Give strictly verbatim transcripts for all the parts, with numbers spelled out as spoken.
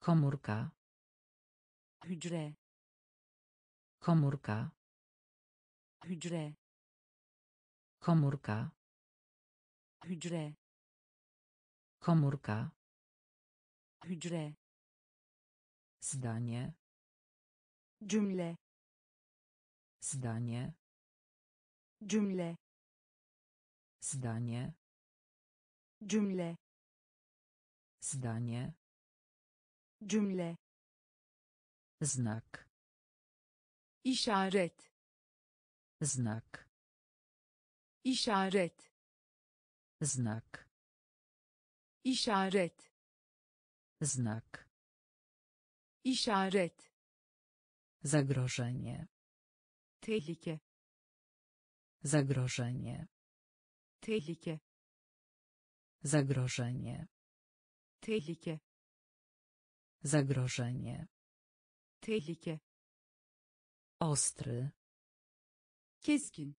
Komórka. Hücre. Komórka. Hücre. Komórka. Hücre. Komórka. Hücre. Zdanie. Cümle. Zdanie. Cümle. Zdanie. Cümle. Zdanie. Cümle. Znak. İşaret. Znak. İşaret. Znak. İşaret. Znak. İşaret. Zagrożenie. Tehlike. Zagrożenie. Tehlike. Zagrożenie. Tehlike. Zagrożenie. Tehlike. Ostry. Keskin.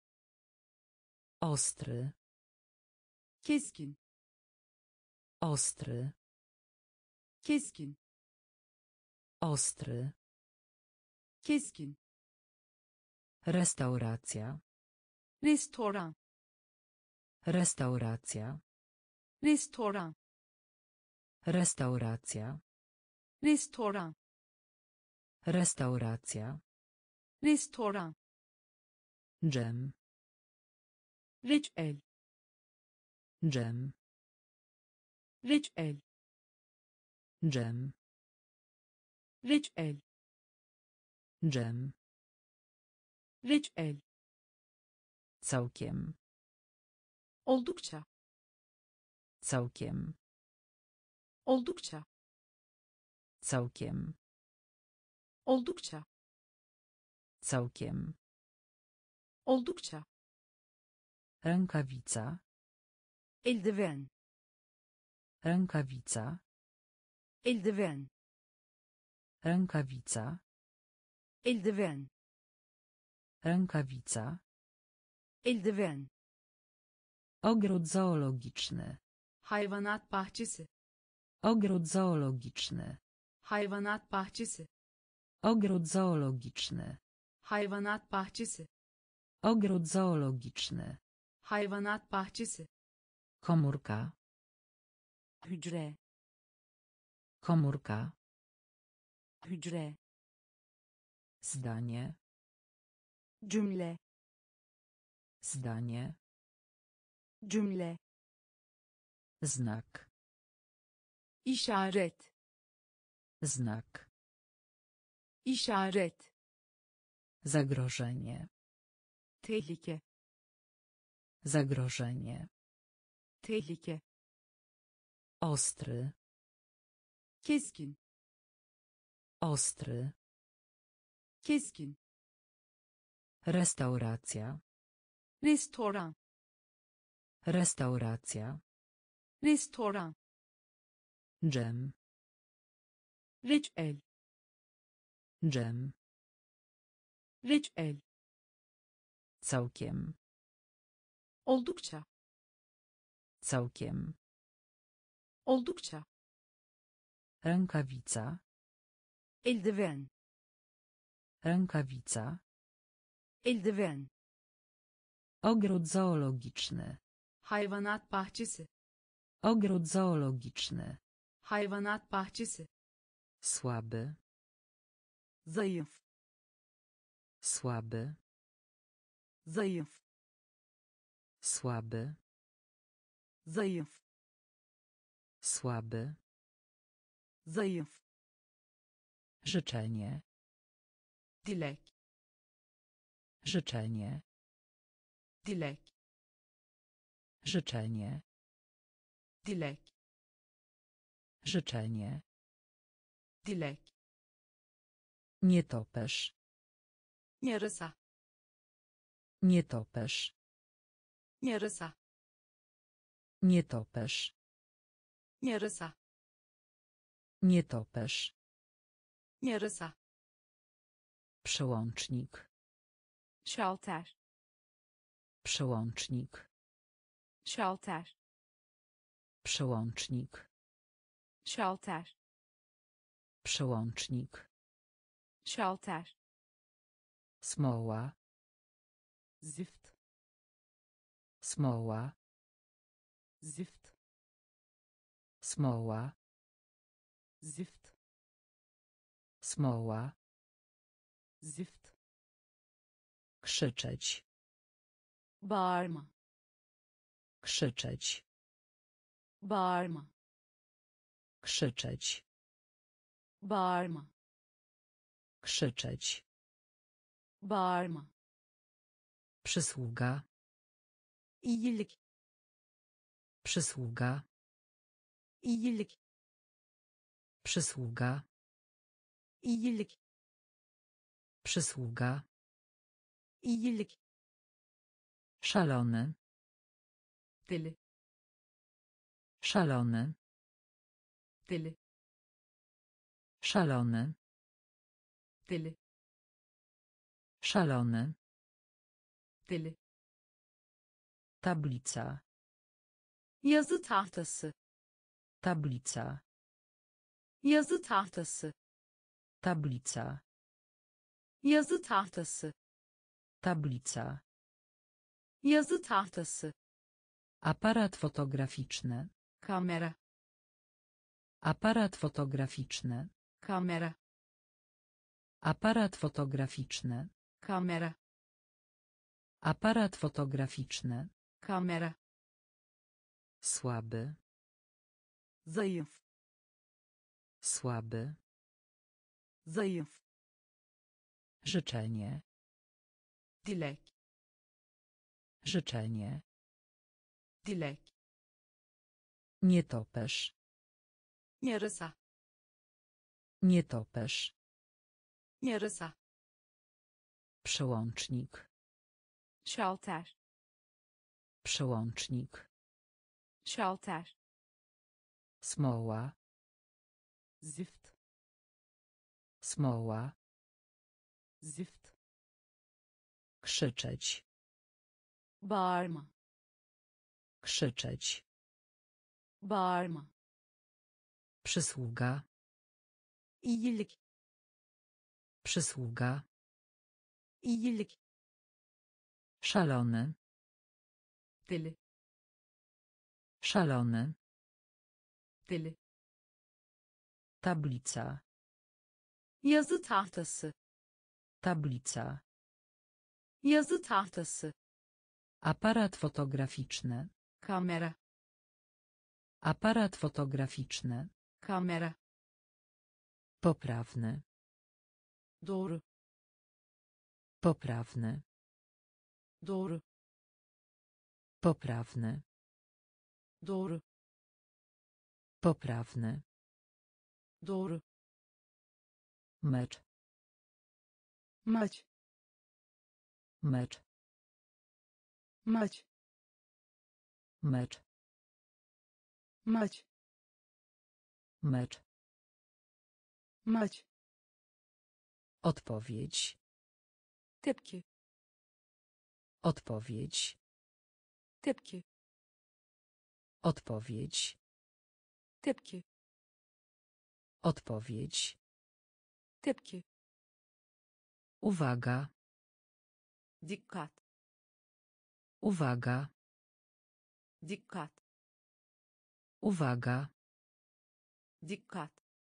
Ostry. Keskin. Ostry. Keskin. Ostry. Keskin. Restauracja. Restoran. Restauracja. Restoran. Restauracja. Restoran. Restauracja. Restoran. Dżem. Reçel. Dżem. Reçel. Dżem. Reçel. Dżem. Reçel. Całkiem. Oldukça. Całkiem. Oldukça. Całkiem. Oldukça. Całkiem. Oldukça. Rękawica. Eldiven. Rękawica. Eldiven. Rękawica. Eldiven. Rękawica. Eldiven. Ogród zoologiczny. Hayvanat bahçesi. Ogród zoologiczny. Hayvanat bahçesi. Ogród zoologiczny. Hayvanat bahçesi. Ogród zoologiczny. Hayvanat bahçesi. Komórka. Hücre. Komórka. Hücre. Zdanie. Cümle. Zdanie. Cümle. Znak. İşaret. Znak. İşaret. Zagrożenie. Tehlike. Zagrożenie. Tehlike. Ostry. Keskin. Ostry. Keskin. Restauracja. Restoran. Restauracja. Restoran. Dżem. Reçel. Dżem. Reçel. Całkiem. Oldukça. Całkiem. Oldukça. Rękawica. Eldiven. Rękawica. Eldiven. Ogród zoologiczny. Hayvanat bahçesi. Ogród zoologiczny. Hayvanat bahçesi. Słaby. Zayıf. Słaby. Zayıf. Słaby. Zayıf. Słaby. Zayıf. Życzenie. Dilek. Życzenie. Dilek. Życzenie. Dilek. Życzenie. Dilek. Nietoperz. Yarasa. Nietoperz. Yarasa. Nietoperz. Yarasa. Nietoperz. Yarasa. Przełącznik. Şalter. Przełącznik. Przełącznik. Şalter. Smoła. Zift. Smoła. Zift. Smoła. Zift. Smoła. Zift. Krzyczeć. Bağırma. Krzyczeć. Bağırma. Krzyczeć. Bağırma. Krzyczeć. Bağırma. Przysługa. İyilik. Przysługa. İyilik. Przysługa. İyilik. Przysługa. İyilik. Szalony. Deli. Szalony. Deli. Szalony. Deli. Szalony. Deli. Tablica. Yazı tahtası. Tablica. Yazı tahtası. Tablica. Yazı tahtası. Tablica. Yazı tahtası. Aparat fotograficzny. Kamera. Aparat fotograficzny. Kamera. Aparat fotograficzny. Kamera. Aparat fotograficzny. Kamera. Słaby. Zayıf. Słaby. Zayıf. Życzenie. Dilek. Życzenie. Dilek. Nietoperz. Yarasa. Nietoperz. Yarasa. Przełącznik. Şalter. Przełącznik. Şalter. Smoła. Zift. Smoła. Zift. Krzyczeć. Bağırma. Krzyczeć. Bağırma. Przysługa. İyilik. Przysługa. İyilik. Szalony. Deli. Szalony. Deli. Tablica. Yazı tahtası. Tablica. Yazı tahtası. Aparat fotograficzny. Kamera. Aparat fotograficzny. Kamera. Poprawny. Doğru. Poprawny. Doğru. Poprawny. Doğru. Poprawny. Doğru. Mecz. Maç. Mecz. Maç. Mecz. Maç. Mecz. Maç. Odpowiedź. Tepki. Odpowiedź. Tepki. Odpowiedź. Tepki. Odpowiedź. Tepki. Uwaga. Dikkat. Uwaga. Dikkat. Uwaga. Dikkat.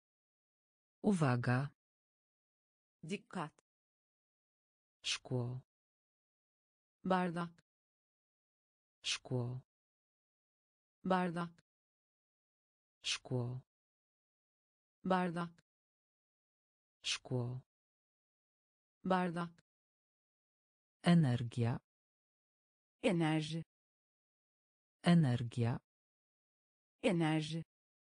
Uwaga. Dikkat. Szkło. Bardak. Szkło. Bardak. Szkło. Bardak. Szkło. Bardak. Energia. Enerji. Energia. Enerji.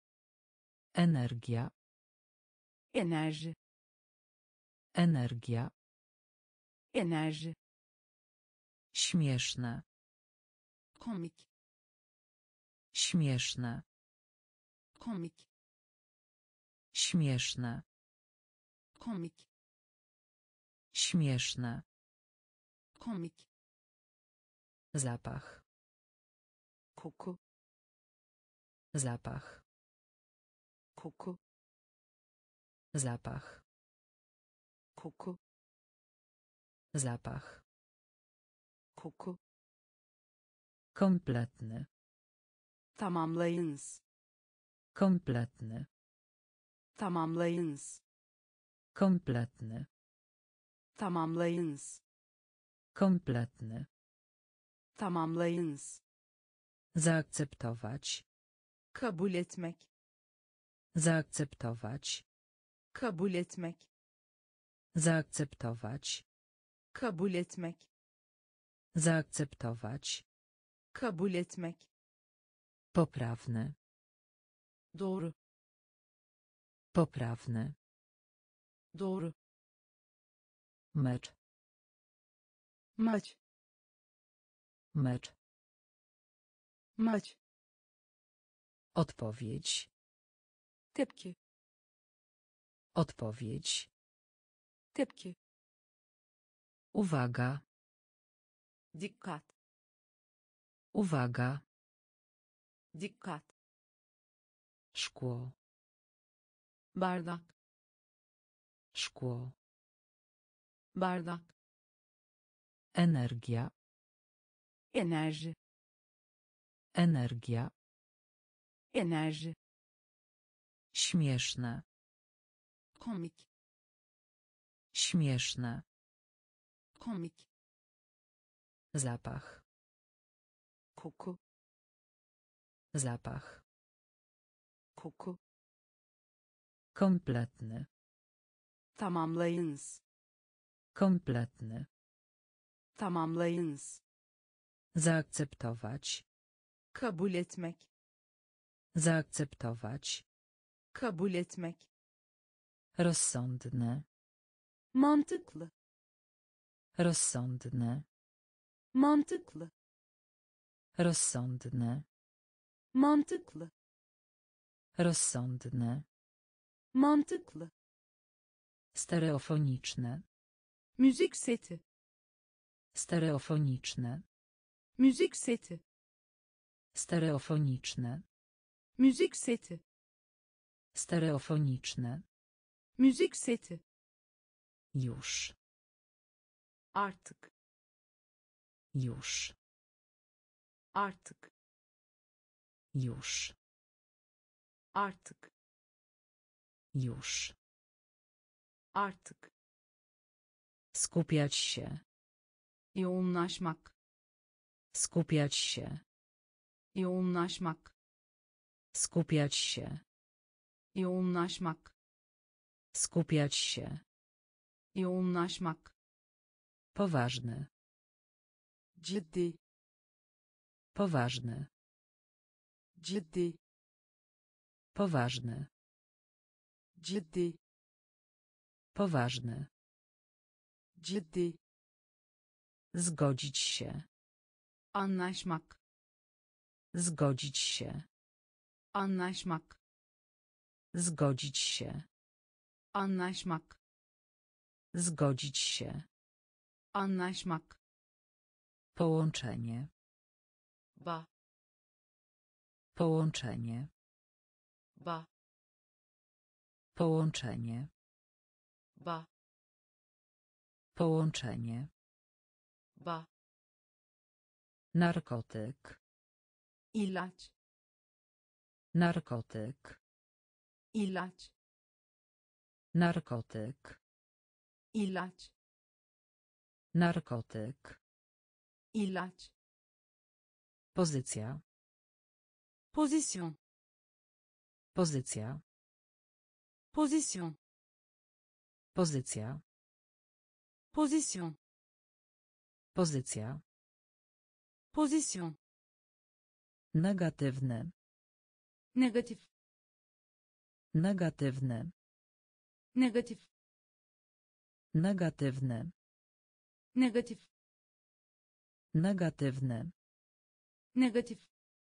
Energia. Enerji. Energia. Enerji. Śmieszne. Komik. Śmieszne. Komik. Śmieszne. Komik. Śmieszne. Komik. Zapach. Koku. Zapach. Koku. Zapach. Koku. Zapach. Koku. Kompletny. Tamamlayınız. Kompletny. Tamamlayınız. Kompletny. Tamamlayınız. Kompletny. Tamamlayınız. Zaakceptować. Kabul etmek. Zaakceptować. Kabul etmek. Zaakceptować. Kabul etmek. Zaakceptować. Kabul etmek. Poprawny. Doğru. Poprawny. Doğru. Mecz. Maç. Mecz. Maç. Odpowiedź. Tepki. Odpowiedź. Tepki. Uwaga. Dikkat. Uwaga. Dikkat. Szkło. Bardak. Szkło. Bardak. Energia. Enerji. Energia. Enerji. Śmieszne. Komik. Śmieszne. Komik. Zapach. Koku. Zapach. Koku. Kompletny. Tamamlayınız. Kompletny. Tamamlayınız. Zaakceptować. Kabul etmek. Zaakceptować. Kabul etmek. Rozsądne. Mantıklı. Rozsądne. Mantıklı. Rozsądne. Mantıklı. Rozsądne. Mantıklı. Stereofoniczne. Müzik seti. Stereofoniczne. Müzik seti. Stereofoniczne. Müzik seti. Stereofoniczne. Müzik seti. Już. Artık. Już. Artık. Już. Artık. Już. Artık. Skupiać się. Yoğunlaşmak. Skupiać się. Yoğunlaşmak. Skupiać się. Yoğunlaşmak. Skupiać się. Yoğunlaşmak. Poważny. Ciddi. Poważny. Ciddi. Poważny. Ciddi. Poważny. Ciddi. Zgodzić się. Anlaşmak. Zgodzić się. Anlaşmak. Zgodzić się. Anlaşmak. Zgodzić się. Anlaşmak. Połączenie. Ba. Połączenie. Ba. Połączenie. Ba. Połączenie. Ba. Narkotyk. İlaç. Narkotyk. İlaç. Narkotyk. İlaç. Narkotyk. İlaç. Pozycja. Pozisyon. Pozycja. Pozisyon. Pozycja. Pozisyon. Pozycja. Pozisyon. Negatywny. Negatif. Negatywny. Negatif. Negatywny. Negatif. Negatywny. Negatif.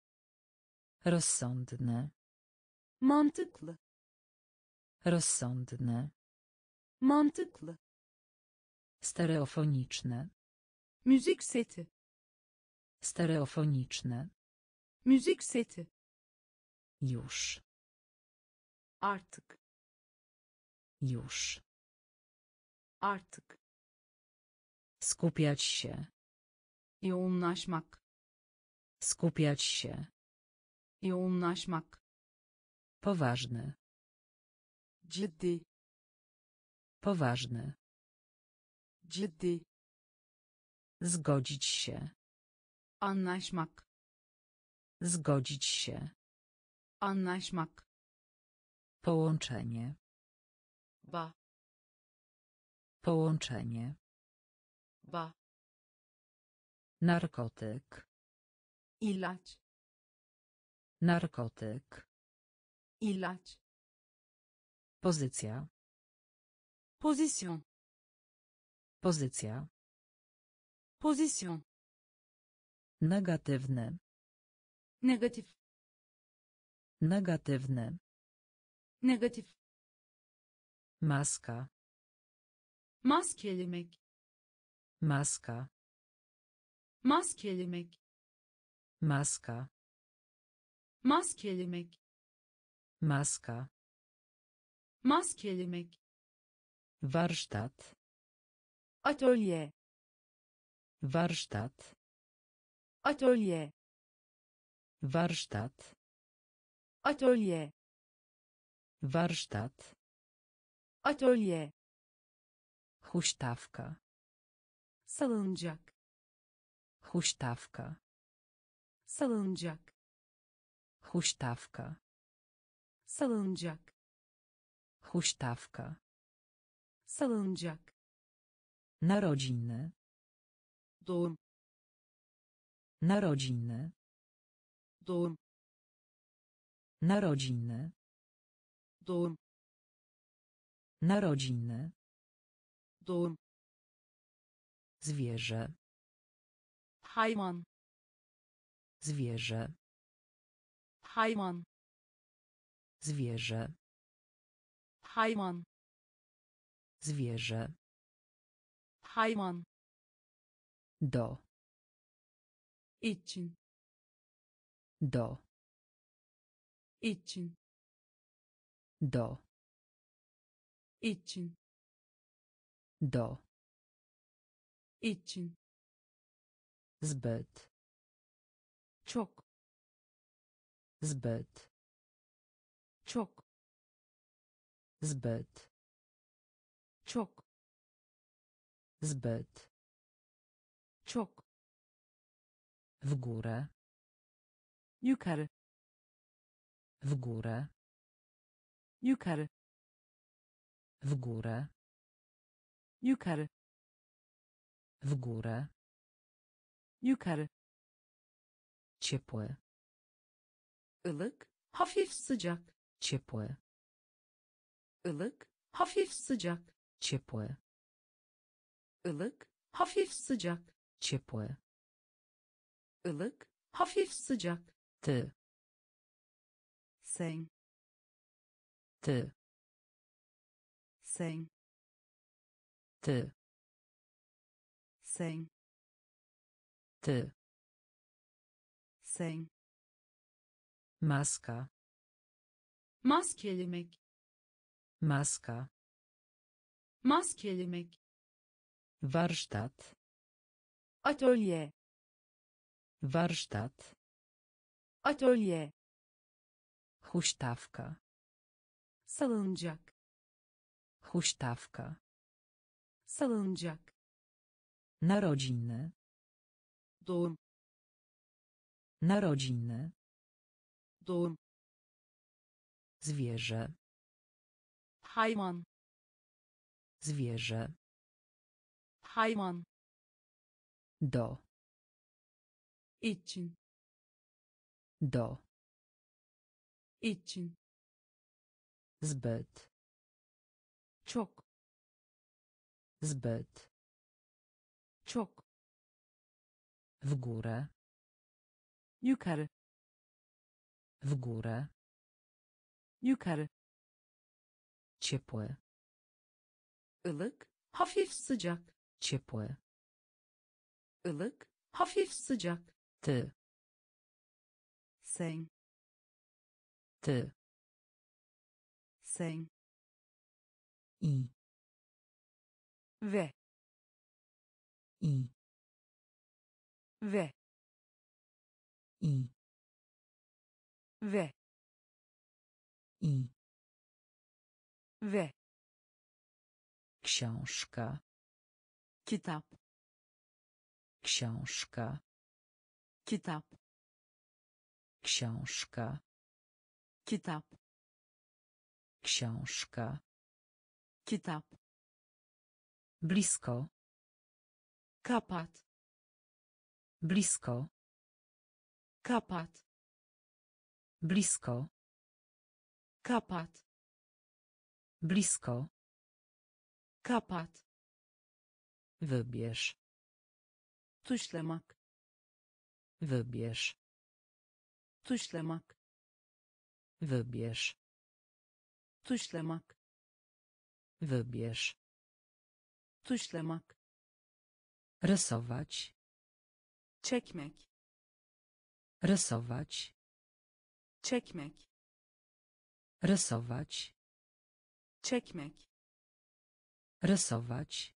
Rozsądny. Mantıklı. Rozsądny. Mantıklı. Stereofoniczne. Müzik seti. Stereofoniczne. Müzik seti. Już. Artık. Już. Artık. Skupiać się. Yoğunlaşmak. Skupiać się. Yoğunlaşmak. Poważny. Ciddi. Poważny. Ciddi. Zgodzić się. Anlaşmak. Zgodzić się. Anlaşmak. Połączenie. Ba. Połączenie. Ba. Narkotyk. İlaç. Narkotyk. İlaç. Pozycja. Pozisyon. Pozycja. Pozisyon. Negatywny. Negatif. Negatywny. Negatif. Maska. Maskelemek. Maska. Maskelemek. Maska. Maskelemek. Maska. Maskelemek. Warsztat. Atölye. Warsztat. Atölye. Warsztat. Atölye. Warsztat. Atölye. Huśtawka. Salıncak. Huśtawka. Salıncak. Huśtawka. Salıncak. Huśtawka. Salıncak. Narodziny. Doğum. Narodziny. Doğum. Narodziny. Doğum. Narodziny. Doğum. Zwierzę. Hayvan. Zwierzę. Hayvan. Zwierzę. Hayvan. Zwierzę. Hayvan. Do. için. Do. için. Do. için. Do. için. Zbyt. Çok. Zbyt. Çok. Zbyt. Çok. Zbyt. Çok. W górę. Yukarı. W górę. Yukarı. W górę. Yukarı. W górę. Yukarı. Ciepły. Ilık, hafif sıcak. Ciepły. Ilık, hafif sıcak. Ciepły. Ilık, hafif sıcak. Ciepły. Ilık, hafif sıcak. Ty. Sen. Ty. Sen. Ty. Sen. Ty. Sen. Maska. Maskelemek. Maska. Maskelemek. Warsztat. Atölye. Warsztat. Atölye. Huśtawka. Salıncak. Huśtawka. Salıncak. Narodziny. Doğum. Narodziny. Doğum. Zwierzę. Hayvan. Zwierzę. Hayvan. Do. için. Do. için. Zbyt. Çok. Zbyt. Çok. W górę. Yukarı. W górę. Yukarı. Ciepły. Ilık, hafif sıcak. Ciepły. Ilık, hafif sıcak. Ty. Sen. Ty. Sen. i ve i ve i ve i ve książka kitap książka kitap książka kitap książka kitap blisko kapat blisko kapat blisko kapat blisko kapat wybierz tuşlamak wybierz tuşlamak wybierz tuşlamak wybierz tuşlamak rysować çekmek rysować çekmek rysować çekmek rysować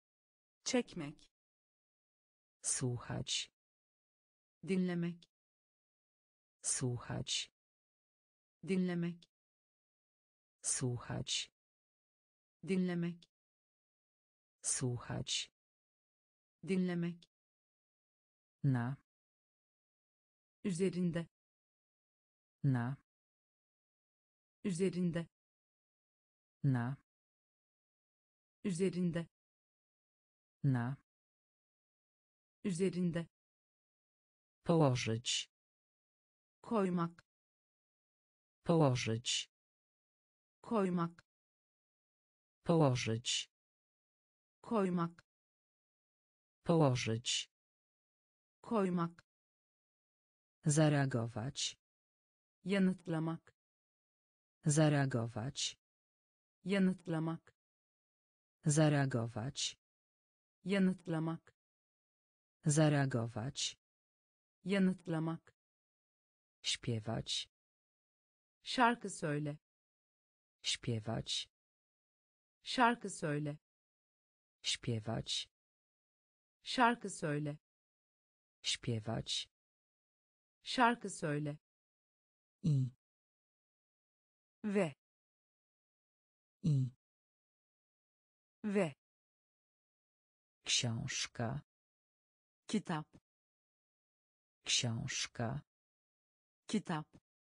çekmek słuchać dinlemek słuchać dinlemek słuchać dinlemek słuchać dinlemek na üzerinde na üzerinde na üzerinde na üzerinde położyć koymak położyć koymak położyć koymak położyć koymak zareagować yanıtlamak zareagować yanıtlamak zareagować yanıtlamak zareagować yanıtlamak śpiewać şarkı söyle śpiewać şarkı söyle śpiewać şarkı söyle śpiewać şarkı söyle i ve i ve książka kitap książka kitap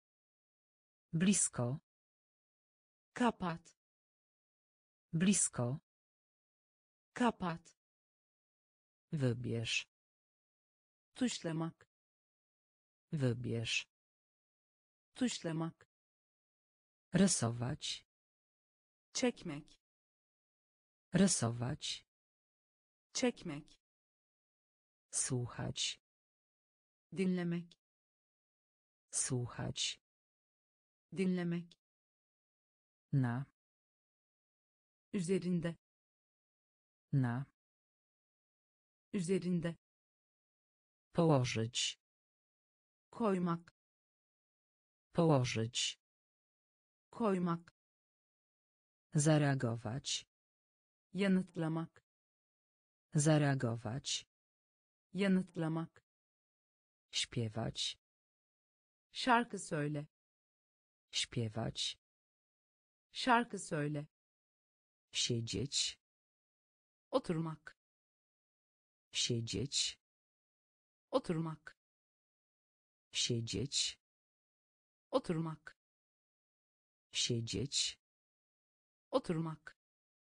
blisko kapat blisko kapat wybierz tuşlamak wybierz tuşlamak rysować çekmek rysować çekmek słuchać dinlemek słuchać dinlemek na üzerinde na üzerinde położyć koymak położyć koymak zareagować yanıtlamak zareagować yanıtlamak śpiewać şarkı söyle śpiewać şarkı söyle siedzieć oturmak siedzieć oturmak siedzieć oturmak siedzieć oturmak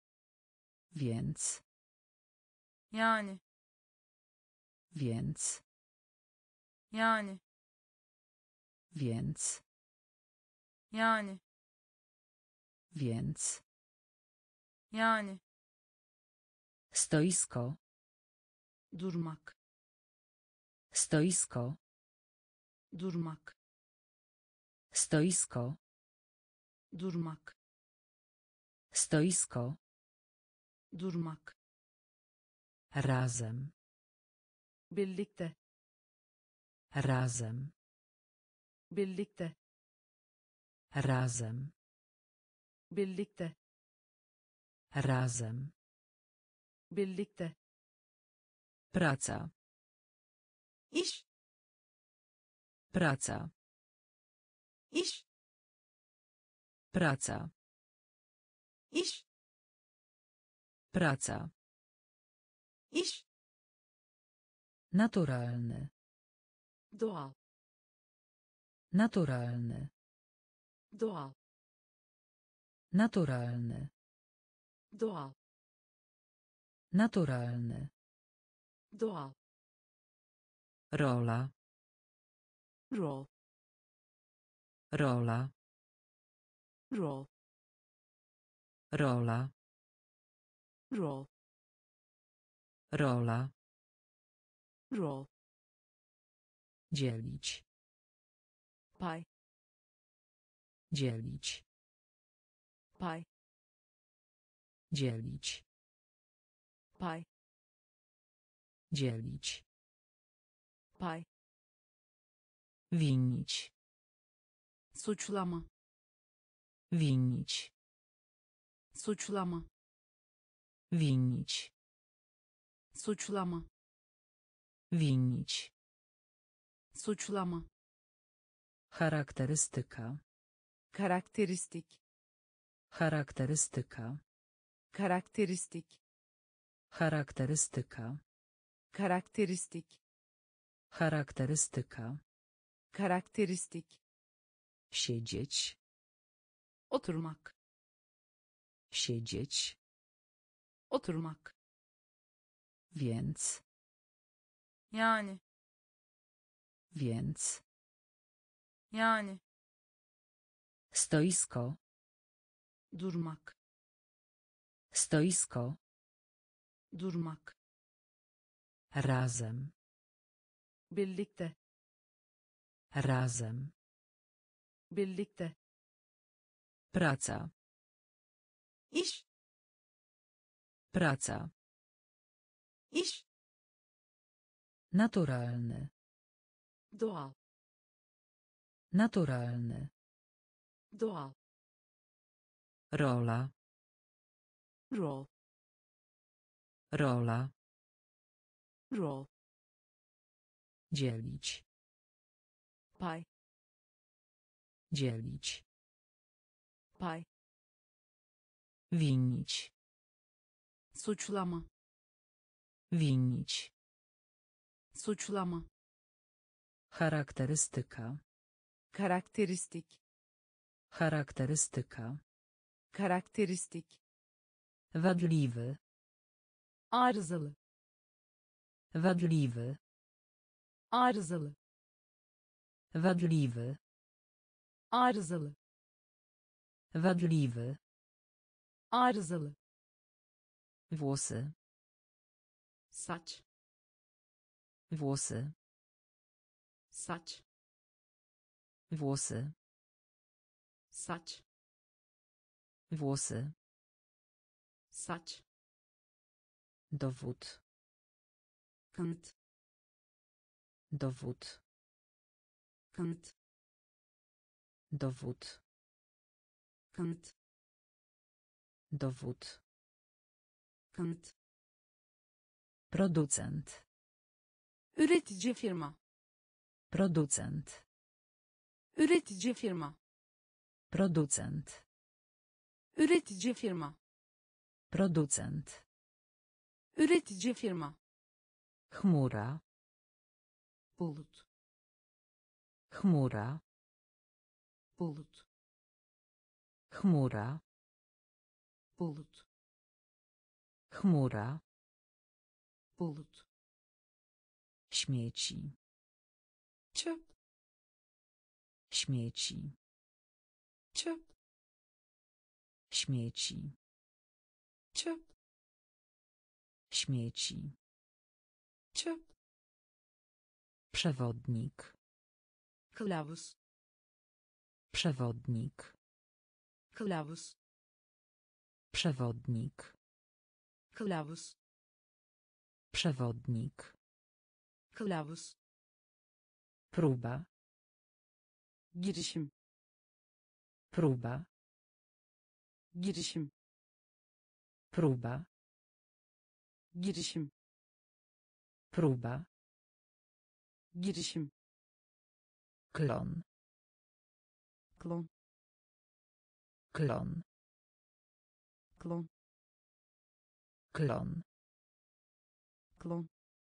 więc yani więc yani więc yani więc yani stoisko durmak stoisko durmak stoisko durmak stoisko durmak razem birlikte razem birlikte razem birlikte Razem. Birlikte. Praca. İş. Praca. İş. Praca. İş. Praca. İş. Naturalny. Doğal. Naturalny. Doğal. Naturalny. Doğal. Naturalny. Doğal. Rola. Rol. Rola. Rol. Rola. Rol. Rola. Rol. Dzielić. Pay. Dzielić. Pay. Dzielić. Pay. Dzielić. Pay. Winić. Suçlama. Winić. Suçlama. Winić. Suçlama. Winić. Suçlama. Charakterystyka. Karakteristik. Charakterystyka. Karakteristik. Charakterystyka. Karakteristik. Charakterystyka. Karakteristik. Siedzieć. Oturmak. Siedzieć. Oturmak. Więc. Yani. Więc. Yani. Stoisko. Durmak. Stoisko. Durmak. Razem. Birlikte. Razem. Birlikte. Praca. İş. Praca. İş. Naturalny. Doğal. Naturalny. Doğal. Rola. Rol. Rola. Rol. Dzielić. Pay. Dzielić. Pay. Winić. Suçlama. Winić. Suçlama. Charakterystyka. Karakteristik. Charakterystyka. Karakteristik. Wadliwy. Arızalı. Wadliwy. Arızalı. Wadliwy. Arızalı. Wadliwy. Arızalı. Włosy. Saç. Włosy. Saç. Włosy. Saç. Włosy. Saç. Dowód. Kanıt. Dowód. Kanıt. Dowód. Kanıt. Dowód. Kanıt. Producent. Üretici firma. Producent. Üretici firma. Producent. Üretici firma. Producent. Üretici firma. Chmura. Bulut. Chmura. Bulut. Chmura. Bulut. Chmura. Bulut. Śmieci. Çöp. Śmieci. Çöp. Śmieci. Çöp. Śmieci. Çöp. Przewodnik. Kılavuz. Przewodnik. Kılavuz. Przewodnik. Kılavuz. Przewodnik. Kılavuz. Próba. Girişim. Próba. Girişim. Próba. girişim, Próba. girişim, Klon. klon, Klon. klon, Klon. klon,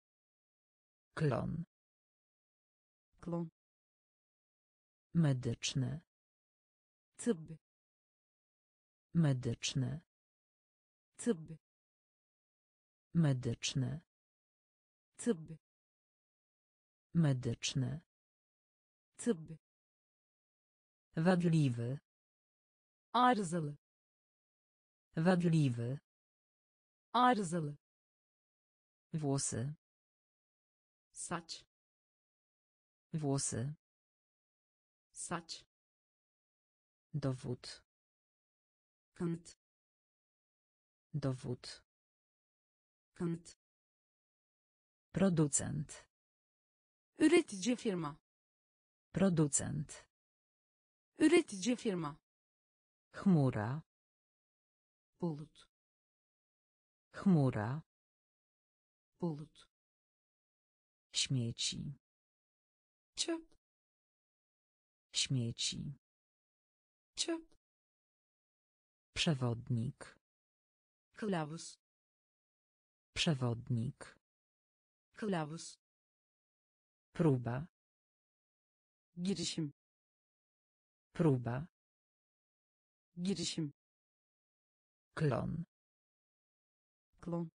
Klon. klon, Medyczne. tıbbi, Medyczne. tıbbi, Medyczne. tıbbi, Medyczne. tıbbi, Wadliwy. arızalı, Wadliwy. arızalı, Włosy. saç, Włosy. saç, Dowód. kanıt, Dowód. kanıt, Producent. üretici firma, Producent. üretici firma, Chmura. bulut, Chmura. bulut, Śmieci. çöp, Śmieci. çöp, Przewodnik. kılavuz, Przewodnik. kılavuz, Próba. girişim, Próba. girişim, Klon. klon,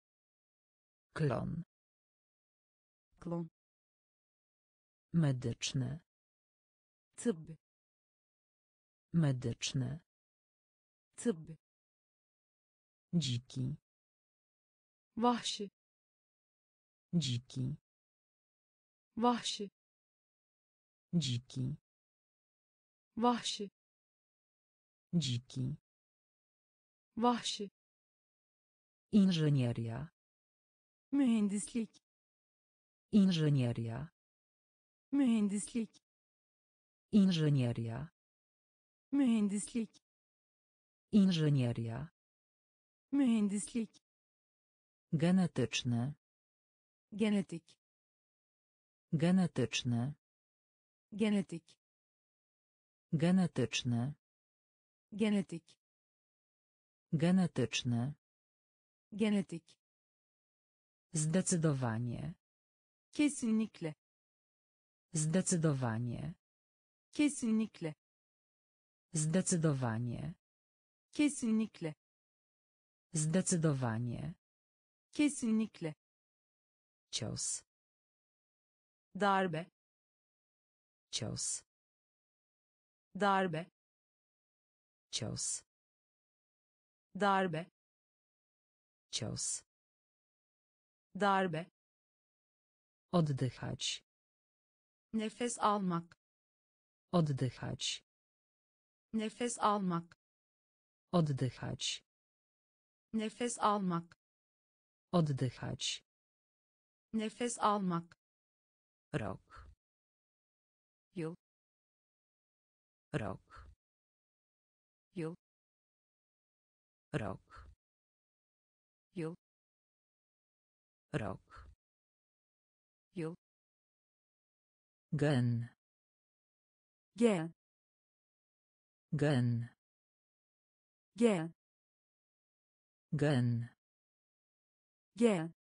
Klon. klon, Medyczne. tıbbi, Medyczne. tıbbi, Dziki. vahşi, Dziki. vahşi, Dziki. vahşi, Dziki. vahşi, Inżynieria. mühendislik, Inżynieria. mühendislik, Inżynieria. mühendislik, Inżynieria. mühendislik, Genetyczne. genetik, Genetyczne. genetik, Genetyczne. genetik, Genetyczne. genetik, Zdecydowanie. kesinlikle, Zdecydowanie. kesinlikle, Zdecydowanie. kesinlikle, Zdecydowanie. kesinlikle, Cios. darbe, Cios. darbe, Cios. darbe, Cios. darbe, Oddychać. nefes almak, Oddychać. nefes almak, Oddychać. nefes almak, Oddychać. nefes almak, Rok. yıl, Rok. yıl, Rok. yıl, Rok. yıl, Gen. gen, Gen. gen, Gen. gen,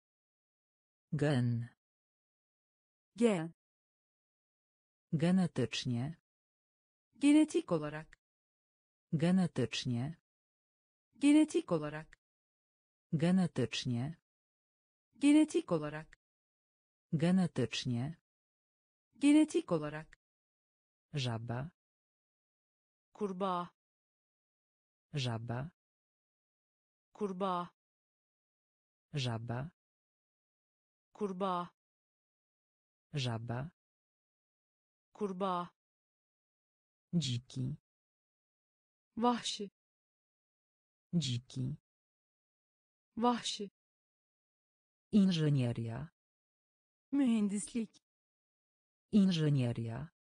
Gen. gen, Genetycznie. genetik olarak, Genetycznie. genetik olarak, Genetycznie. genetik olarak, Genetycznie. genetik olarak, Żaba. kurbağa, Żaba. kurbağa, Żaba. kurbağa, Żaba. kurbağa, Dziki. vahşi, Dziki. vahşi, Inżynieria. mühendislik, Inżynieria.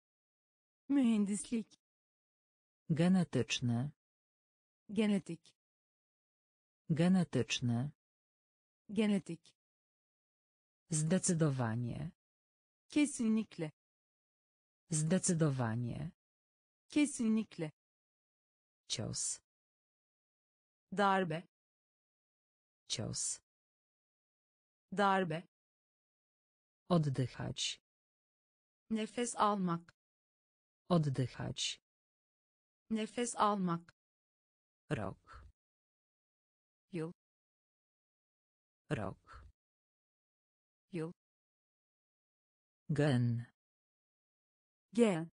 mühendislik, Genetyczne. genetik, Genetyczny. Genetik. Zdecydowanie. Kesinlikle. Zdecydowanie. Kesinlikle. Cios. Darbe. Cios. Darbe. Oddychać. Nefes almak. Oddychać. Nefes almak. Rok. Yıl. Rok. Yıl. Gen. Gen.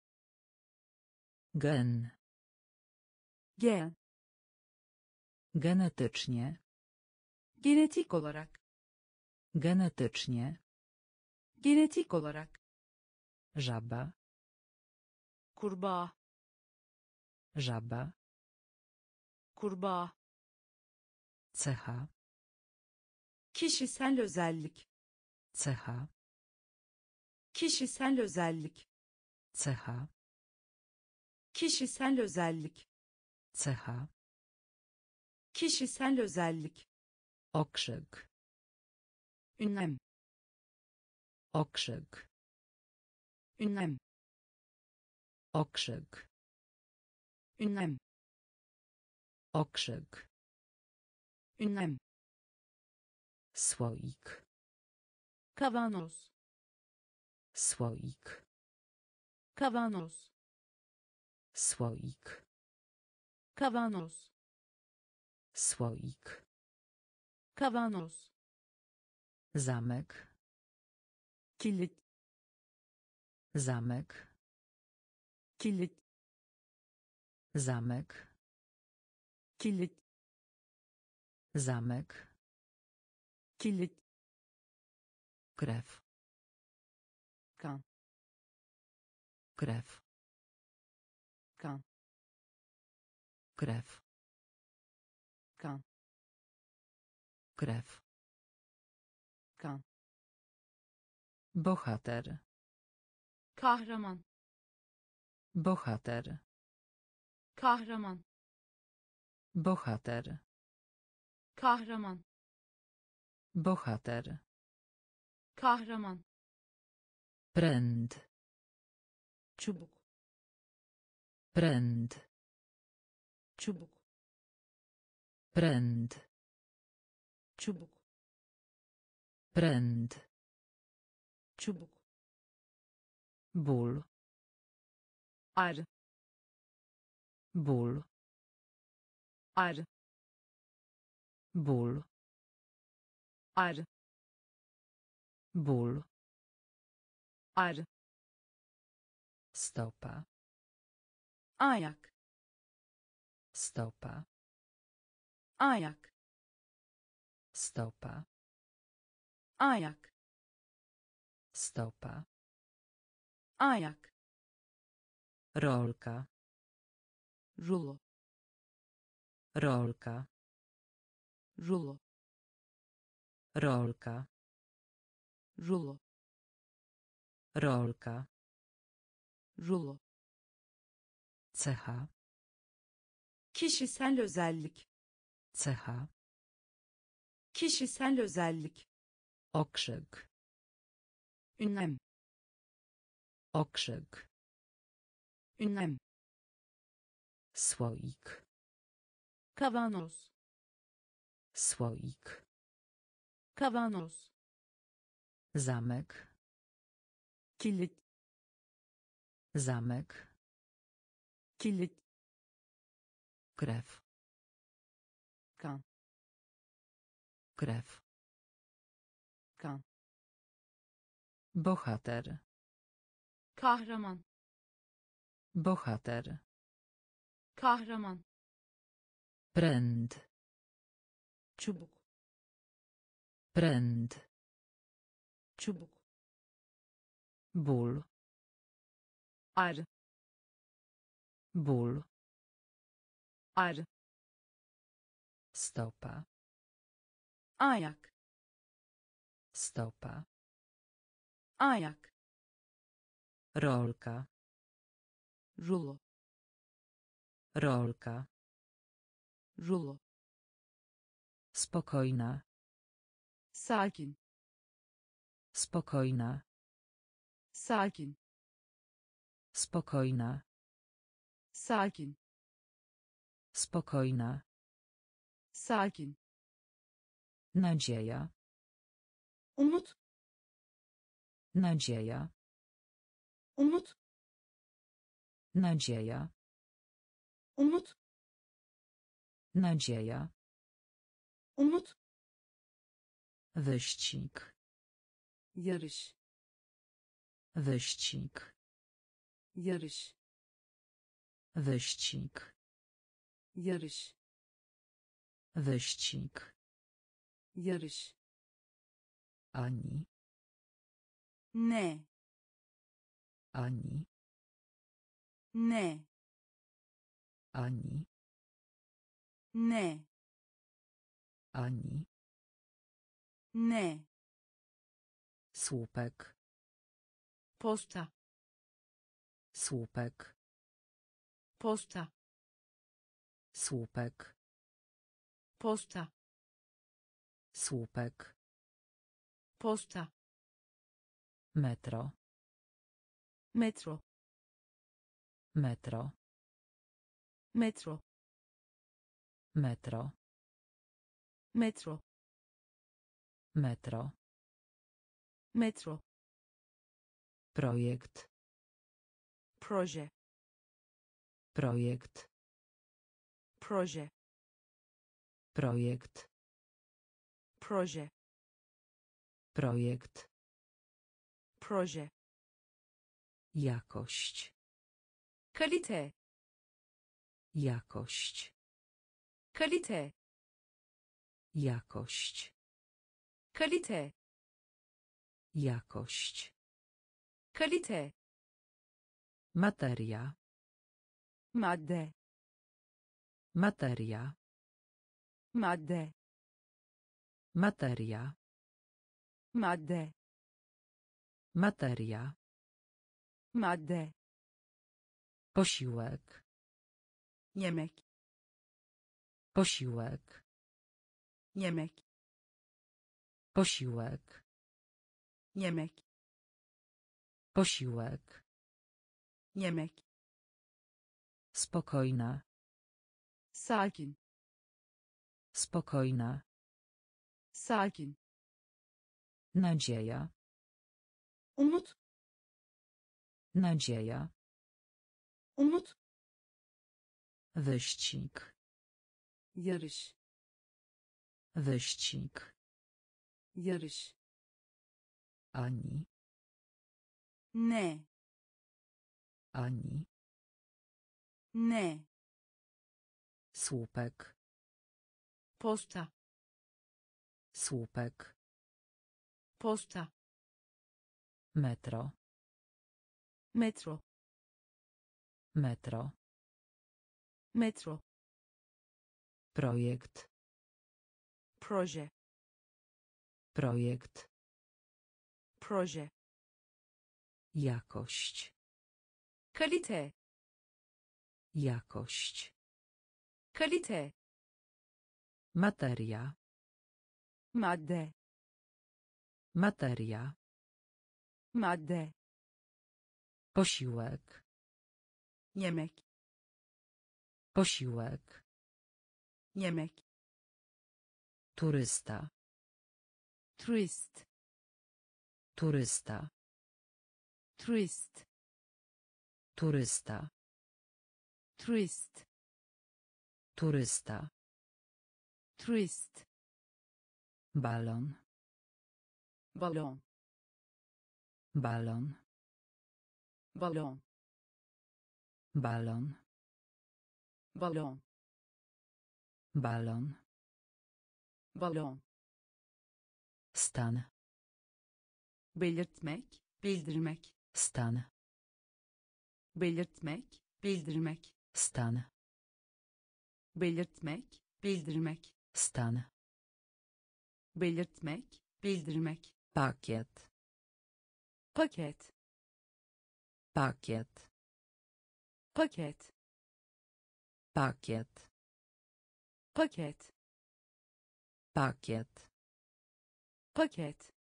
Gen. Gen. Genetycznie. Genetik olarak. Genetycznie. Genetik olarak. Żaba. Kurbağa. Żaba. Kurbağa. Cecha. Kişisel özellik. Cecha. Kişisel özellik. Cecha. Kişisel özellik. Cecha. Kişisel özellik. Okrzyk. Ünlem. Okrzyk. Ünlem. Okrzyk. Ünlem. Okrzyk. Ünlem. Słoik. Kavanoz. Słoik. Kavanoz. Słoik. Kavanoz. Słoik. Kavanoz. Zamek. Kilit. Zamek. Kilit. Zamek. Kilit. Zamek. Kilit. Krew. Kan. Krew. Kan. Krew. Kan. Krew. Kan. Bohater. Kahraman. Bohater. Kahraman. Bohater. Kahraman. Bohater. Kahraman. Pręd. Çubuk. Pręd. Çubuk. Pręd. Çubuk. Pręd. Çubuk. Ból. Ar. Ból. Ar. Ból. Ar. Ból. Ar. Stopa. Ayak. Stopa. Ayak. Stopa. Ayak. Stopa. Ayak. Rolka. Rulo. Rolka. Rulo. Rolka. Rulo. Rolka. Rulo. Cecha. Kişisel özellik. Cecha. Kişisel özellik. Okrzyk. Ünlem. Okrzyk. Ünlem. Słoik. Kavanoz. Słoik. Kavanoz. Zamek. Kilit. Zamek. Kilit. Krew. Kan. Krew. Kan. Bohater. Kahraman. Bohater. Kahraman. Pręd. Çubuk. Pręd. Çubuk. Ból. Ar. Ból. Ar. Stopa. Ayak. Stopa. Ayak. Rolka. Rulo. Rolka. Rulo. Spokojna. Sakin. Spokojna. Sakin. Spokojna. Sakin. Spokojna. Sakin. Nadzieja. Umut. Nadzieja. Umut. Nadzieja. Umut. Nadzieja. Umut. Wyścig. Yarış. Wyścig. Yarış. Wyścig. Yarış. Wyścig. Yarış. Ani. Ne. Ani. Ne. Ani. Ne. Ani. Ne. Słupek. Posta. Słupek. Posta. Słupek. Posta. Słupek. Posta. Metro. Metro. Metro. Metro. Metro. Metro. Metro. Metro. Projekt. Proje. Projekt. Proje. Projekt. Proje. Projekt. Proje. Jakość. Kalite. Jakość. Kalite. Jakość. Kalite. Jakość. Kalite. Materia. Madde. Materia. Madde. Materia. Madde. Materia. Madde. Posiłek. Yemek. Posiłek. Yemek. Posiłek. Yemek. Posiłek. Yemek. Spokojna. Sakin. Spokojna. Sakin. Nadzieja. Umut. Nadzieja. Umut. Wyścig. Yarış. Wyścig. Yarış. Ani. Ne. Ani. Ne. Słupek. Posta. Słupek. Posta. Metro. Metro. Metro. Metro. Projekt. Proje. Projekt. Proje. Jakość. Kalite. Jakość. Kalite. Materia. Madde. Materia. Madde. Posiłek. Yemek. Posiłek. Yemek. Turysta. Turist. Turysta. Turist. Turysta. Turist. Turysta. Turist. Balon. Balon. Balon. Balon. Balon. Balon. Balon. Balon. Stan. Belirtmek, bildirmek. Stan. Belirtmek, bildirmek. Stan. Belirtmek, bildirmek. Stan. Belirtmek, bildirmek. Pakiet. Paket. Pakiet. Paket. Pakiet. Paket. Pakiet. Paket.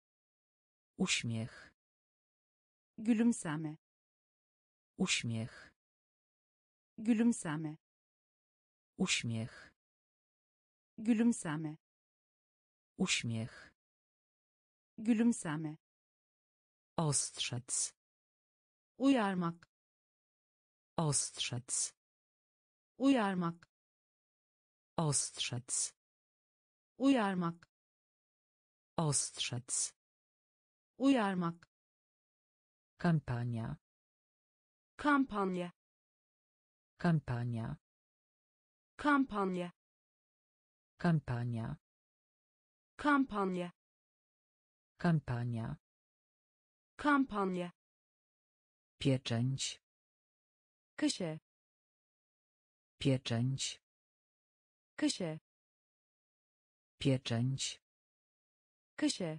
Uśmiech. Gülümseme. Uśmiech. Gülümseme. Uśmiech. Gülümseme. Uśmiech. Gülümseme. Ostrzec. Uyarmak. Ostrzec. Uyarmak. Ostrzec. Uyarmak. Ostrzec. Uyarmak. Kampania. Kampanya. Kampania. Kampanya. Kampania. Kampanya. Kampania. Kampanya. Pieczęć. Kışı. Pieczęć. Kışı. Pieczęć. Kışı.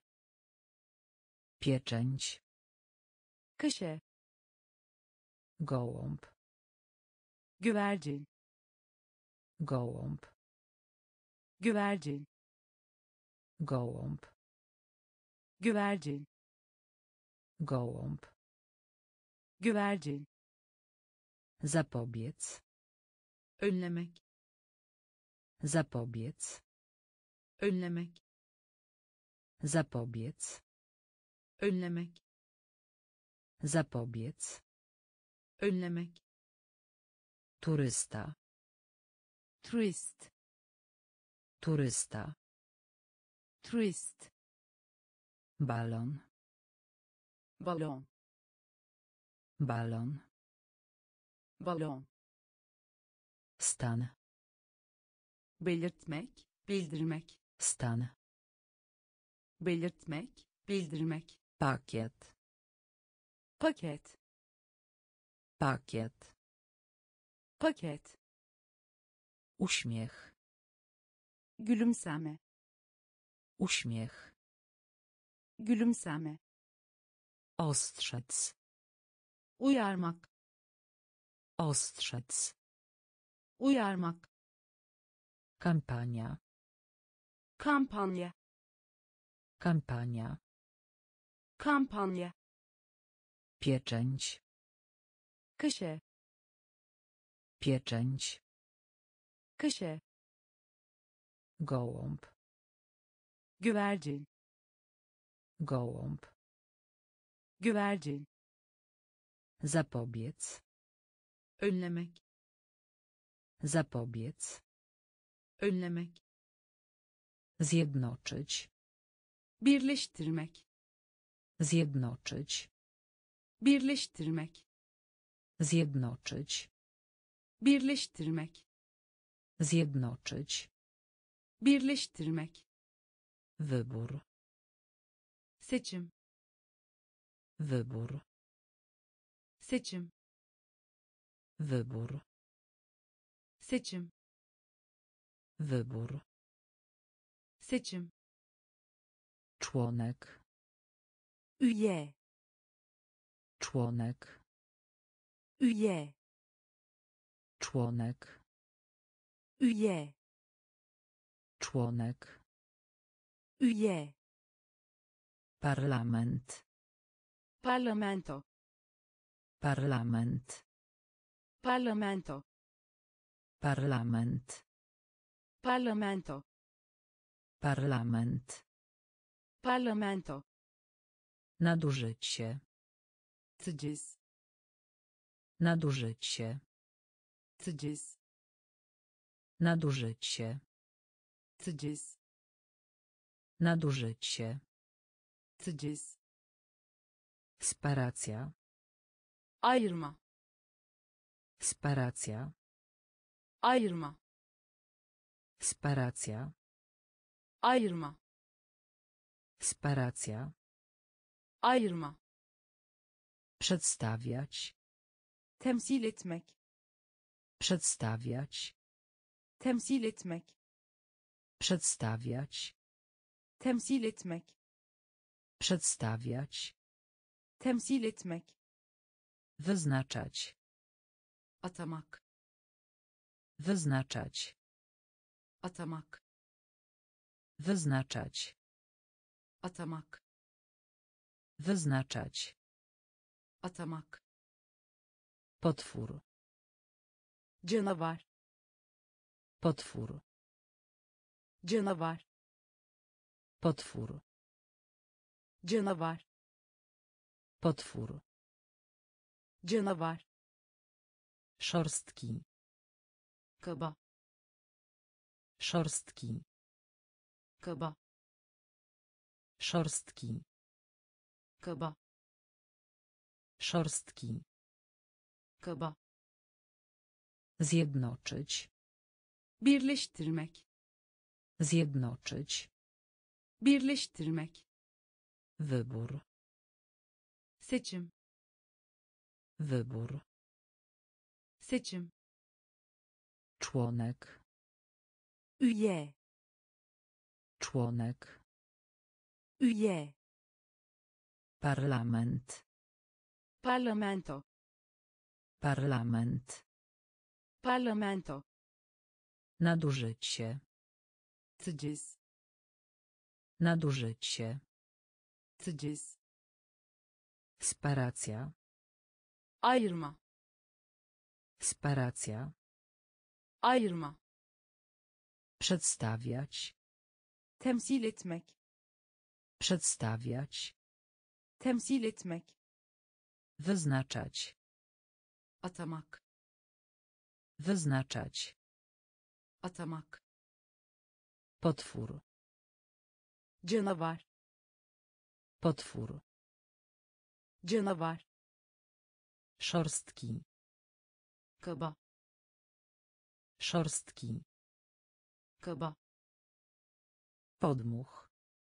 Pieczęć. Kışı. Gołąb. Güvercin. Gołąb. Güvercin. Gołąb. Güvercin. Gołąb. Güvercin. Zapobiec. Önlemek. Zapobiec. Önlemek. Zapobiec. Önlemek. Zapobiec. Önlemek. Turysta. Turist. Turysta. Turist. Balon. Balon. Balon. Balon. Stan. Belirtmek, bildirmek. Stan. Belirtmek, bildirmek. Pakiet. Paket. Pakiet. Paket. Uśmiech. Gülümseme. Uśmiech. Gülümseme. Ostrzec. Uyarmak. Ostrzec. Uyarmak. Kampania. Kampanya. Kampania. Kampanya. Pieczęć. Kışı. Pieczęć. Kışı. Gołąb. Güvercin. Gołąb. Güvercin. Zapobiec. Önlemek. Zapobiec. Önlemek. Zjednoczyć. Birleştirmek. Zjednoczyć. Birleştirmek. Zjednoczyć. Birleştirmek. Zjednoczyć. Birleştirmek. Wybór. Seçim. Wybór. Seçim. Wybór. Seçim. Wybór. Seçim. Członek. Üye. Członek. Üye. Członek. Üye. Członek. Üye. Parlament. Parlamento. Parlament. Parlamento. Parlament. Parlamento. Parlament. Parlamento. Nadużycie. Teciz. Nadużycie. Teciz. Nadużycie. Teciz. Nadużycie. Teciz. Separacja. Ayırma. Separacja. Ayırma. Separacja. Ayırma. Separacja. Ayırma. Przedstawiać. Temsil etmek. Przedstawiać. Temsil etmek. Przedstawiać. Temsil etmek. Przedstawiać. Temsil etmek. Wyznaczać. Atamak. Wyznaczać. Atamak. Wyznaczać. Atamak. Wyznaczać. Atamak. Potwór. Canavar. Potwór. Canavar. Potwór. Canavar. Potwór. Canavar. Szorstki. Kaba. Szorstki. Kaba. Szorstki. Kaba. Szorstki. Kaba. Zjednoczyć. Birleştirmek. Zjednoczyć. Birleştirmek. Wybór. Seçim. Wybór. Seçim. Członek. Üye. Członek. Üye. Parlament. Parlamento. Parlament. Parlamento. Nadużycie. Teciz. Nadużycie. Teciz. Separacja. Ayırma. Separacja. Ayırma. Przedstawiać. Temsil etmek. Przedstawiać. Temsil etmek. Wyznaczać. Atamak. Wyznaczać. Atamak. Potwór. Canavar. Potwór. Canavar. Szorstki. Kaba. Szorstki. Kaba. Podmuch.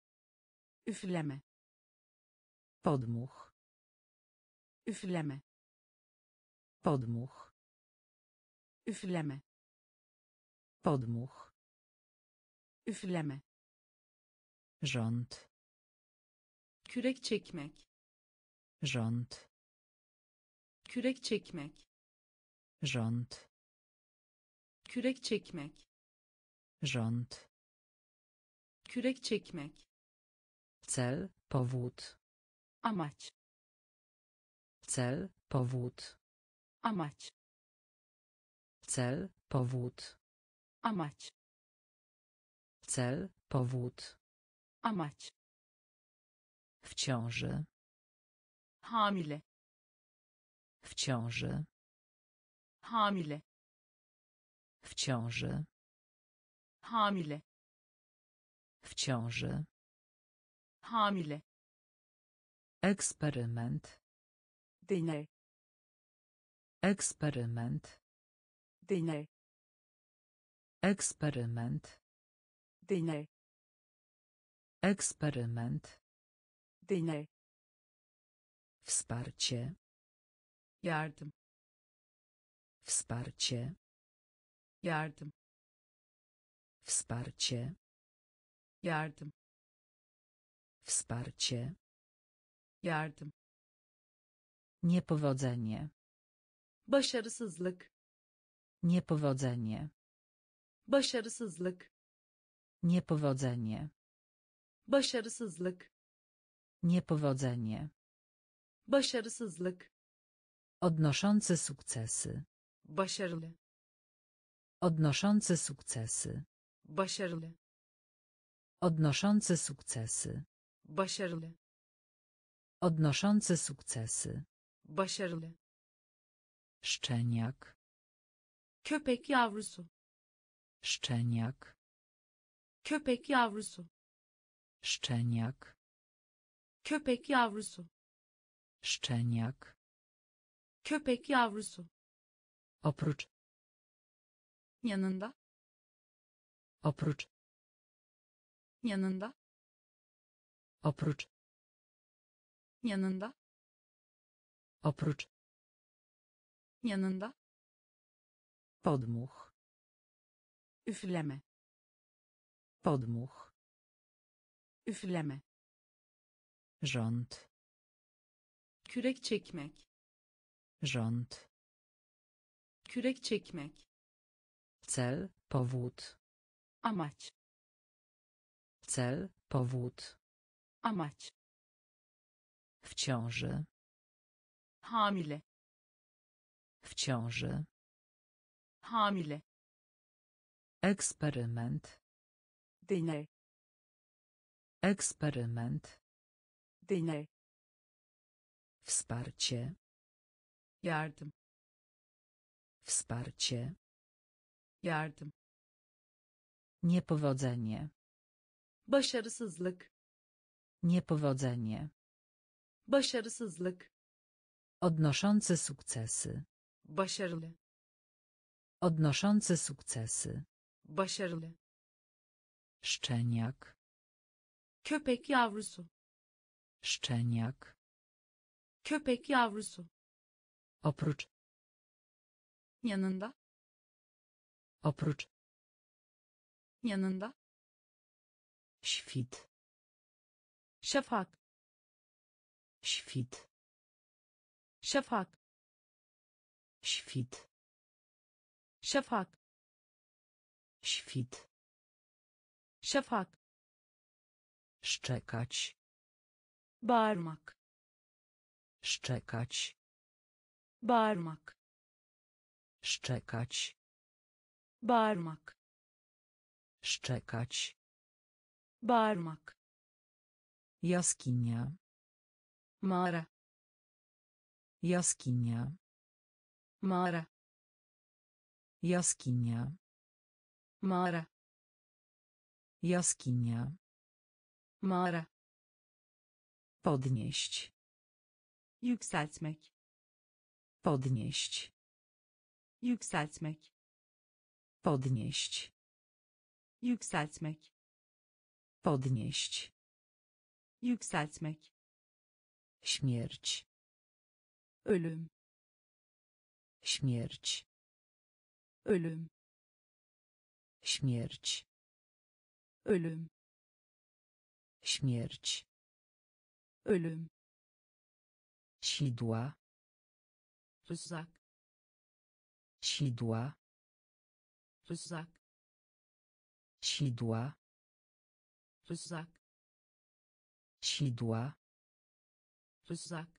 Üfleme. Podmuch. Üfleme. Podmuch. Üfleme. Podmuch. Üfleme. Rząd. Kürek çekmek. Rząd. Kürek çekmek. Rząd. Kürek çekmek. Rząd. Kürek çekmek. Cel. Powód. Amaç. Cel. Powód. Amaç. Cel. Powód. Amaç. Cel. Powód. Amaç. W ciąży. Hamile. W ciąży. Hamile. W ciąży. Hamile. W ciąży. Hamile. Eksperyment. Deney. Eksperyment. Deney. Eksperyment. Deney. Eksperyment. Deney. Wsparcie. Yardım. Wsparcie. Yardım. Wsparcie. Yardım. Wsparcie. Yardım. Niepowodzenie. Başarısızlık. Niepowodzenie. Başarısızlık. Niepowodzenie. Başarısızlık. Niepowodzenie. Başarısızlık. Odnoszący sukcesy. Başarılı. Odnoszący sukcesy. Başarılı. Odnoszący sukcesy. Başarılı. Odnoszący sukcesy. Başarılı. Szczeniak. Köpek yavrusu. Szczeniak. Köpek yavrusu. Szczeniak. Köpek yavrusu. Szczeniak. Köpek yavrusu. Oprócz. Yanında. Oprócz. Yanında. Oprócz. Yanında. Oprócz. Yanında. Podmuch. Üfleme. Podmuch. Üfleme. Rząd. Kürek çekmek. Rząd. Kürek çekmek. Cel. Powód. Amaç. Cel, powód. Amaç. W ciąży. Hamile. W ciąży. Hamile. Eksperyment. Deney. Eksperyment. Deney. Wsparcie. Yardım. Wsparcie. Yardım. Niepowodzenie. Başarısızlık. Niepowodzenie. Başarısızlık. Odnoszący sukcesy. Başarılı. Odnoszący sukcesy. Başarılı. Szczeniak. Köpek yavrusu. Szczeniak. Köpek yavrusu. Oprócz. Yanında. Oprócz. Yanında. Świt. Şafak. Świt. Şafak. Świt. Şafak. Świt. Şafak. Szczekać. Bağırmak. Szczekać. Bağırmak. Szczekać. Bağırmak. Szczekać. Bağırmak. Jaskinia. Mağara. Jaskinia. Mağara. Jaskinia. Mağara. Jaskinia. Mağara. Podnieść. Yükseltmek. Podnieść. Yükseltmek. Podnieść. Yükseltmek. Podnieść. Yükseltmek. Śmierć. Ölüm. Śmierć. Ölüm. Śmierć. Ölüm. Śmierć. Ölüm. Sidła. Rızak. Sidła. Rızak. Sidła. Rızak. Sidła. Rızak.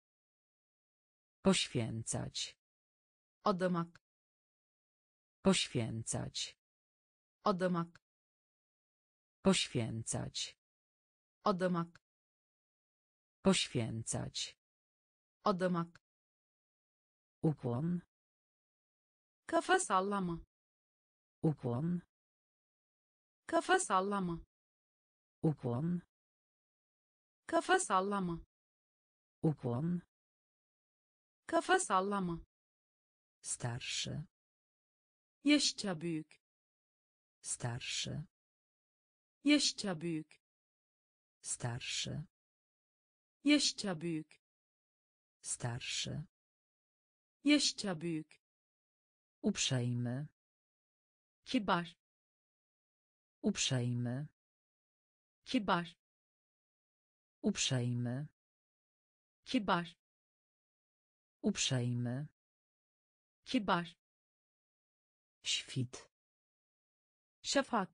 Poświęcać. Adamak. Poświęcać. Adamak. Poświęcać. Adamak. Poświęcać. Adamak. Ukłon. Kafa sallama. Ukłon. Kafa sallama. Ukłon. Kafa sallama. Ukłon. Kafa sallama. Starszy. Yaşça büyük. Starszy. Yaşça büyük. Starszy. Yaşça büyük. Starszy. Yaşça büyük. Uprzejmy. Kibar. Uprzejmy. Kibar. Uprzejmy. Kibar. Uprzejmy. Kibar. Świt. Şafak.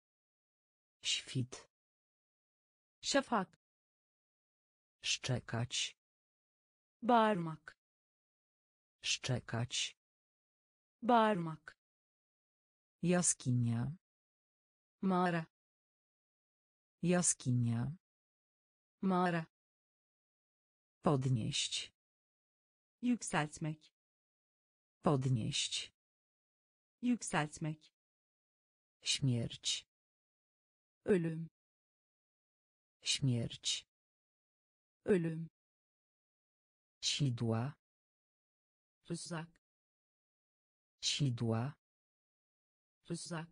Świt. Şafak. Szczekać. Bağırmak. Szczekać. Bağırmak. Jaskinia. Mağara. Jaskinia. Mağara. Podnieść. Yükseltmek. Podnieść. Yükseltmek. Śmierć. Ölüm. Śmierć. Ölüm. Sidła. Rızak. Sidła. Rızak.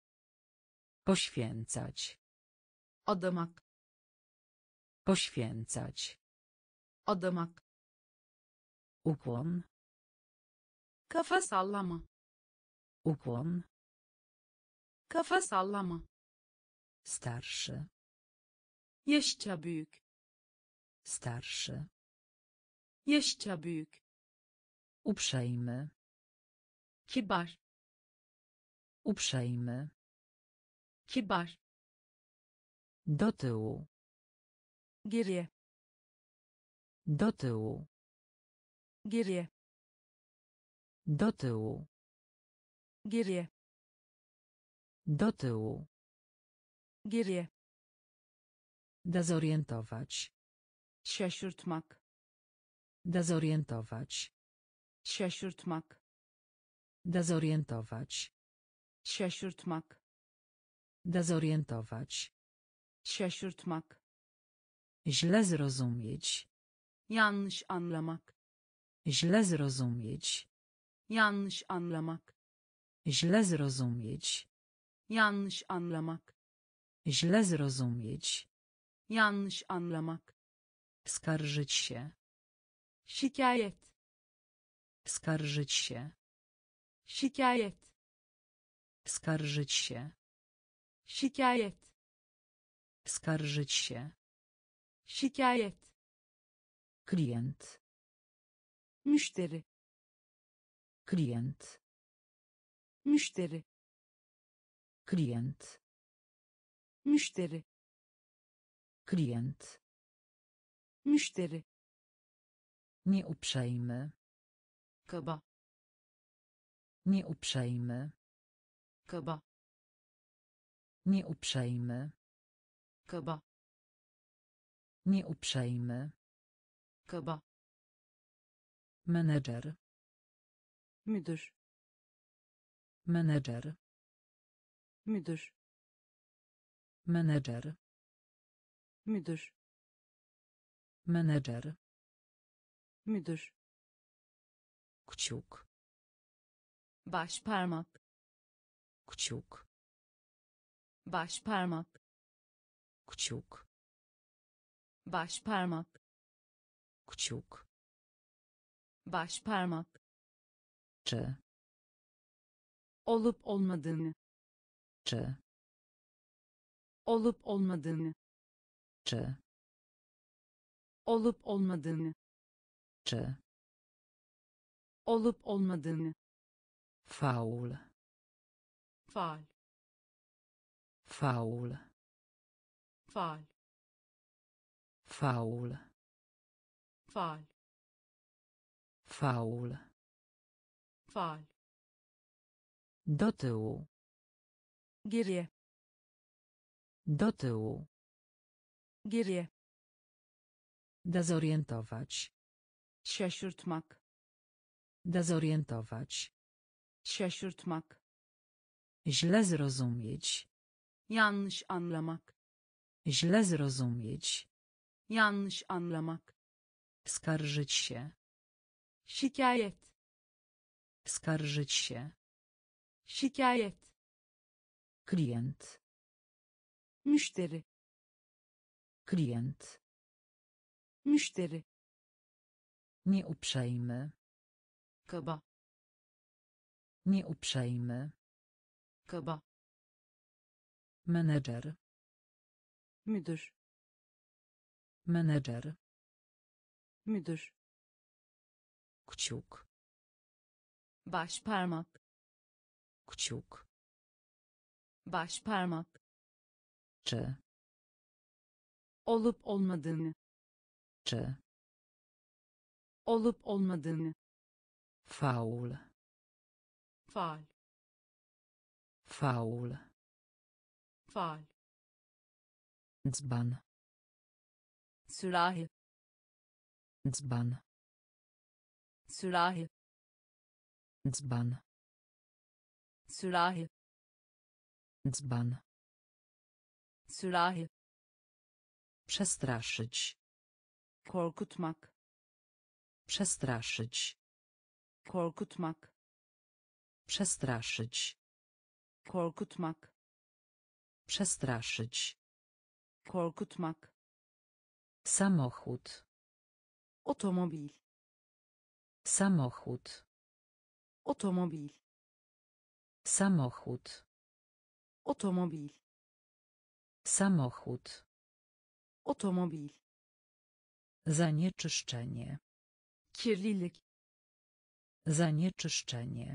Poświęcać. Adamak. Poświęcać. Adamak. Ukłon. Kafa sallama. Ukłon. Kafa sallama. Starszy. Yaşça büyük. Starszy. Yaşça büyük. Uprzejmy. Kibar. Uprzejmy. Kibar. Do tyłu. Geriye. Do tyłu. Geriye. Do tyłu. Geriye. Do tyłu. Geriye. Dezorientować. Şaşırtmak. Dezorientować. Şaşırtmak. Dezorientować. Şaşırtmak. Dezorientować. Şaşırtmak. Źle zrozumieć. Yanlış anlamak. Źle zrozumieć. Yanlış anlamak. Źle zrozumieć. Yanlış anlamak. Źle zrozumieć. Yanlış anlamak. Skarżyć się. Şikayet. Skarżyć się. Şikayet. Skarżyć się. Şikayet. Skarżyć się. Şikayet. Klient. Müşteri. Klient. Müşteri. Klient. Müşteri. Klient. Müşteri. Nieuprzejmy. Kaba. Nieuprzejmy. Kaba. Nieuprzejmy. Kaba. Nieuprzejmy. Kaba. Menedżer. Müdür. Menedżer. Müdür. Menedżer. Müdür. Menedżer. Müdür. Kciuk. Baş parmak. Kciuk. Baş parmak. Kciuk. Baş parmak. Kciuk. Baş parmak. Czy. Olup olmadığını. Czy. Olup olmadığını. Czy. Olup olmadığını. Czy. Olup olmadığını. Faul. Faal. Faul. Faal. Faul. Faal. Faul. Faal. Do tyłu. Geriye. Do tyłu. Geriye. Dezorientować. Şaşırtmak. Dezorientować. Şaşırtmak. Źle zrozumieć. Yanlış anlamak. Źle zrozumieć. Yanlış anlamak. Skarżyć się. Şikayet. Skarżyć się. Şikayet. Klient. Müşteri. Klient. Müşteri. Nieuprzejmy. Kaba. Nieuprzejmy. Kaba. Menedżer. Müdür. Menedżer. Müdür. Kciuk. Baş parmak. Kciuk. Baş parmak. Czy. Olup olmadığını. Czy. Olup olmadığını. Faul. Faal. Faul. Faal. Dzban. Sürahi. Dzban. Sürahi. Dzban. Sürahi. Dzban. Sürahi. Przestraszyć. Korkutmak. Przestraszyć. Korkutmak. Przestraszyć. Korkutmak. Przestraszyć. Korkutmak. Samochód. Otomobil. Samochód. Otomobil. Samochód. Otomobil. Samochód. Otomobil. Zanieczyszczenie. Kirlilik. Zanieczyszczenie.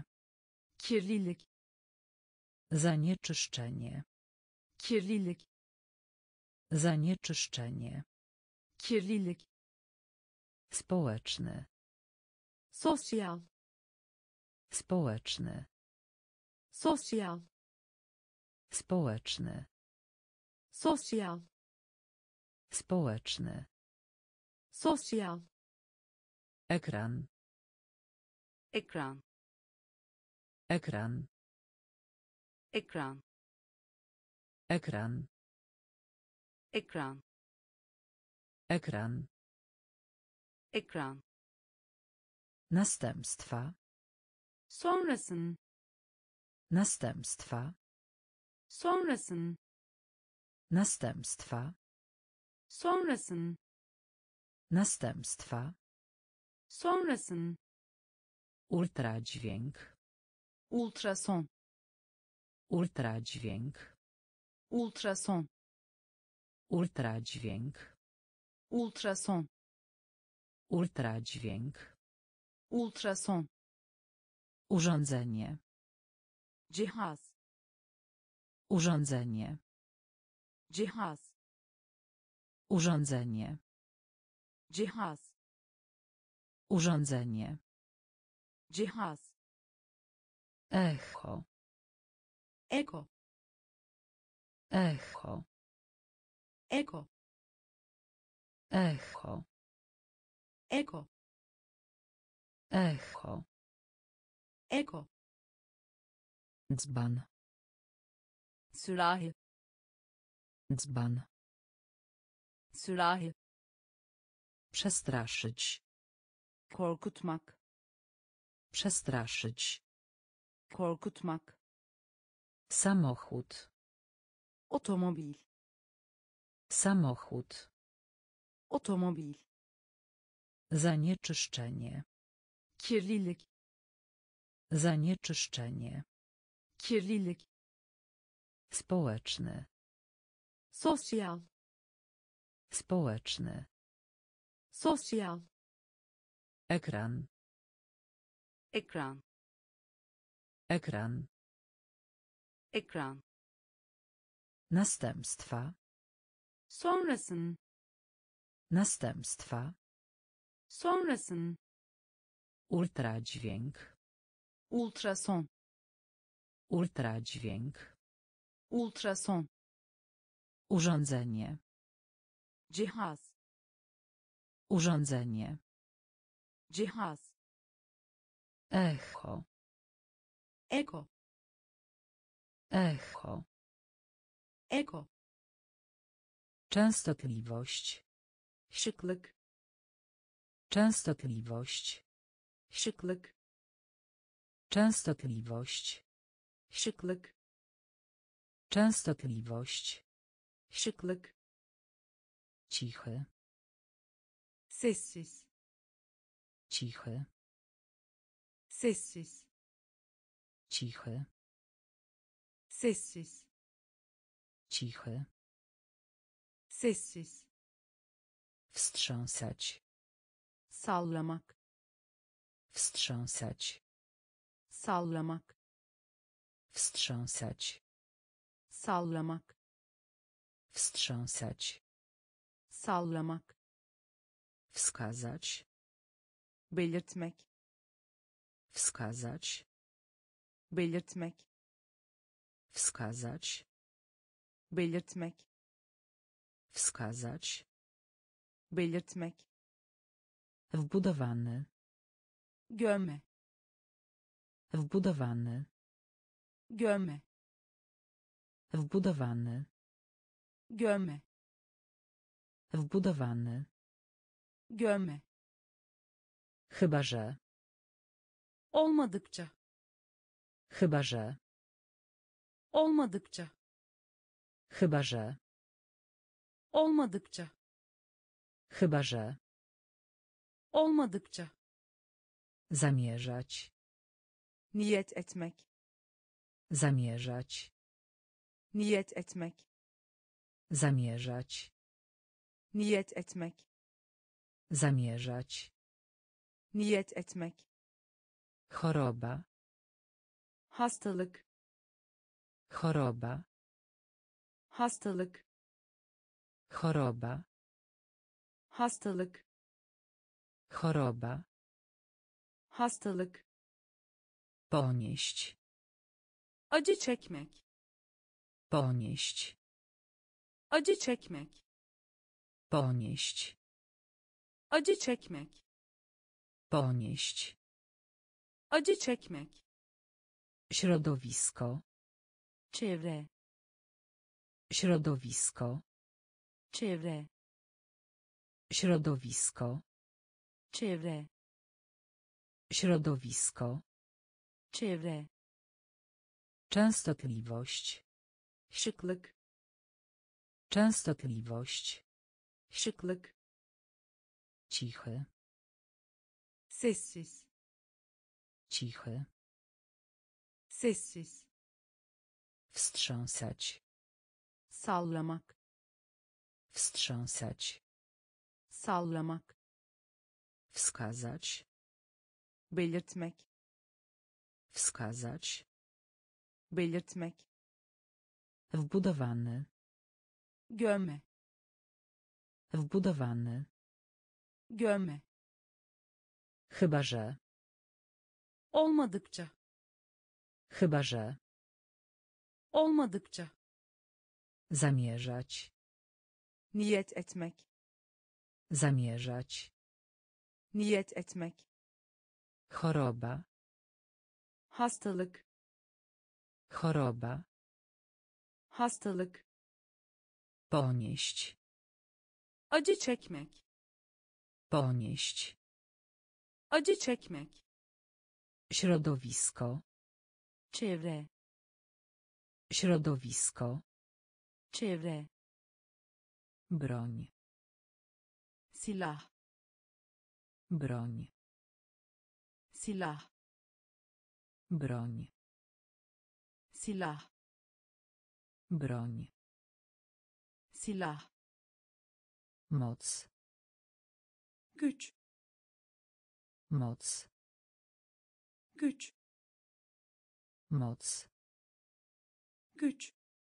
Kirlilik. Zanieczyszczenie. Kirlilik. Zanieczyszczenie. kirlilik, Społeczny. sosyal, Społeczny. sosyal, Społeczny. sosyal, Społeczny. sosyal, Ekran. ekran, Ekran. ekran, Ekran. ekran, Ekran. ekran, Następstwa. sonrasın, Następstwa. sonrasın, Następstwa. sonrasın, Następstwa. sonrasın, Ultradźwięk. ultrason, Ultradźwięk. ultrason, Ultradźwięk. ultrason, Ultradźwięk. ultrason, Urządzenie. cihaz, Urządzenie. cihaz, Urządzenie. cihaz, Urządzenie. cihaz, Echo. eko, Echo. eko, Echo. eko, Echo. eko, Dzban. sürahi, Dzban. sürahi, Przestraszyć. korkutmak, Przestraszyć. korkutmak, Samochód. otomobil, Samochód. otomobil, Zanieczyszczenie. kirlilik, Zanieczyszczenie. kirlilik, Społeczny. sosyal, Społeczny. sosyal, Ekran. ekran, Ekran. ekran, Następstwa. sonrasın, Następstwa. sonrasın, Ultradźwięk. ultrason, Ultradźwięk. ultrason, Urządzenie. cihaz, Urządzenie. cihaz, Echo. eko, Echo. eko, Częstotliwość. şıklık, Częstotliwość. şıklık, Częstotliwość. şıklık, Częstotliwość. şıklık, Cichy. sessiz, Cichy. sessiz, Cichy. sessiz, Cichy. sessiz, Wstrząsać. sallamak, Wstrząsać. sallamak, Wstrząsać. sallamak, Wstrząsać. sallamak, Wskazać. belirtmek, Wskazać. belirtmek, Wskazać. belirtmek, Wskazać. belirtmek, Wbudowany. gömme, Wbudowany. gömme, Wbudowany. gömme, Wbudowany. gömme, Chyba że. olmadıkça, Chyba że. olmadıkça, Chyba że. olmadıkça, Chyba że. olmadıkça, Zamierzać. niyet etmek, Zamierzać. niyet etmek, Zamierzać. niyet etmek, Zamierzać. niyet etmek, Choroba. hastalık, Choroba. hastalık, Choroba. Hastalık. Choroba. Hastalık. Ponieść. Acı çekmek. Ponieść. Acı çekmek. Ponieść. Acı çekmek. Ponieść. Acı çekmek. Środowisko. Çevre. Środowisko. Çevre. Środowisko. Çevre. Środowisko. Çevre. Częstotliwość. Şıklık. Częstotliwość. Şıklık. Cichy. Sessiz. Cichy. Sessiz. Wstrząsać. Sallamak. Wstrząsać. Sallamak. Wskazać. Belirtmek. Wskazać. Belirtmek. Wbudowany. Gömme. Wbudowany. Gömme. Chyba że. Olmadıkça. Chyba że. Olmadıkça. Zamierzać. Niyet etmek. Zamierzać. Niyet etmek. Choroba. Hastalık. Choroba. Hastalık. Ponieść. Acı çekmek. Ponieść. Acı çekmek. Środowisko. Çevre. Środowisko. Çevre. Broń. Silah. Broń. Silah. Broń. Silah. Broń. Silah. Moc. Güç. Moc. Güç. Moc. Güç.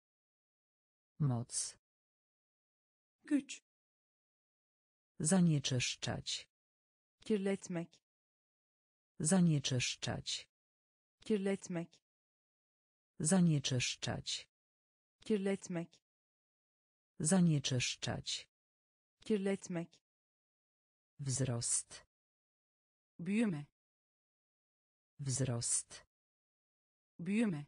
Moc. Güç. Zanieczyszczać. Kirletmek. Zanieczyszczać. Kirletmek. Zanieczyszczać. Kirletmek. Zanieczyszczać. Kirletmek. Wzrost. Büyüme. Wzrost. Büyüme.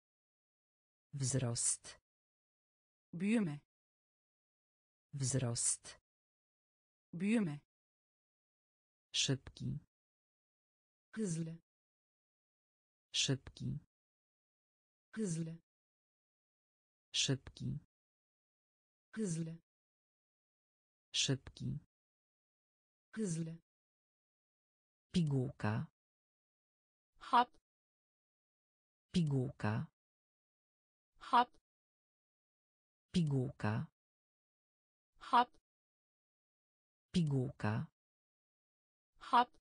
Wzrost. Büyüme. Wzrost. Büyüme. Szybki. Hızlı. Szybki. Hızlı. Szybki. Hızlı. Szybki. Hızlı. Pigułka. Hap. Pigułka. Hap. Pigułka. Hap. Pigułka. Hap.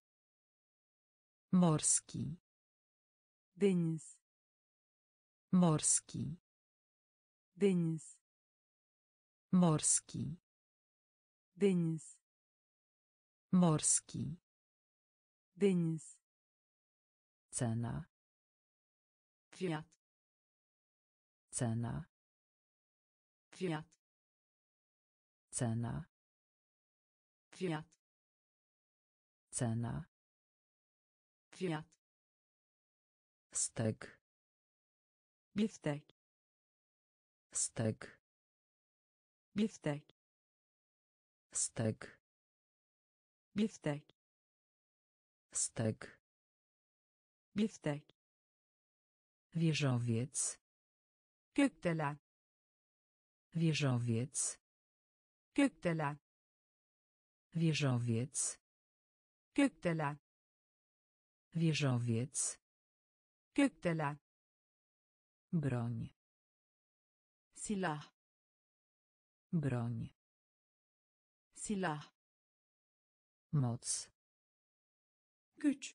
Morski. Deniz. Morski. Deniz. Morski. Deniz. Morski. Deniz. Cena. Fiyat. Cena. Fiyat. Cena. Fiyat. Cena. Fiyat. Stek. Biftek. Stek. Biftek. Stek. Biftek. Stek. Biftek. Wieżowiec. Gökdelen. Wieżowiec. Gökdelen. Wieżowiec. Gökdelen. Wieżowiec. Gökdelen. Broń. Silah. Broń. Silah. Moc. Güç.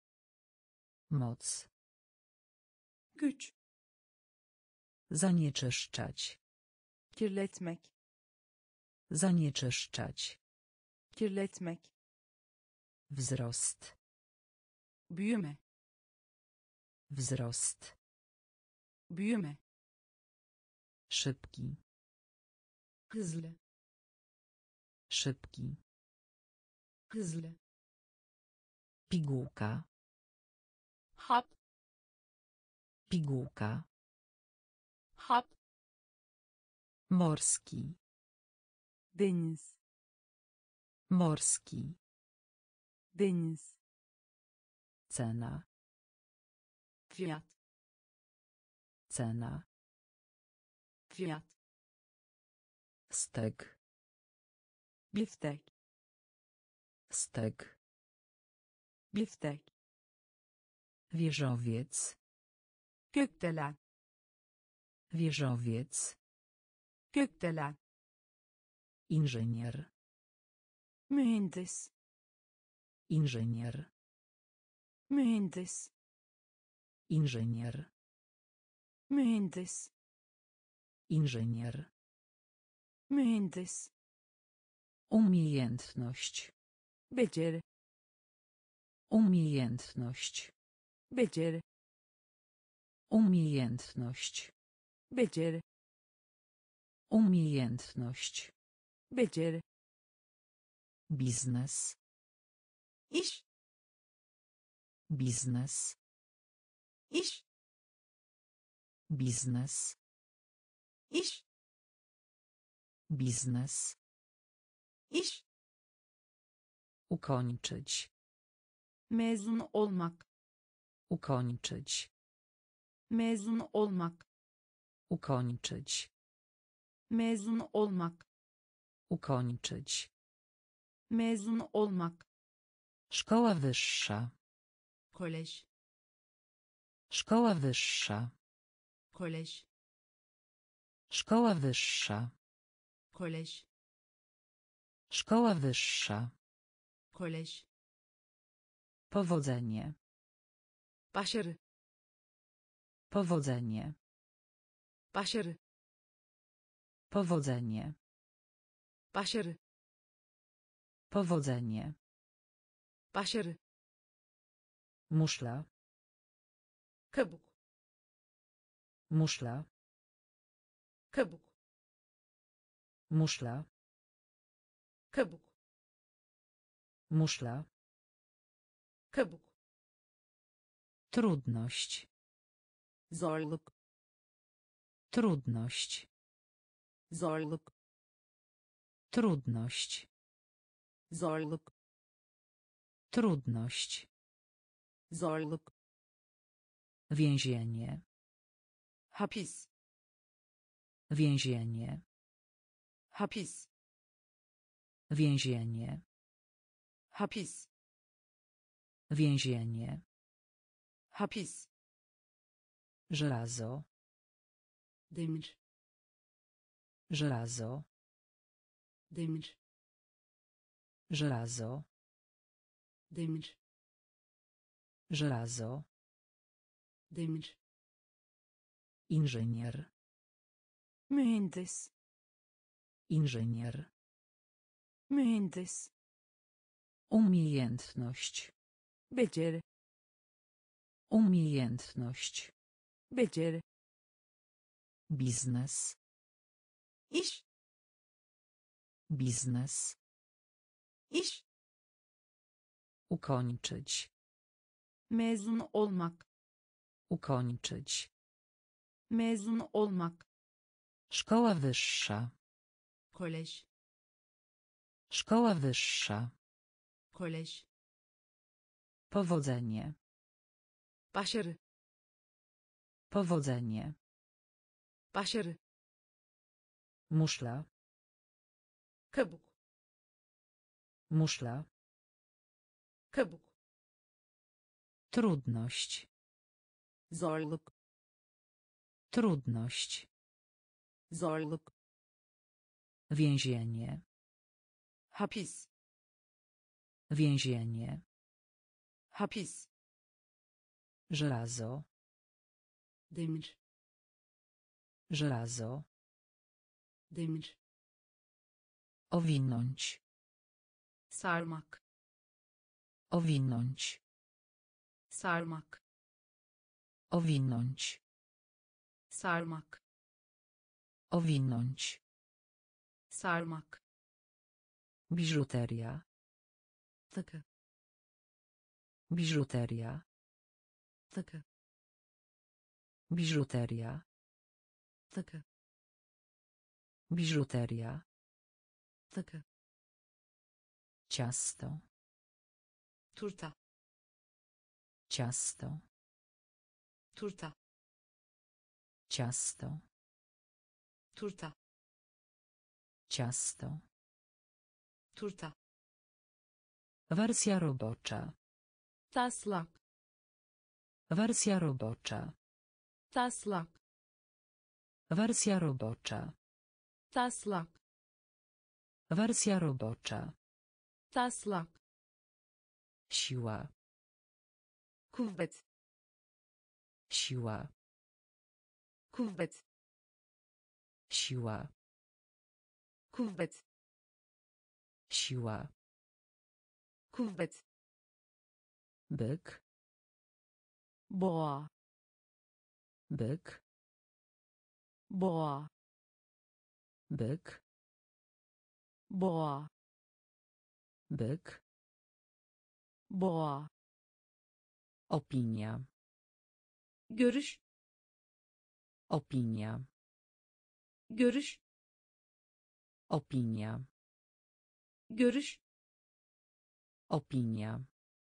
Moc. Güç. Zanieczyszczać. Kirletmek. Zanieczyszczać. kirletmek, Wzrost. büyüme, Wzrost. büyüme, Szybki. hızlı, Szybki. hızlı, Pigułka. hap, Pigułka. hap, Morski. deniz, Morski. deniz, Cena. fiyat, Cena. fiyat, Stek. biftek, Stek. biftek, Wieżowiec. gökdelen, Wieżowiec. gökdelen, Inżynier. mühendis, Inżynier. mühendis, Inżynier. mühendis, Inżynier. mühendis, Umiejętność. beceri, Umiejętność. beceri, Umiejętność. beceri, Umiejętność. beceri, Biznes. iş, Biznes. iş, Biznes. iş, Biznes. iş, Ukończyć. mezun olmak, Ukończyć. mezun olmak, Ukończyć. mezun olmak, Ukończyć. mezun olmak, Szkoła wyższa. kolej, Szkoła wyższa. kolej, Szkoła wyższa. kolej, Szkoła wyższa. kolej, Powodzenie. başarı, Powodzenie. başarı, Powodzenie. başarı, Powodzenie. başarı, Muszla. kabuk, Muszla. kabuk, Muszla. kabuk, Muszla. kabuk, Trudność. zorluk, Trudność. zorluk, Trudność. zorluk, Trudność. zorluk, Więzienie. hapis, Więzienie. hapis, Więzienie. hapis, Więzienie. hapis, Żelazo. demir, Żelazo. demir, Żelazo. demir, Żelazo. demir, Inżynier. mühendis, Inżynier. mühendis, Umiejętność. beceri, Umiejętność. beceri, Biznes. iş, Biznes. iş, Ukończyć. mezun olmak, Ukończyć. mezun olmak, Szkoła wyższa. kolej, Szkoła wyższa. kolej, Powodzenie. başarı, Powodzenie. başarı, Muszla. kabuk, Muszla. kabuk, Trudność. zorluk, Trudność. zorluk, Więzienie. hapis, Więzienie. hapis, Żelazo. demir, Żelazo. demir, Owinąć. Sarmak. Owinąć. Sarmak. Owinąć. Sarmak. Owinąć. Sarmak. Biżuteria. Takı. Biżuteria. Takı. Biżuteria. Takı. Biżuteria. Takı. Ciasto. Turta. Ciasto. Turta. Ciasto. Turta. Ciasto. Turta. Wersja robocza. Taslak. Wersja robocza. Taslak. Wersja robocza. Taslak. Wersja robocza. Taslak. Siła. Kuvvet. Siła. Kuvvet. Siła. Kuvvet. Siła. Kuvvet. Byk. Boğa. Byk. Boğa. Byk. Boğa. Byk. Boğa. Opinia. Görüş. Opinia. Görüş. Opinia. Görüş. Opinia.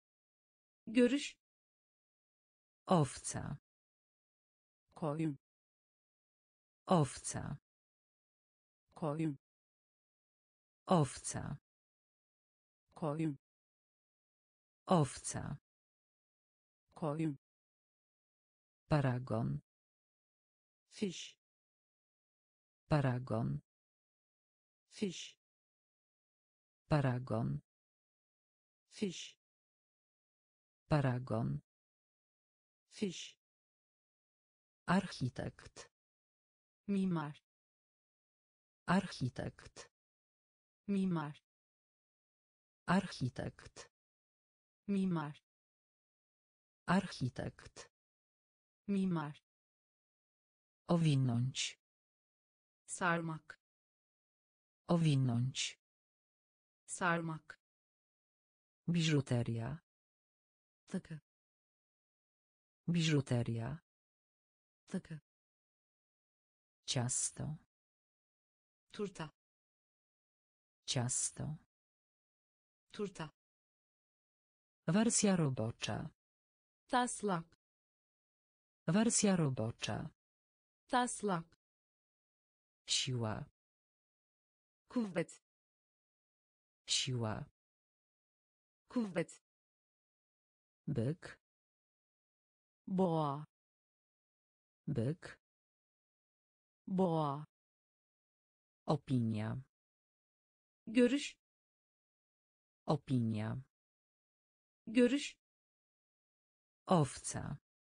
Görüş. Owca. Koyun. Owca. Koyun. Owca. Koyun. Owca. Koyun. Paragon. Fiş. Paragon. Fiş. Paragon. Fiş. Paragon. Fiş. Architekt. Mimar. Architekt. Mimar. Architekt. Mimar. Architekt. Mimar. Owinąć. Sarmak. Owinąć. Sarmak. Biżuteria. Takı. Biżuteria. Takı. Ciasto. Turta. Ciasto. Turta. Wersja robocza. Taslak. Wersja robocza. Taslak. Siła. Kuvvet. Siła. Kuvvet. Byk. Boğa. Byk. Boğa. Opinia. Görüş. Opinia. Görüş. Owca.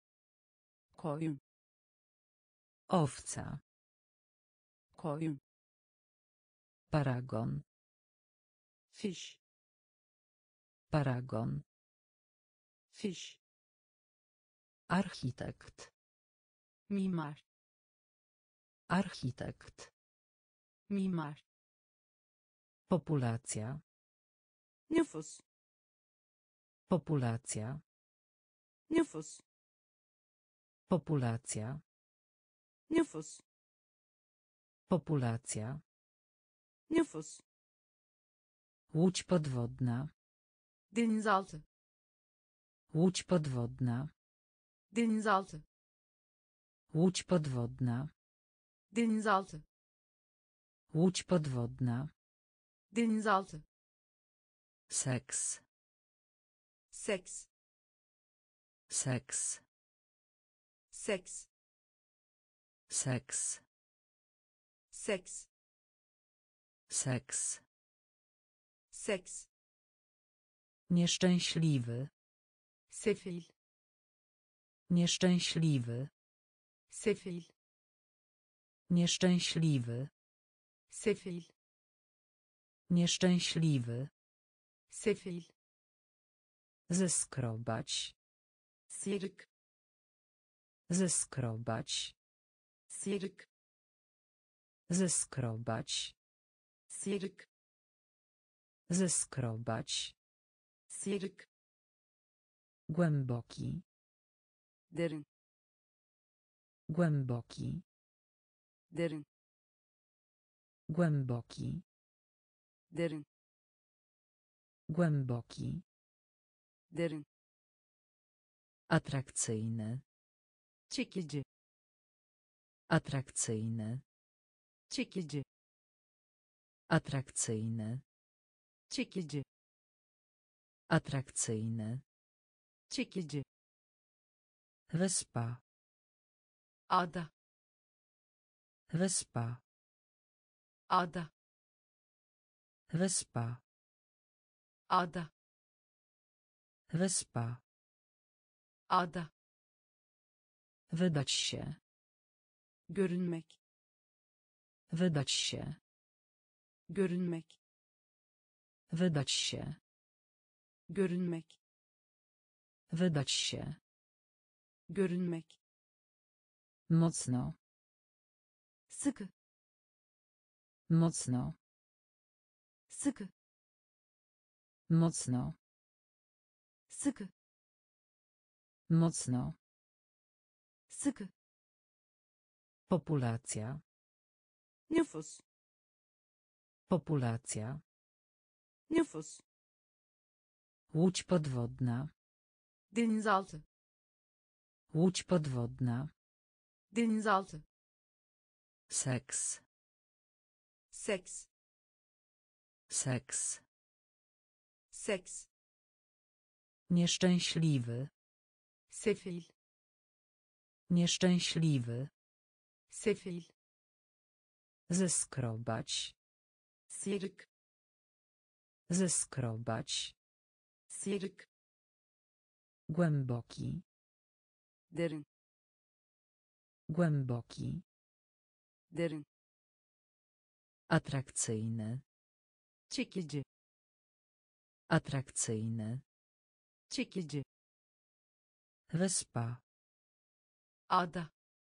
Koyun. Owca. Koyun. Paragon. Fiş. Paragon. Fiş. Architekt. Mimar. Architekt. Mimar. Populacja. Nüfus. Populacja. Nüfus. Populacja. Nüfus. Populacja. Nüfus. Łódź podwodna. Denizaltı. Łódź podwodna. Denizaltı. Łódź podwodna. Denizaltı. Łódź podwodna. Denizaltı. Seks. Seks. Seks. Seks. Seks. Seks. Seks. Seks. Nieszczęśliwy. Sefil. Nieszczęśliwy. Sefil. Nieszczęśliwy. Sefil. Nieszczęśliwy. Sefil. Zeskrobać. Sıyrık. Zeskrobać. Sıyrık. Zeskrobać. Sıyrık. Zeskrobać. Sıyrık. Głęboki. Derin. Głęboki. Derin. Głęboki. Derin. Głęboki. Derin. Atrakcyjny. Çekici. Atrakcyjny. Çekici. Atrakcyjny. Çekici. Atrakcyjny. Çekici. Wyspa. Ada. Wyspa. Ada. Wyspa. Ada. Wyspa. Ada. Wydać się. Görünmek. Wydać się. Görünmek. Wydać się. Görünmek. Wydać się. Görünmek. Mocno. Sıkı. Mocno. Sıkı. Mocno. Sıkı. Mocno. Sıkı. Populacja. Nüfus. Populacja. Nüfus. Łódź podwodna. Denizaltı. Łódź podwodna. Denizaltı. Seks. Seks. Seks. Seks. Nieszczęśliwy. Sefil. Nieszczęśliwy. Sefil. Zeskrobać. Sıyrık. Zeskrobać. Sıyrık. Głęboki. Derin. Głęboki. Derin. Atrakcyjny. Çekici. Atrakcyjny. Çekici. Wyspa. Ada.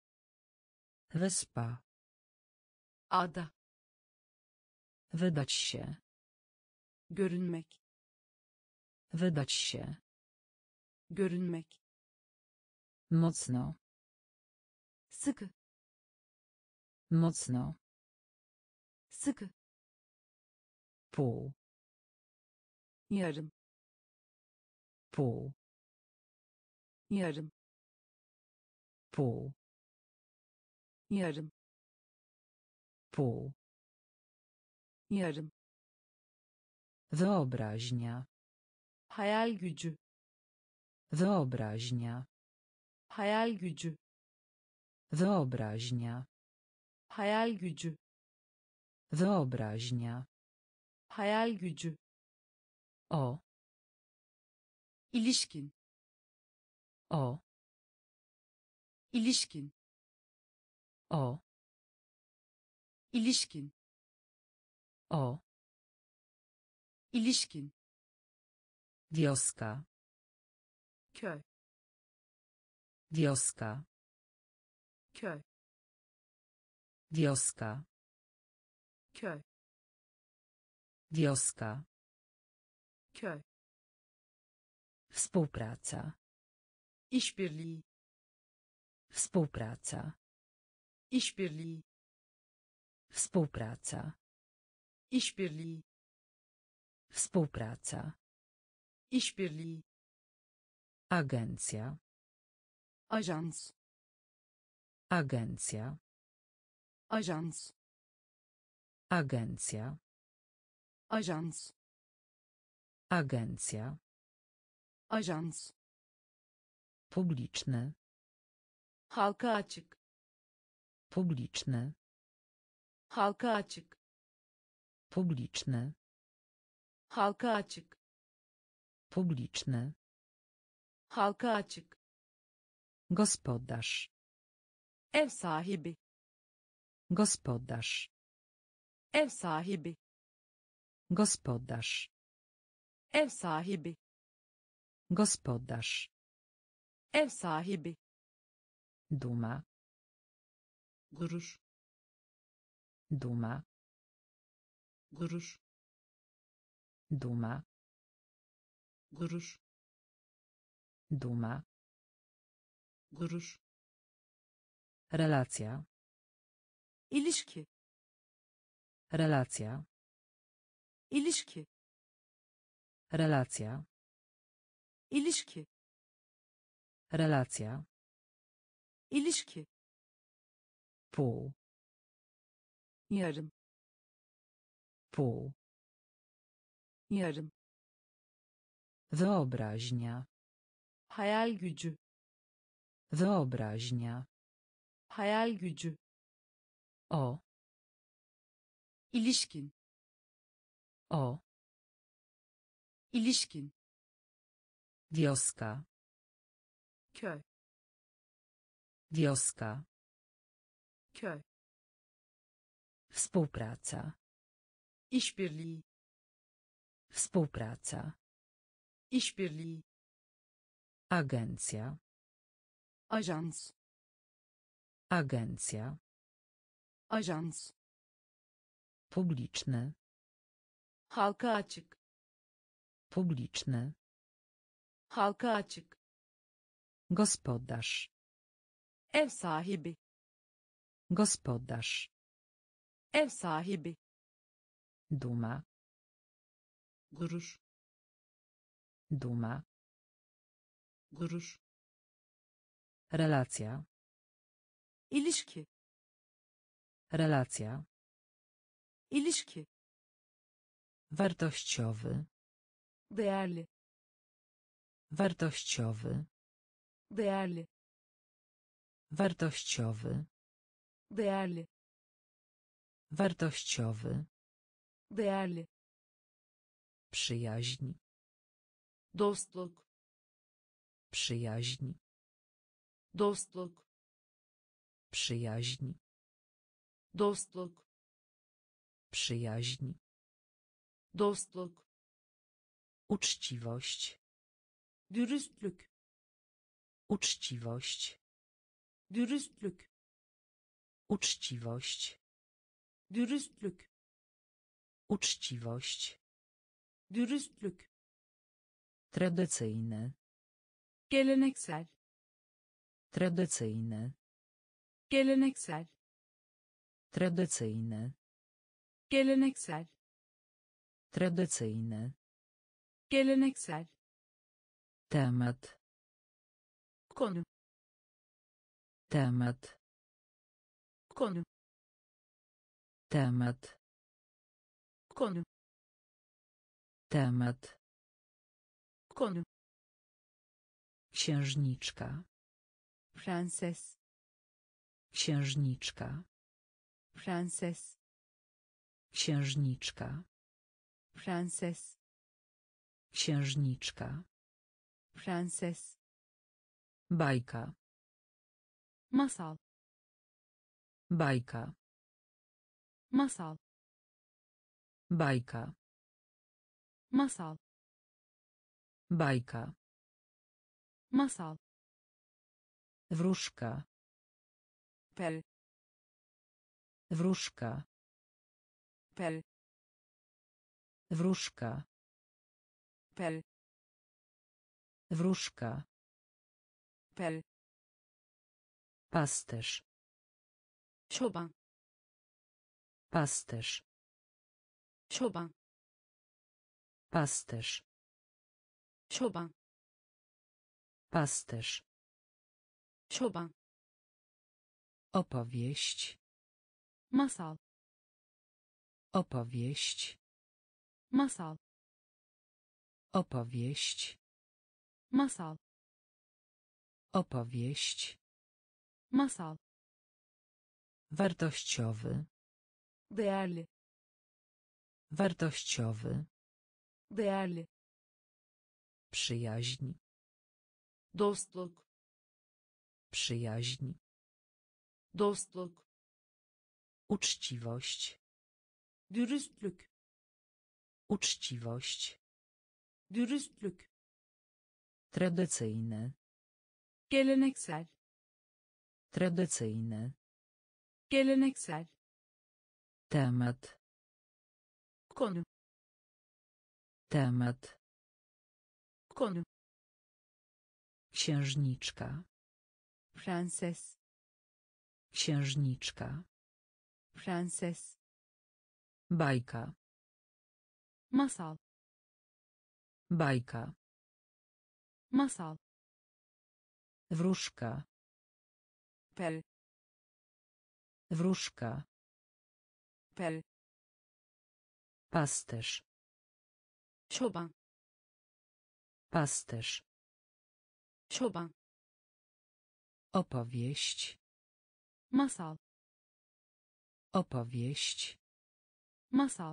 Wyspa. Ada. Wydać się. Görünmek. Wydać się. Görünmek. Mocno. Sıkı. Mocno. Sıkı. Pół. Yarım. Pół. Yarım. Pół. Yarım. Pół. Yarım. Wyobraźnia. Hayal gücü. Wyobraźnia. Hayal gücü. Wyobraźnia. Hayal gücü. Wyobraźnia. Hayal gücü. O. İlişkin. O. İlişkin. O. İlişkin. O. İlişkin. Wioska. Köy. Wioska. Köy. Wioska. Köy. Wioska. Köy. Współpraca. İşbirliği. Współpraca. İşbirliği. Współpraca. İşbirliği. Współpraca. İşbirliği. Agencja. Ajans. Agencja. Ajans. Agencja. Ajans. Agencja. Ajans. Publiczny. Halka açık. Publiczny. Halka açık. Publiczny. Halka açık. Publiczny. Halka açık. Gospodarz. Ev sahibi. Gospodarz. Ev sahibi. Gospodarz. Ev sahibi. Gospodarz. Ev sahibi. Duma. Gurur. Duma. Gurur. Duma. Gurur. Duma. Gurur. Relacja. İlişki. Relacja. İlişki. Relacja. İlişki. Relacja. İlişki. Pół. Yarım. Pół. Yarım. Wyobraźnia. Hayal gücü. Wyobraźnia. Hayal gücü. O. İlişkin. O. İlişkin. Wioska. Köy. Wioska. Köy. Współpraca. İşbirliği. Współpraca. İşbirliği. Agencja. Ajans. Agencja. Ajans. Publiczny. Halka açık. Publiczny. Halka açık. Gospodarz. Ev sahibi. Gospodarz. Ev sahibi. Duma. Gurur. Duma. Gurur. Relacja. İlişki. Relacja. İlişki. Wartościowy. Değerli. Wartościowy. Değerli. Wartościowy. Değerli. Wartościowy. Değerli. Przyjaźń. Dostluk. Przyjaźń. Dostluk. Przyjaźń. Dostluk. Przyjaźń. Dostluk. Uczciwość. Dürüstlük. Uczciwość. Dürüstlük. Uczciwość. Dürüstlük. Uczciwość. Dürüstlük. Tradycyjny. Geleneksel. Tradycyjny. Geleneksel. Tradycyjny. Geleneksel. Tradycyjny. Geleneksel. Temat. Konu. Temat. Konu. Temat. Konu. Temat. Konu. Księżniczka. Prenses. Księżniczka. Prenses. Księżniczka. Prenses. Księżniczka. Prenses. Bajka. Masal. Bajka. Masal. Bajka. Masal. Bajka. Masal. Wróżka. Pel. Wróżka. Pel. Wróżka. Pel. Wróżka. Pel. Pasterz. Çoban. Pasterz. Çoban. Pasterz. Çoban. Pasterz. Çoban. Opowieść. Masal. Opowieść. Masal. Opowieść. Masal. Opowieść. Masal. Wartościowy. Değerli. Wartościowy. Değerli. Przyjaźń. Dostluk. Przyjaźń. Dostluk. Uczciwość. Dürüstlük. Uczciwość. Dürüstlük. Tradycyjny. Geleneksel. Tradycyjny. Geleneksel. Temat. Konu. Temat. Konu. Księżniczka. Prenses. Księżniczka. Prenses. Bajka. Masal. Bajka. Masal. Wróżka. Pel. Wróżka. Pel. Pasterz. Çoban. Pasterz. Çoban. Opowieść. Masal. Opowieść. Masal.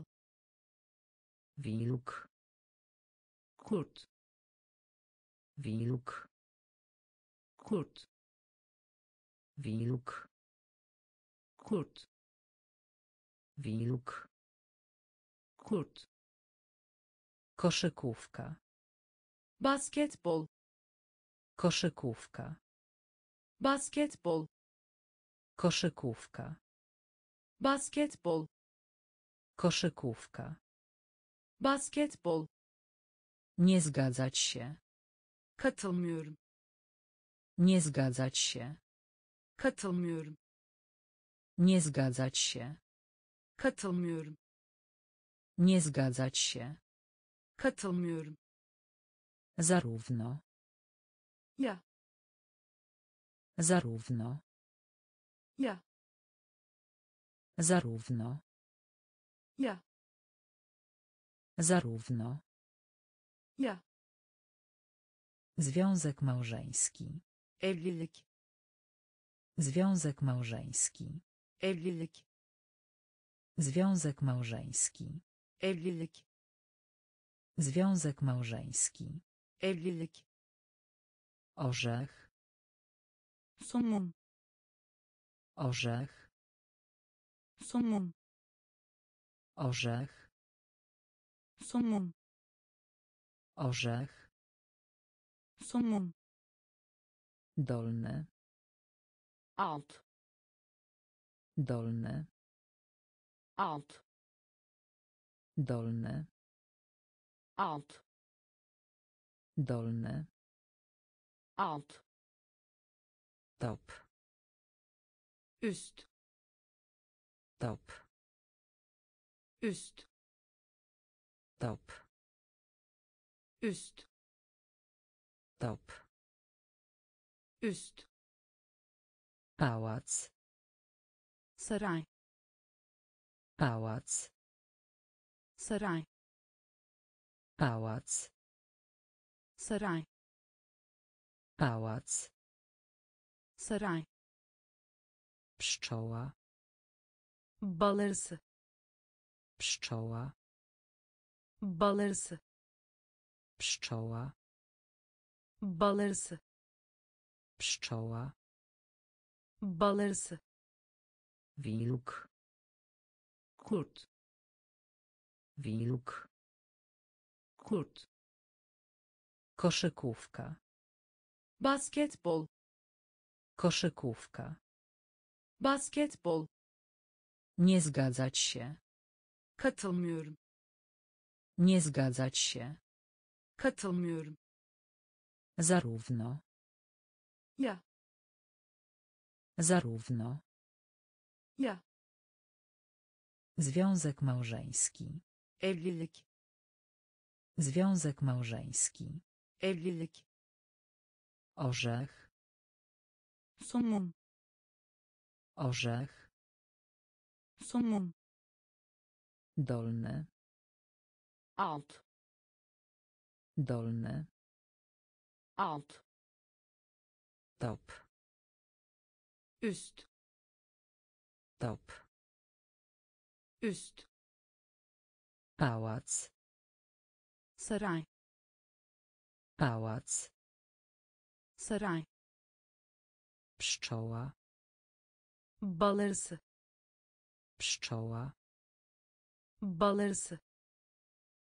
Wilk. Kurt. Wilk. Kurt. Wilk. Kurt. Wilk. Kurt. Koszykówka. Basketbol. Koszykówka. Basketbol. Koszykówka. Basketbol. Koszykówka. Basketbol. Nie zgadzać się. Katılmıyorum. Nie zgadzać się. Katılmıyorum. Nie zgadzać się. Katılmıyorum. Nie zgadzać się. Katılmıyorum. Zarówno. Ya. Zarówno. Ya. Zarówno. Ya. Zarówno. Ya. Związek małżeński. Evlilik. Związek małżeński. Evlilik. Związek małżeński. Evlilik. Związek małżeński. Evlilik. Orzech. Somun. Orzech. Somun. Orzech. Somun. Orzech. Somun. Dolny. Alt. Dolny. Alt. Dolny. Alt. Dolny. Alt. Top. Üst. Top. Üst. Top. Üst. Top. Üst. Pałac. Saray. Pałac. Saray. Pałac. Saray. Pałac. Saray. Pszczoła. Bal arısı. Pszczoła. Bal arısı. Pszczoła. Bal arısı. Pszczoła. Bal arısı. Wilk. Kurt. Wilk. Kurt. Koszykówka. Basketbol. Koszykówka. Basketbol. Nie zgadzać się. Katılmıyorum. Nie zgadzać się. Katılmıyorum. Zarówno. Ya. Zarówno. Ya. Związek małżeński. Evlilik. Związek małżeński. Evlilik. Orzech. Somun. Orzech. Somun. Dolny. Alt. Dolny. Alt. Top. Üst. Top. Üst. Pałac. Saray. Pałac. Saray. Pszczoła. Bal arısı. Pszczoła. Bal arısı.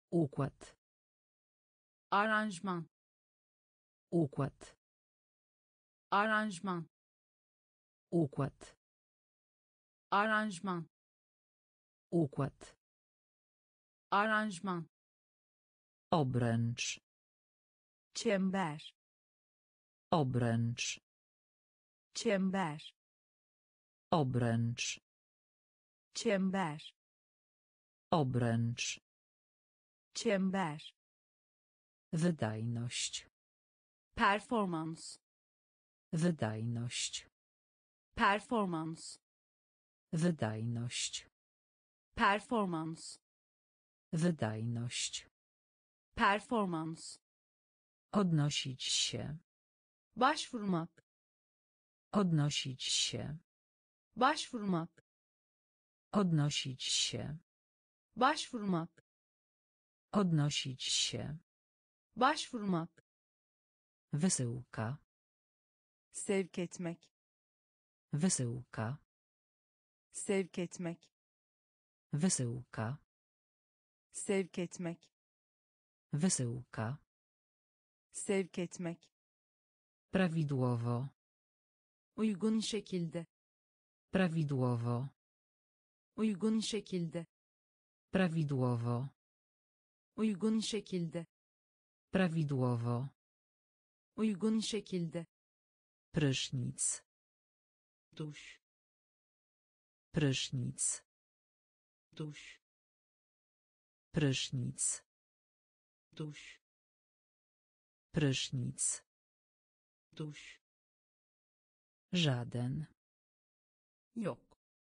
Układ. Aranjman. Układ. Aranjman. Układ. Aranjman. Układ. Aranjman. Obręcz. Çember. Obręcz. Çember. Obręcz. Çember. Obręcz. Çember. Wydajność. Performans. Wydajność. Performans. Wydajność. Performans. Wydajność. Performans. Odnosić się. Başvurmak. Odnosić się. Başvurmak. Odnosić się. Başvurmak. Odnosić się. Başvurmak. Wysyłka. Sevk etmek. Wysyłka. Sevk etmek. Wysyłka. Sevk etmek. Wysyłka. Sevk etmek. Prawidłowo. Uygun şekilde. Prawidłowo. Uygun şekilde. Prawidłowo. Uygun şekilde. Prawidłowo. Uygun şekilde. Prysznic. Duş. Prysznic. Duş. Prysznic. Duş. Prysznic. Duş. Żaden. Yok.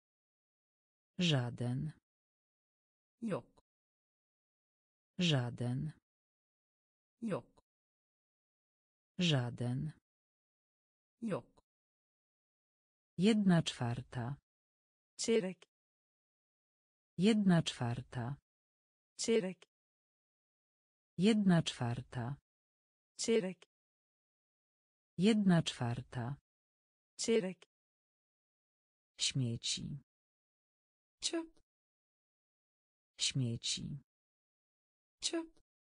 Żaden. Yok. Żaden. Yok. Żaden. Yok. Jedna czwarta. Çeyrek. Jedna czwarta. Çeyrek. Jedna czwarta. Çeyrek. Jedna czwarta. Çeyrek. Śmieci. Çöp. Śmieci. Çöp.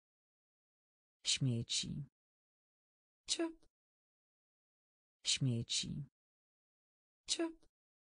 Śmieci. Çöp. Śmieci. Çöp.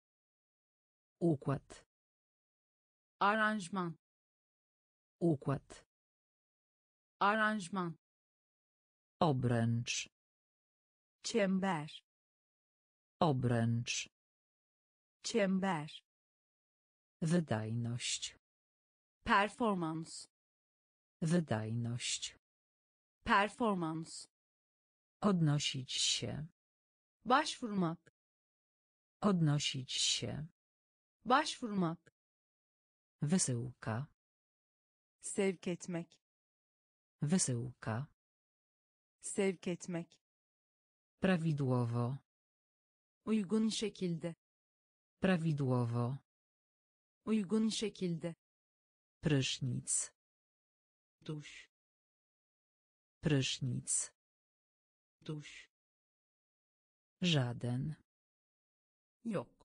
Układ. Aranjman. Układ. Aranjman. Obręcz. Çember. Obręcz. Çember. Wydajność. Performans. Wydajność. Performans. Odnosić się. Başvurmak. Odnosić się. Başvurmak. Wysyłka. Sevk etmek. Wysyłka. Sevk etmek. Prawidłowo. Uygun şekilde. Prawidłowo. Uygun şekilde. Prysznic. Duş. Prysznic. Duş. Żaden. Yok.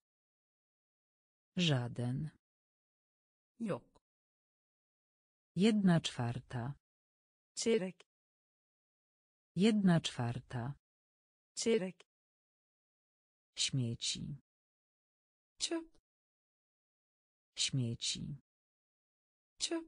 Żaden. Yok. Jedna czwarta. Çeyrek. Jedna czwarta. Çeyrek. Śmieci. Çöp. Śmieci. Çöp.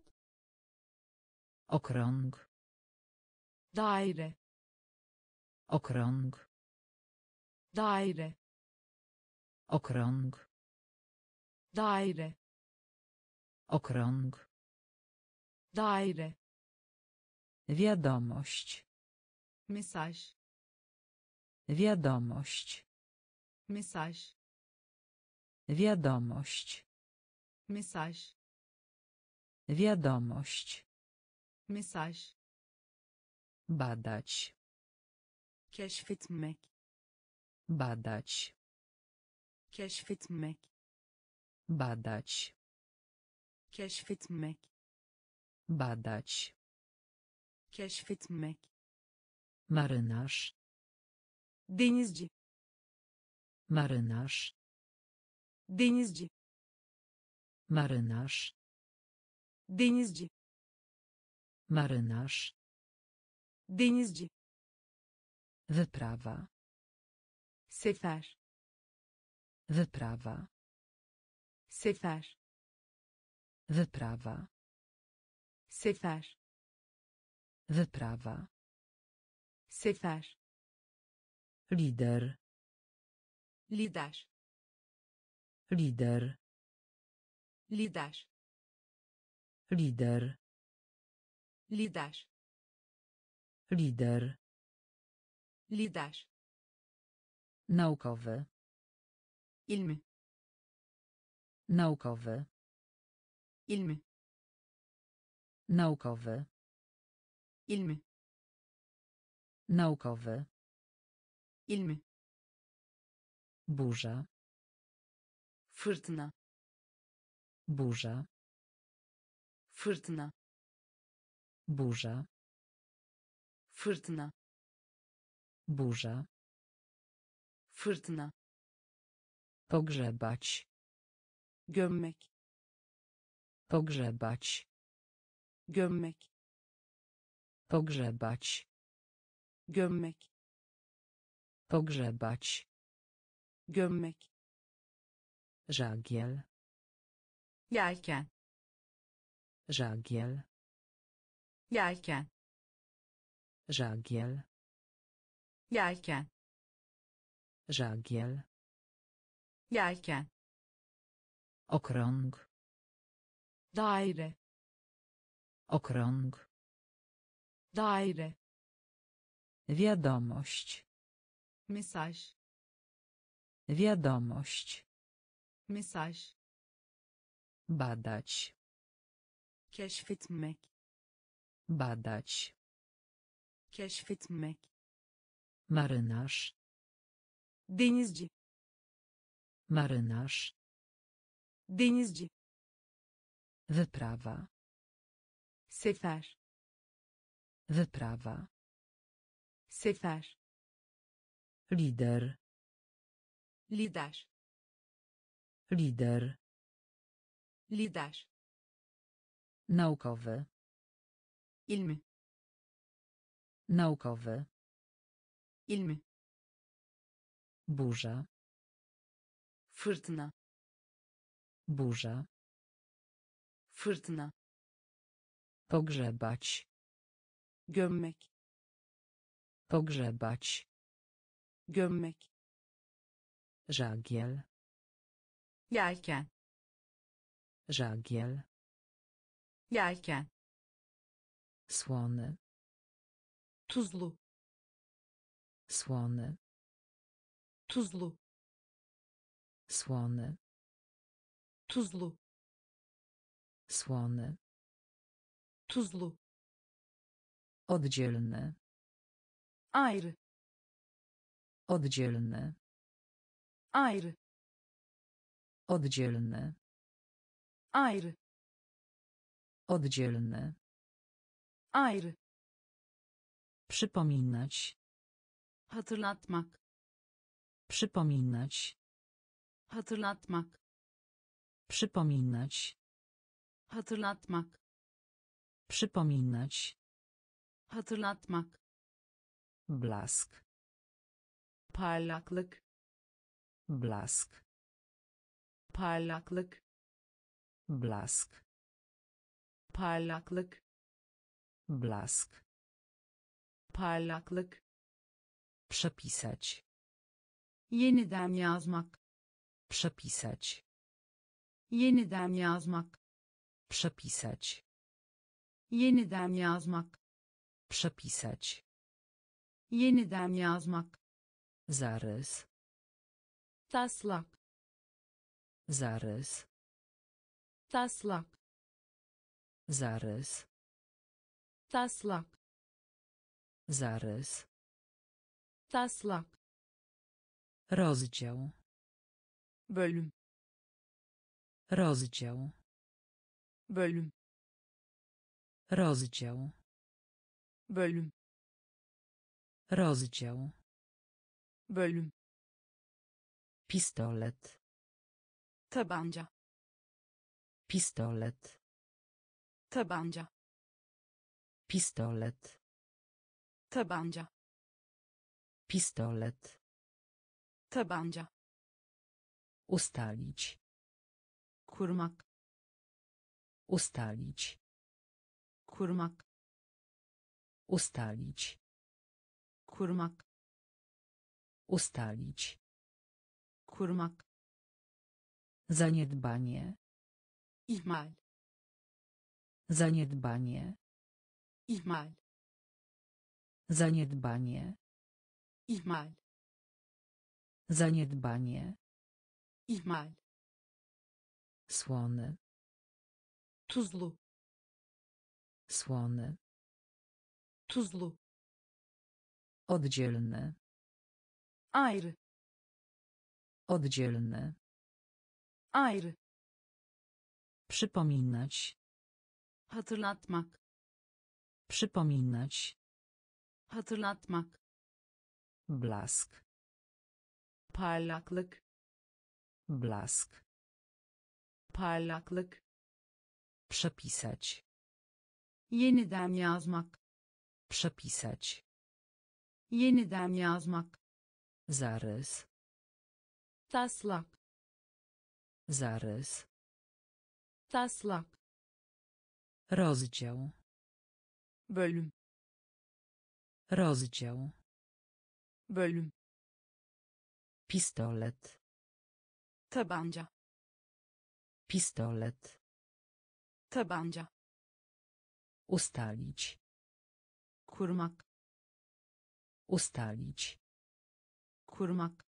Okrąg. Daire. Okrąg. Daire. Okrąg. Daire. Okrąg. Daire. Wiadomość. Mesaj. Wiadomość. Mesaj. Wiadomość. Mesaj. Wiadomość. Mesaj. Badać. Keşfetmek. Badać. Keşfetmek. Badać. Keşfetmek. Badać. Keşfetmek. Marynarz. Denizci. Marynarz. Denizci. Marynarz. Denizci. Marynarz. Denizci. Wyprawa. Sefer. Wyprawa. Sefer. Wyprawa. Sefer. Wyprawa. Sefer. Lider. Lider. Lider. Lider. Lider. Lider. Lider. Lider. Naukowy. İlmi. Naukowy. İlmi. Naukowy. İlmi. Naukowy. İlmi. Burza. Fırtına. Burza. Fırtına. Burza. Fırtına. Burza. Fırtına. Pogrzebać. Gömmek. Pogrzebać. Gömmek. Pogrzebać. Gömmek. Pogrzebać. Gömmek. Żagiel. Yelken. Żagiel. Yelken. Żagiel. Yelken. Żagiel. Yelken. Okrąg. Daire. Okrąg. Daire. Wiadomość. Mesaj. Wiadomość. Mesaj. Badać. Keşfetmek. Badać. Keşfetmek. Marynarz. Denizci. Marynarz. Denizci. Wyprawa. Sefer. Wyprawa. Sefer. Lider. Lider. Lider. Lider. Naukowy. İlmi. Naukowy. İlmi. Burza. Fırtına. Burza. Fırtına. Pogrzebać. Gömmek. Pogrzebać. Gömmek. Żagiel. Yelken. Żagiel. Yelken. Słony. Tuzlu. Słony. Tuzlu. Słony. Tuzlu. Słony. Tuzlu. Oddzielny. Ayrı. Oddzielny. Ayrı. Oddzielny. Ayrı. Oddzielny. Ayrı. Przypominać. Hatırlatmak. Przypominać. Hatırlatmak. Przypominać. Hatırlatmak. Przypominać. Hatırlatmak. Blask. Parlaklık. Blask. Parlaklık. Blask. Parlaklık. Blask. Parlaklık. Przepisać. Yeniden yazmak. Przepisać. Yeniden yazmak. Przepisać. Yeniden yazmak. Przepisać. Yeniden yazmak. Zarys. Taslak. Zarys. Taslak. Zarys. Taslak. Zarys. Taslak. Rozdział. Bölüm. Rozdział. Bölüm. Rozdział. Bölüm. Rozdział. Bölüm. Pistolet. Tabanca. Pistolet. Tabanca. Pistolet. Tabanca. Pistolet. Tabanca. Ustalić. Kurmak. Ustalić. Kurmak. Ustalić. Kurmak. Ustalić. Kurmak. Zaniedbanie. İhmal. Zaniedbanie. İhmal. Zaniedbanie. İhmal. Zaniedbanie. İhmal. Słony. Tuzlu. Słony. Tuzlu. Oddzielny. Ayrı. Oddzielny. Ayrı. Przypominać. Hatırlatmak. Przypominać. Hatırlatmak. Blask. Parlaklık. Blask. Parlaklık. Przepisać. Yeniden yazmak. Przepisać. Yeniden yazmak. Zarys. Taslak. Zarys. Taslak. Rozdział. Bölüm. Rozdział. Bölüm. Pistolet. Tabanca. Pistolet. Tabanca. Ustalić. Kurmak. Ustalić. Kurmak.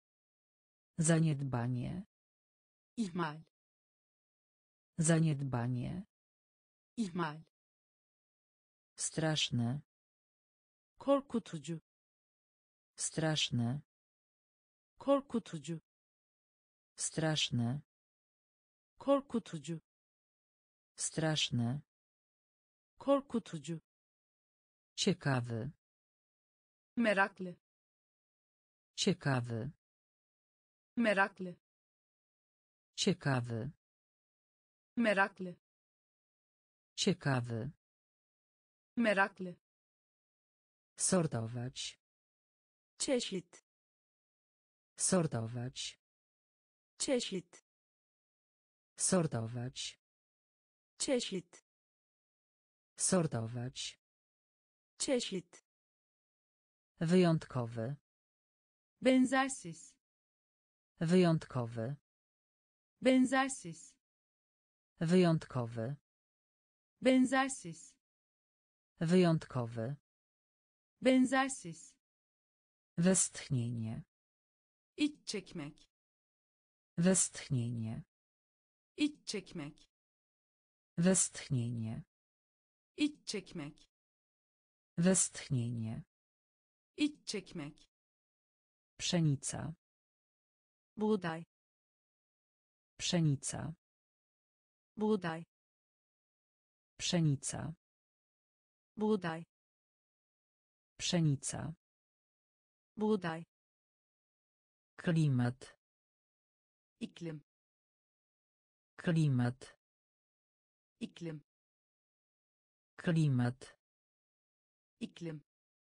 Zaniedbanie. İhmal. Zaniedbanie. İhmal. Straszne. Korkutucu. Straszne. Korkutucu. Straszne. Korkutucu. Straszne. Korkutucu. Ciekawy. Meraklı. Ciekawy. Meraklı. Ciekawy. Meraklı. Ciekawy. Meraklı. Sortować. Çeşit. Sortować. Çeşit. Sortować. Çeşit. Sortować. Çeşit. Wyjątkowy. Benzersiz. Wyjątkowy. Benzersiz. Wyjątkowy. Benzersiz. Wyjątkowy. Benzersiz. Westchnienie. İç çekmek. Westchnienie. İç çekmek. Westchnienie. İç çekmek. Westchnienie. İç çekmek. Pszenica. Buğday. Pszenica. Buğday. Pszenica. Buğday. Pszenica. Buğday. Klimat. İklim. Klimat. İklim. Klimat. İklim.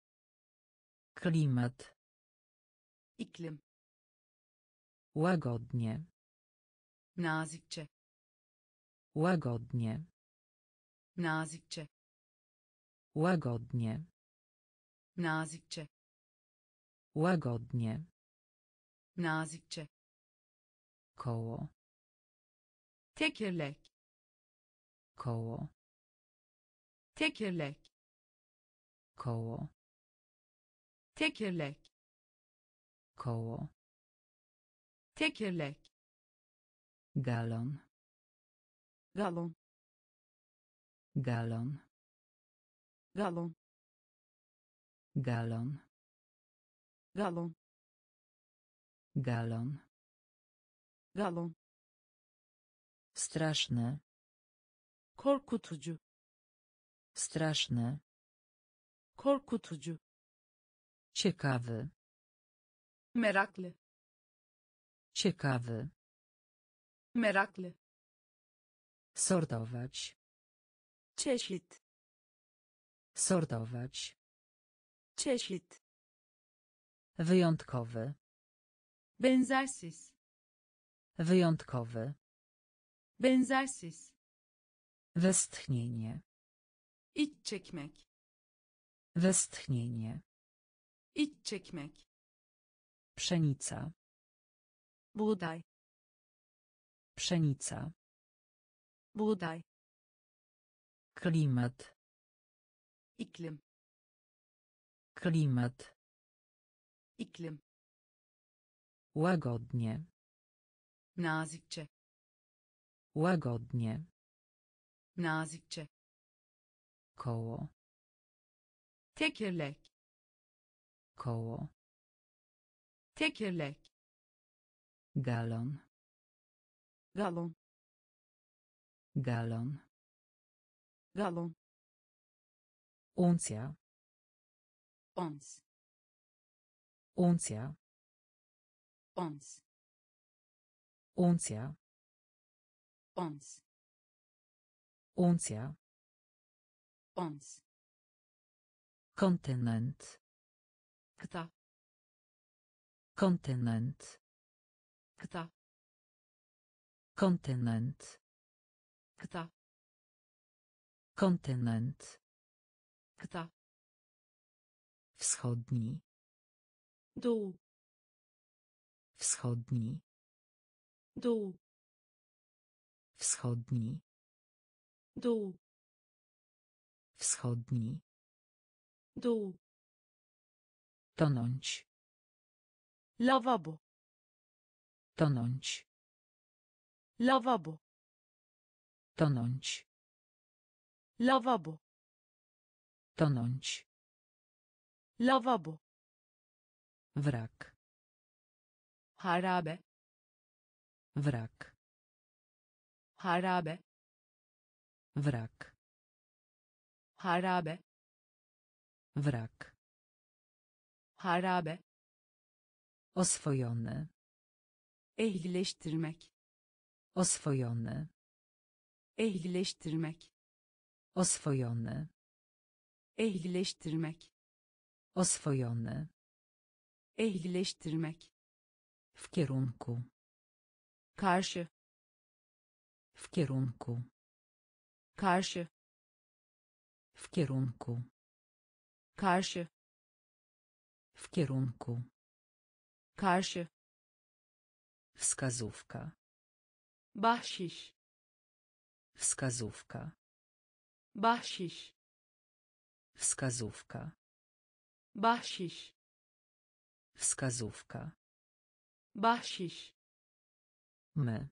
Klimat. İklim. Łagodnie. Nazikçe. Łagodnie. Nazikçe. Łagodnie. Nazikçe. Łagodnie. Nazikçe. Koło. Tekerlek. Koło. Tekerlek. Koło. Tekerlek. Koło. Tekerlek. Galon. Galon. Galon. Galon. Galon. Galon. Galon. Galon. Straszne. Korkutucu. Straszne. Korkutucu. Ciekawy. Meraklı. Ciekawy. Meraklı. Sortować. Çeşit. Sortować. çeşit, Wyjątkowy. benzersiz, Wyjątkowy. benzersiz, Westchnienie. iç çekmek, Westchnienie. iç çekmek, Pszenica. buğday, Pszenica. buğday, Klimat. iklim, Klimat. iklim, Łagodnie. nazikçe, Łagodnie. nazikçe, Koło. tekerlek, Koło. tekerlek, Galon. galon, Galon. galon, Uncja. ons, Uncja. ons, Uncja. ons, Uncja. ons, Kontynent. kıta, Kontynent. kıta, Kontynent. kıta, Kontynent. kıta, Wschodni. doğu, Wschodni. doğu, Wschodni. doğu, Wschodni. doğu, Tonąć. lavabo, Tonąć. lavabo, Tonąć. lavabo, Tonąć. lavabo, Wrak. harabe, Wrak. harabe, Wrak. harabe, Wrak. harabe, Oswojony. ehlileştirmek, Oswojony. ehlileştirmek, Oswojony. ehlileştirmek, Oswojony. ehlileştirmek, W kierunku. karşı, W kierunku. karşı, W kierunku. karşı, W kierunku. karşı, Wskazówka. bahşiş, Wskazówka. bahşiş, Wskazówka. bahşiş, Wskazówka. bahşiş, My.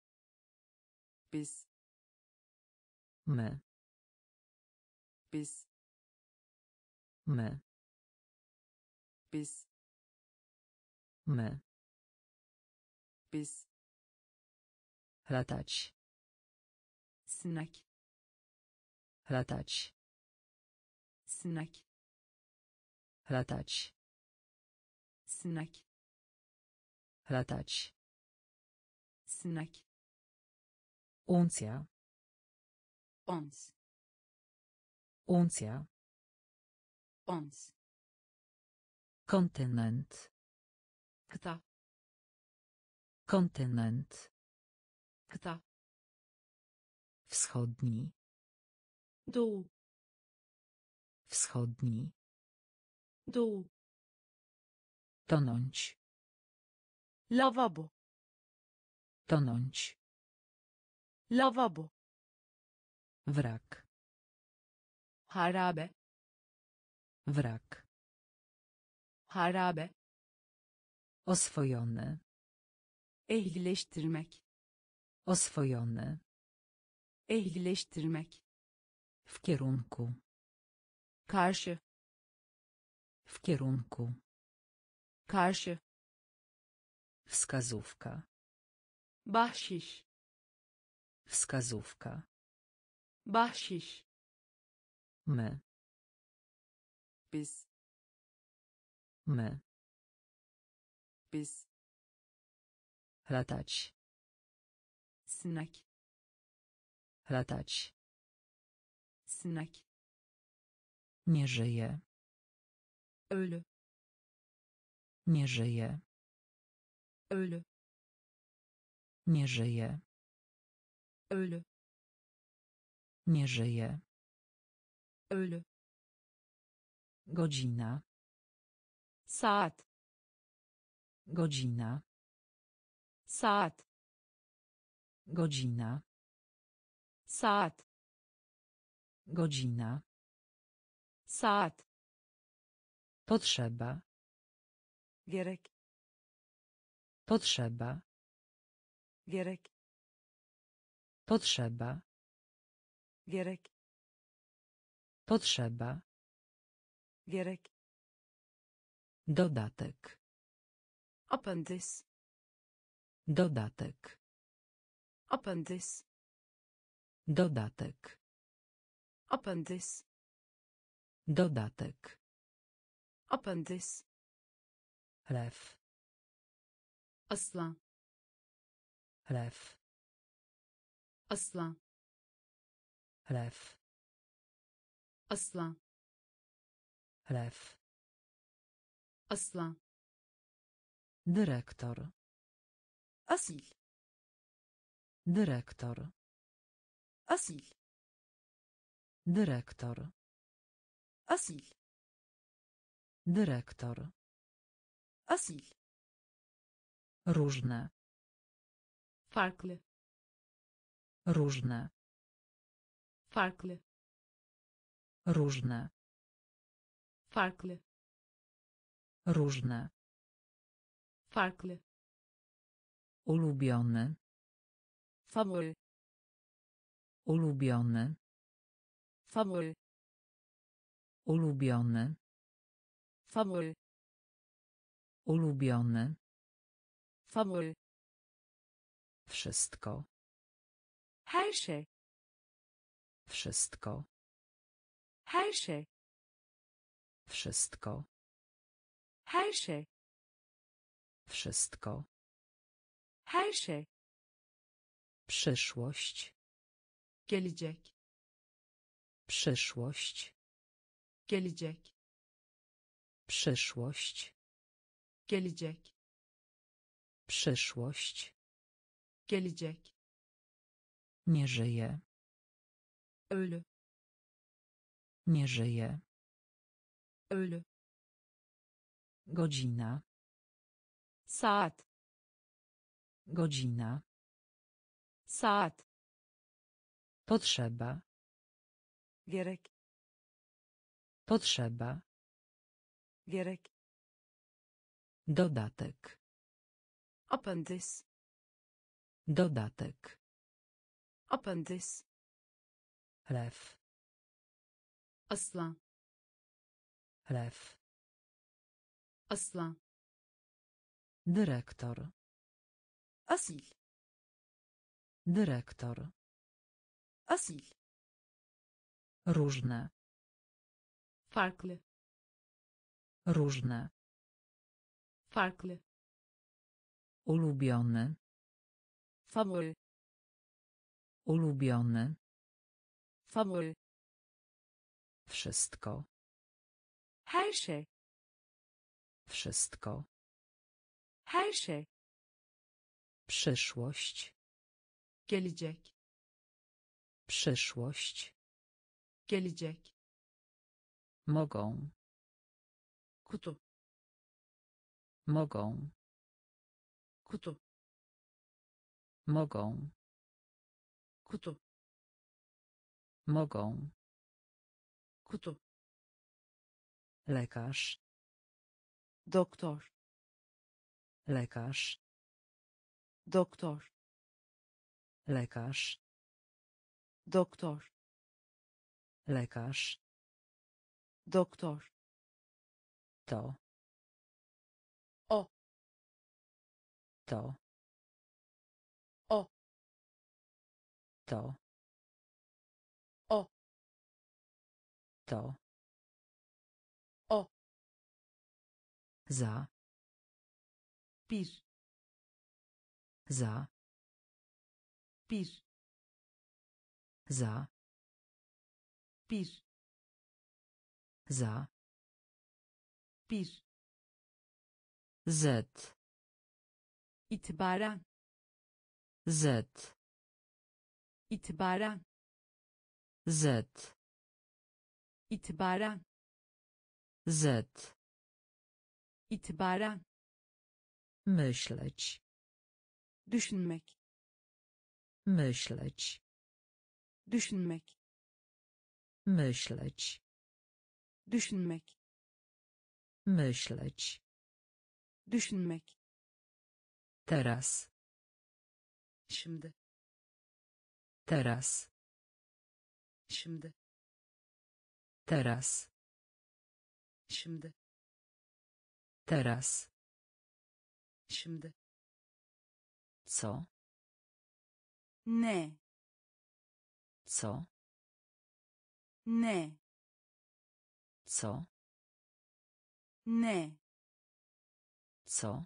biz, My. biz, My. biz, My. biz, Latać. sinek, Latać. sinek, Latać. sinek, Latać. sinek, Uncja. ons, Uncja. ons, Kontynent. kıta, Kontynent. kıta, Wschodni. doğu, Wschodni. doğu, Tonąć. lavabo, Tonąć. lavabo, Wrak. harabe, Wrak. harabe, Oswojony. ehlileştirmek, Oswojony. ehlileştirmek, W kierunku. karşı, W kierunku. karşı, Wskazówka. bahşiş, Wskazówka. bahşiş, My. biz, My. biz, Latać. sinek, Latać. sinek, Nie żyje. Ölü. Nie żyje. Ölü. Nie żyje. Ölü. Nie żyje. Ölü. Godzina. Saat. Godzina. Saat. Godzina. Saat. Godzina. Saat. Potrzeba. Gerek. Potrzeba. Gerek. Potrzeba. Gerek. Potrzeba. Gerek. Dodatek. Apandys. Dodatek. Apandys. Dodatek. Apandys. Dodatek. Apandys. Lew. Aslan. Lew. Aslan. Lew. Aslan. Lew. Aslan. Dyrektor. Asil. Dyrektor. Asil. Dyrektor. Asil. Dyrektor. Asil. Różne. Farklı. Różne. Farklı. Różne. Farklı. Różne. Farklı. Ulubiony. Favori. Ulubiony. Favori. Ulubiony. Favori. Ulubiony. Favori. Wszystko. Her şey. Wszystko. Her şey. Wszystko. Her şey. Wszystko. Her şey. Przyszłość. Gelecek. Przyszłość. Gelecek. Przyszłość. Gelecek. Przyszłość. Gelecek. Nie żyje. Ölü. Nie żyje. Ölü. Godzina. Saat. Godzina. Saat. Potrzeba. Gerek. Potrzeba. Gerek. Dodatek. Apandys. Dodatek. Apandys. Lew. Aslan. Lew. Aslan. Dyrektor. Asil. Dyrektor. Asil. Różne. Farklı. Różne. Farklı. Ulubiony. Favori. Ulubiony. Favori. Wszystko. Her şey. Wszystko. Her şey. Przyszłość. Gelecek. Przyszłość. Gelecek. Mogą. Kutu. Mogą. Kutu. Mogą. Kutu. Mogą. Kutu. Lekarz. Doktor. Lekarz. Doktor. Lekarz. Doktor. Lekarz. Doktor. To. O. To. O. To. O. To. O. Za. Bir. Za. Bir. Za. Bir. Za. Bir. Z. itibaren Z. itibaren Z. itibaren Z. itibaren Myśleć. düşünmek Myśleć. düşünmek Myśleć. düşünmek Myśleć. düşünmek Teraz. şimdi Teraz. şimdi Teraz. şimdi Teraz. şimdi Co? ne Co? ne Co? ne Co?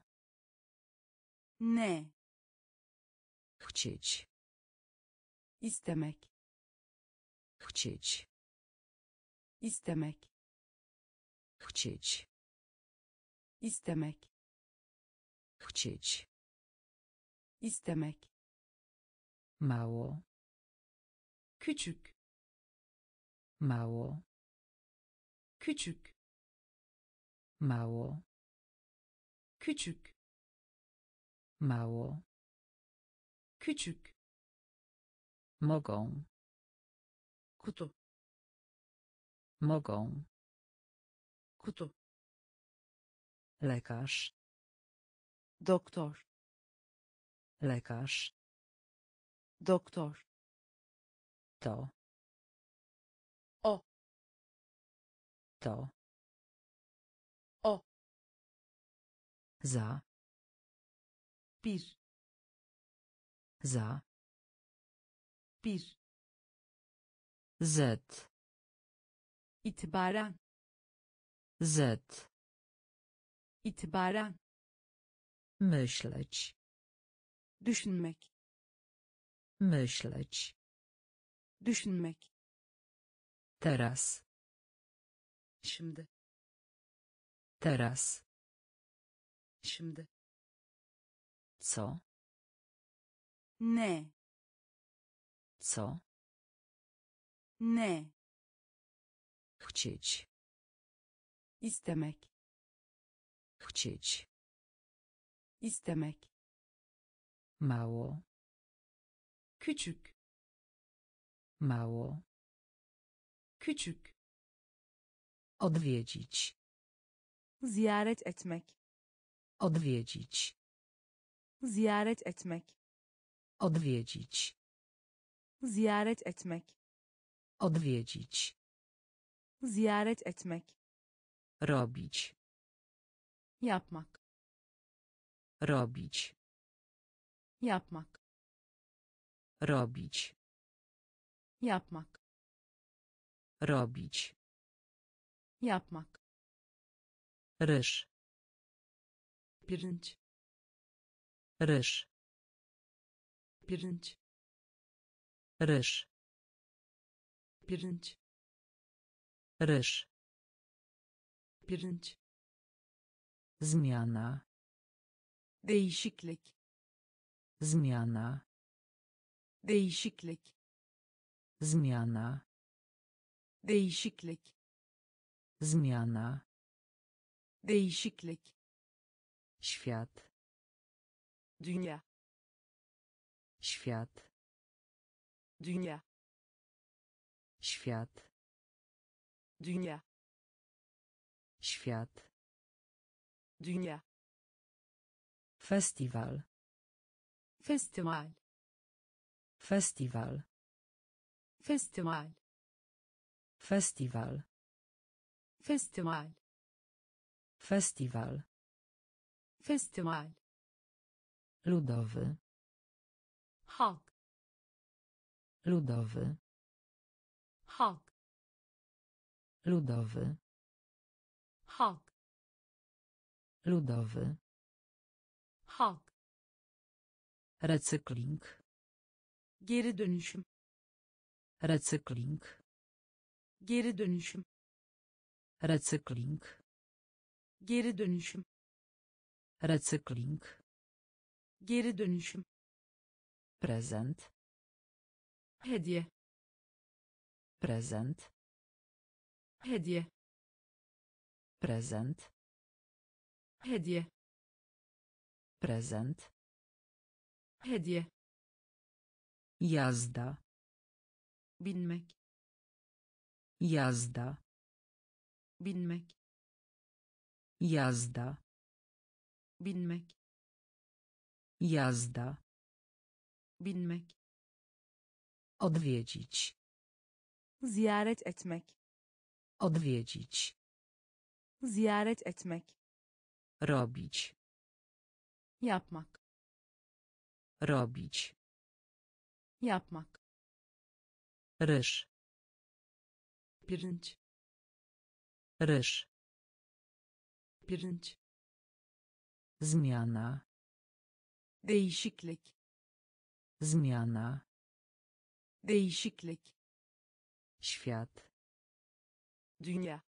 ne Chcieć. istemek Chcieć. istemek Chcieć. istemek Chcieć. istemek Mało. küçük Mało. küçük Mało. küçük Mało. küçük Mogą. kutu Mogą. kutu Lekarz. doktor Lekarz. doktor To. O. To. O. Za. bir Za. bir Z. itibaren Z. itibaren Myśleć. düşünmek Myśleć. düşünmek Teraz. şimdi Teraz. şimdi Co? ne Co? ne Chcieć. istemek Chcieć. istemek Mało. küçük Mało. küçük Odwiedzić. ziyaret etmek Odwiedzić. ziyaret etmek Odwiedzić. ziyaret etmek Odwiedzić. ziyaret etmek Robić. yapmak Robić. yapmak Robić. yapmak Robić. yapmak Ryż. pirinç Ryż. pirinç Ryż. pirinç Ryż. pirinç Zmiana. değişiklik Zmiana. değişiklik Zmiana. değişiklik Zmiana. değişiklik Świat. dünya Świat. dünya Świat. dünya Świat. dünya Festiwal. festival Festiwal. festival Festiwal. festival Festiwal. festival Ludowy. halk Ludowy. halk Ludowy. halk Ludowy. halk Recykling. geri dönüşüm, Recykling. geri dönüşüm, Recykling. Geri dönüşüm. Recykling. Geri dönüşüm. Prezent. Hediye. Prezent. Hediye. Prezent. Hediye. Prezent. Hediye. Jazda. Binmek. Jazda. Binmek. Jazda. Binmek. Jazda. Binmek. Odwiedzić. Ziyaret etmek. Odwiedzić. Ziyaret etmek. Robić. Yapmak. Robić. Yapmak. Ryż. Pirinç. Ryż. Pirinç. Zmiana. Değişiklik. Zmiana. Değişiklik. Świat. Dünya.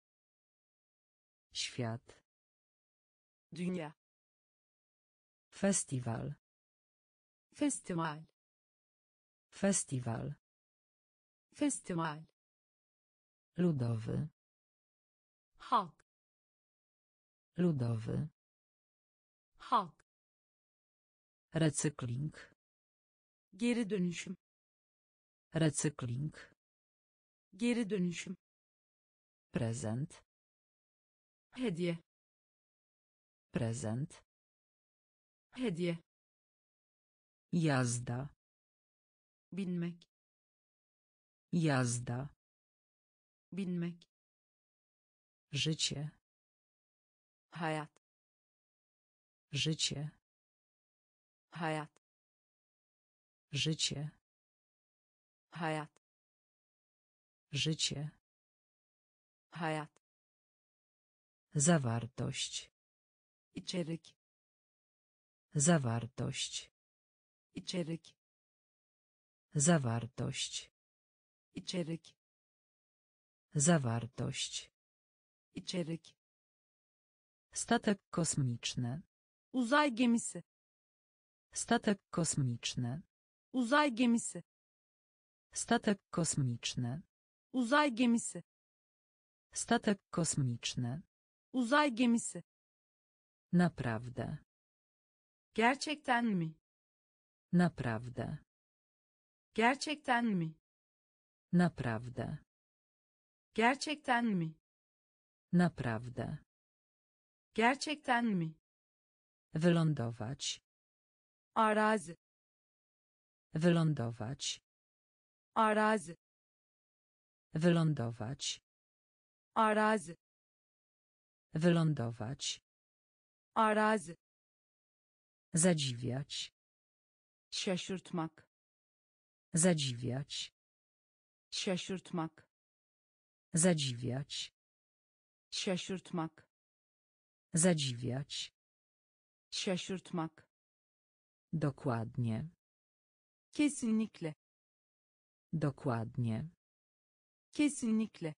Świat. Dünya. Festiwal. Festival. Festiwal. Festival. Ludowy. Halk. Ludowy. Halk. Recykling. Geri dönüşüm. Recykling. Geri dönüşüm. Prezent. Hediye. Prezent. Hediye. Jazda. Binmek. Jazda. Binmek. Życie. Hayat. Życie. Hayat. Życie. Hayat. Życie. Hayat. Zawartość. İçerik. Zawartość. İçerik. Zawartość. İçerik. Zawartość. İçerik. Statek kosmiczny. Uzay gemisi. Statek kosmiczny. Uzay gemisi. Statek kosmiczny. Uzay gemisi. Statek kosmiczny. Uzay gemisi. Naprawdę. Gerçekten mi? Naprawdę. Gerçekten mi? Naprawdę. Gerçekten mi? Naprawdę. Gerçekten mi? Wylądować. Arazi. Wylądować. Arazi. Wylądować. Arazi. Wylądować. Arazi. Zadziwiać. Şaşırtmak. Zadziwiać. Şaşırtmak. Zadziwiać. Şaşırtmak. Zadziwiać. Şaşırtmak. Dokładnie. Kesinlikle. Dokładnie. Kesinlikle.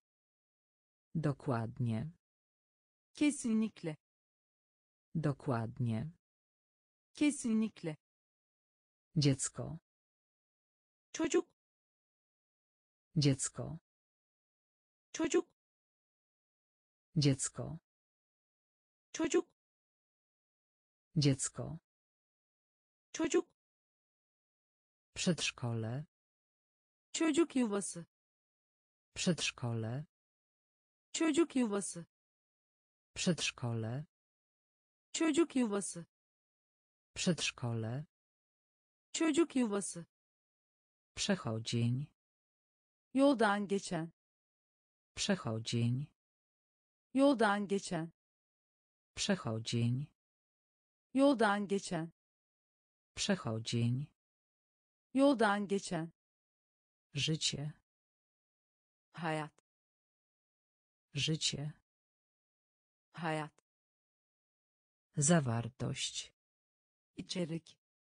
Dokładnie. Kesinlikle. Dokładnie. Kesinlikle. Dziecko. Çocuk. Dziecko. Çocuk. Dziecko. Çocuk. Dziecko. Çocuk. Przedszkole. Çocuk yuvası. Przedszkole. Çocuk yuvası. Przedszkole. Çocuk yuvası. Przedszkole. Çocuk yuvası. Przechodzień. Yoldan geçen. Przechodzień. Yoldan geçen. Przechodzień. Yoldan geçen. Przechodzień. Yoldan geçen. Życie. Hayat. Życie. Hayat. Zawartość. İçerik.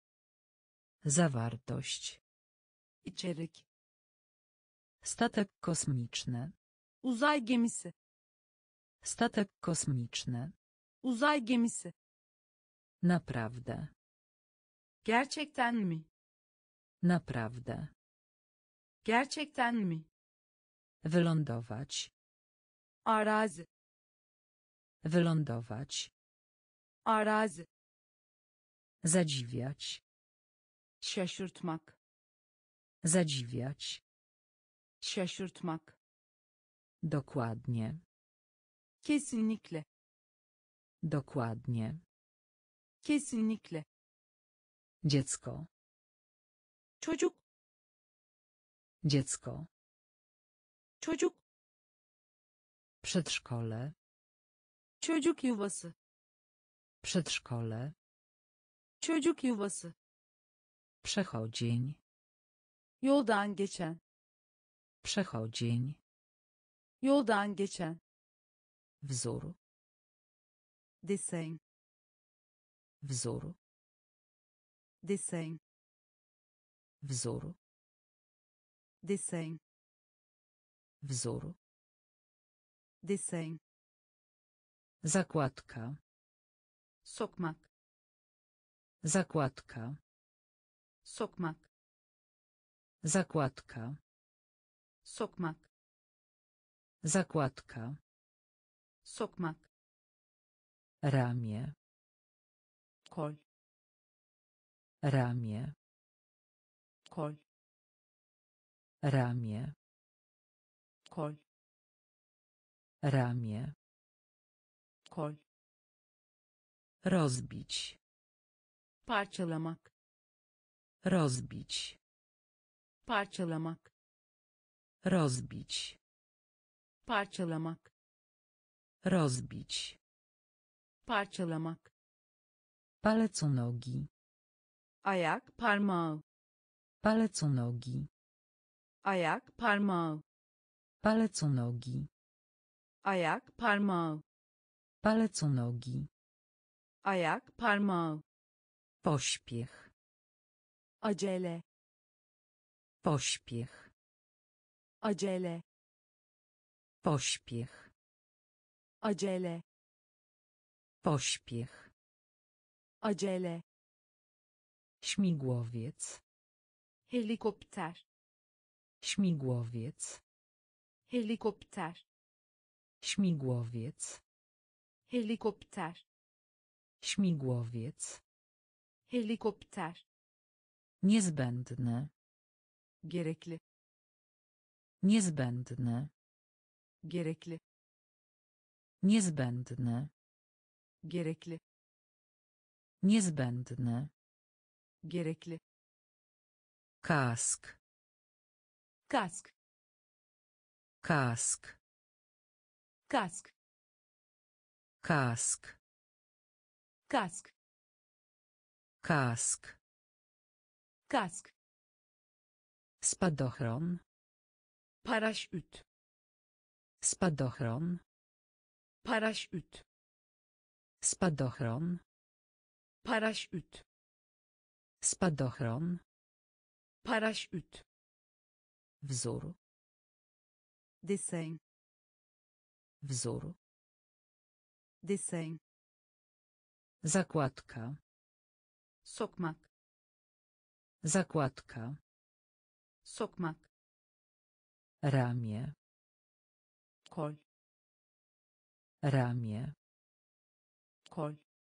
Zawartość. İçerik. Statek kosmiczny. Uzay gemisi. Statek kosmiczny. Uzay gemisi. Naprawdę. Gerçekten mi? Naprawdę. Gerçekten mi? Wylądować. Arazi. Wylądować. Arazi. Zadziwiać. Şaşırtmak. Zadziwiać. Şaşırtmak. Dokładnie. Kesinlikle. Dokładnie. Kesinlikle. Dziecko. Çocuk. Dziecko. Çocuk. Przedszkole. Çocuk yuvası. Przedszkole. Çocuk yuvası. Przechodzień. Yoldan geçen. Przechodzień. Yoldan geçen. Wzór. Desen. Wzór. Desen. Wzór. Desen. Wzór. Desen. Zakładka. Sokmak. Zakładka. Sokmak. Zakładka. Sokmak. Zakładka. Sokmak. Ramię. Kol. Ramię. Kol. Ramię. Kol. Ramię. Kol. Rozbić. Parçalamak. Rozbić. Parçalamak. Rozbić. Parçalamak. Rozbić. Parçalamak. Palec u nogi. Ayak parmağı. Palec u nogi. Ayak parmağı. Palec u nogi. Ayak parmağı. Palec u nogi. Ayak parmağı. Pośpiech. Acele. Pośpiech. Acele. Pośpiech. Acele. Pośpiech. Acele. Śmigłowiec. Helikopter. Śmigłowiec. Helikopter. Śmigłowiec. Helikopter. Śmigłowiec. Helikopter. Niezbędne. Gerekli. Niezbędne. Gerekli. Niezbędne. Gerekli. Niezbędne. Gerekli. Kask. Kask. Kask. Kask. Kask. Kask. Kask. Kask. Spadochron. Paraşüt. Spadochron. Paraşüt. Spadochron. Paraşüt. Spadochron. Paraşüt. Wzór. Desen. Wzór. Desen. Zakładka. Sokmak. Zakładka. Sokmak. Ramię. Kol. Ramię. Kol.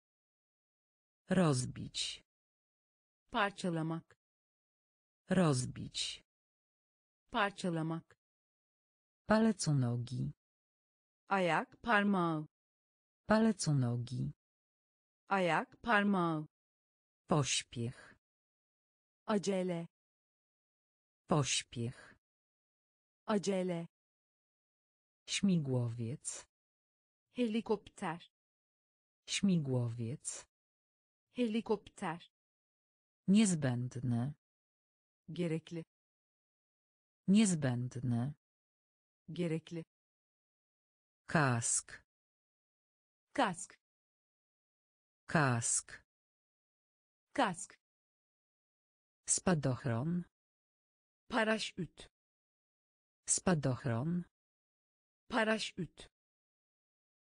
Rozbić. Parçalamak. Rozbić. Parçalamak. Palec u nogi. Ayak parmağı. Palec u nogi. Ayak parmağı. Pośpiech. Acele. Pośpiech. Acele. Śmigłowiec. Helikopter. Śmigłowiec. Helikopter. Niezbędne. Gerekli. Niezbędne. Gerekli. Kask. Kask. Kask. Kask. Spadochron. Paraşüt. Spadochron. Paraşüt.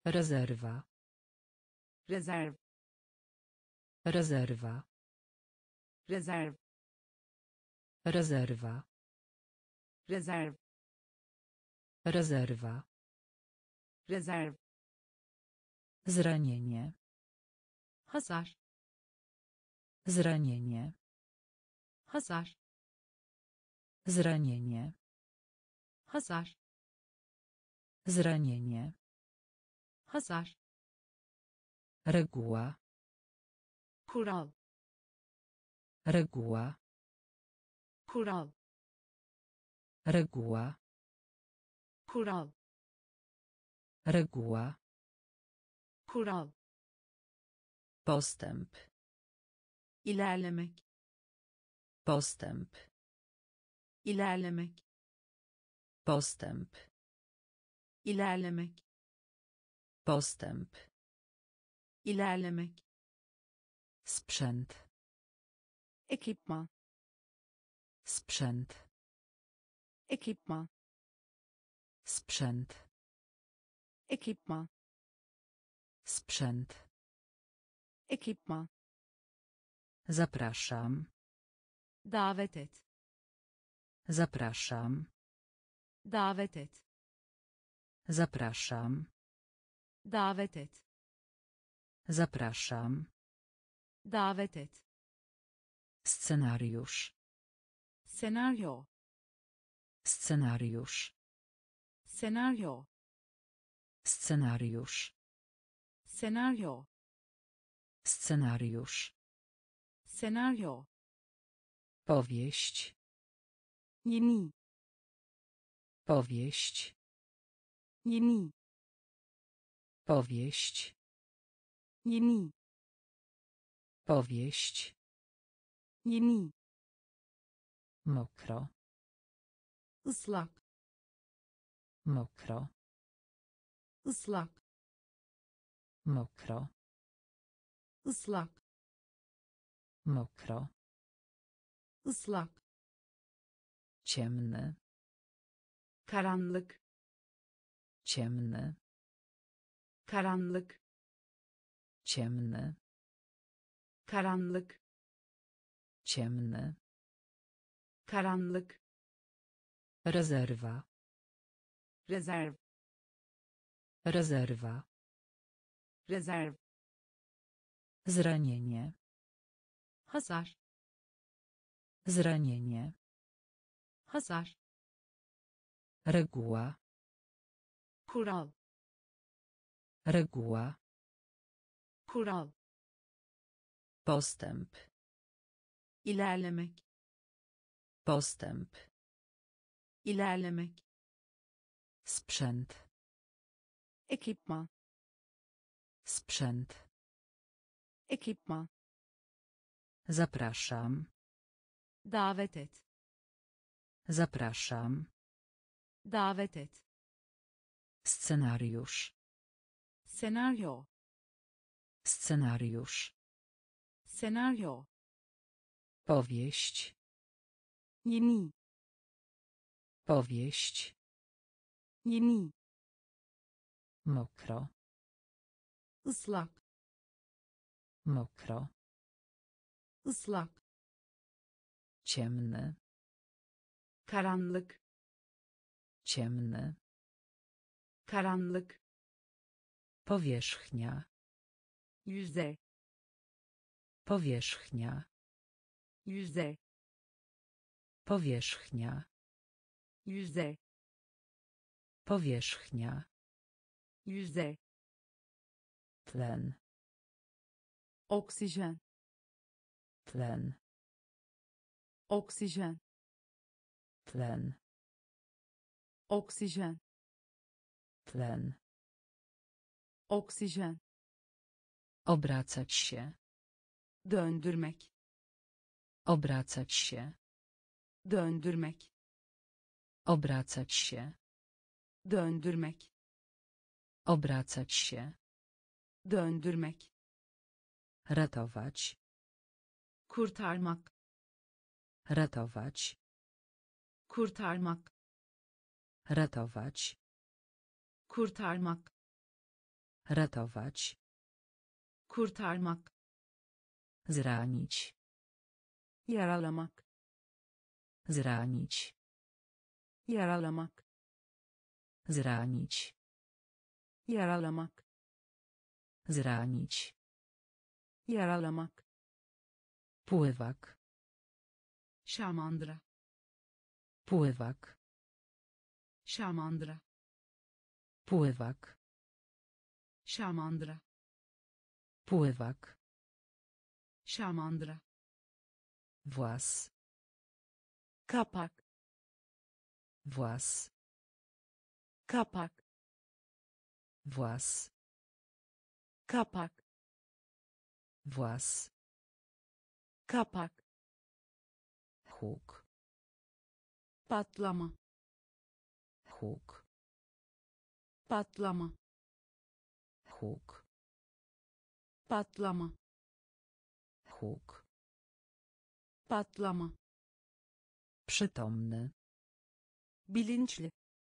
Rezerwa. Rezerv. Rezerwa. Rezerv. Rezerwa. Rezerv. Rezerwa. Rezerv. Zranienie. Hasar. Zranienie. Hasar. Zranienie. Hasar. Zranienie. Hasar. Reguła. Kural. Reguła. Kural. Reguła. Kural. Reguła. Kural. Postęp. İlerlemek. Postęp. İlerlemek. Postęp. İlerlemek. Postęp. İlerlemek. Sprzęt. Ekipman. Sprzęt. Ekipman. Sprzęt. Ekipman. Sprzęt. Ekipman. Zapraszam. Davet et. Zapraszam. Davet et. Zapraszam. Davet et. Zapraszam. Davet et. Scenariusz. Senaryo. Scenariusz. Senaryo. Scenariusz. Senaryo. Scenariusz. Senaryo. Powieść. Yeni. Powieść. Yeni. Powieść. Yeni. Powieść. Yeni. Mokro. Islak. Mokro. Islak. Mokro. Islak. Mokro. Islak. Ciemny. Karanlık. Ciemny. Karanlık. Ciemny. Karanlık. Ciemny. Karanlık. Rezerwa. Rezerv. Rezerwa. Rezerv. Zranienie. Hasar. Zranienie. Hasar. Reguła. Kural. Reguła. Kural. Postęp. İlerlemek. Postęp. İlerlemek. Sprzęt. Ekipman. Sprzęt. Ekipman. Zapraszam. Davet et. Zapraszam. Davet et. Scenariusz. Senaryo. Scenariusz. Senaryo. Powieść. Yeni. Powieść. Yeni. Mokro. Islak. Mokro. Islak. Ciemny. Karanlık. Ciemny. Karanlık. Powierzchnia. Yüzey. Powierzchnia. Yüzey. Powierzchnia. Yüzey. Powierzchnia. Yüzey. Tlen. Oksijen. Tlen. Oksijen. Tlen. Oksijen. Tlen. Oksijen. Obracać się. Döndürmek. Obracać się. Döndürmek. Obracać się. Döndürmek. Obracać się. Döndürmek. Ratować. Kurtarmak. Ratować. Kurtarmak. Ratować. Kurtarmak. Ratować. kurtarmak, Zranić. yaralamak, Zranić. yaralamak, Zranić. yaralamak, Zranić. yaralamak, Pływak. şamandıra, Pływak. şamandıra, Pływak. şamandıra, Pływak. şamandıra, Włas. kapak, Włas. kapak, Włas. kapak, Włas. kapak, Huk. patlama, Huk. patlama, Huk. patlama, Huk. patlama, Przytomny. bilinçli,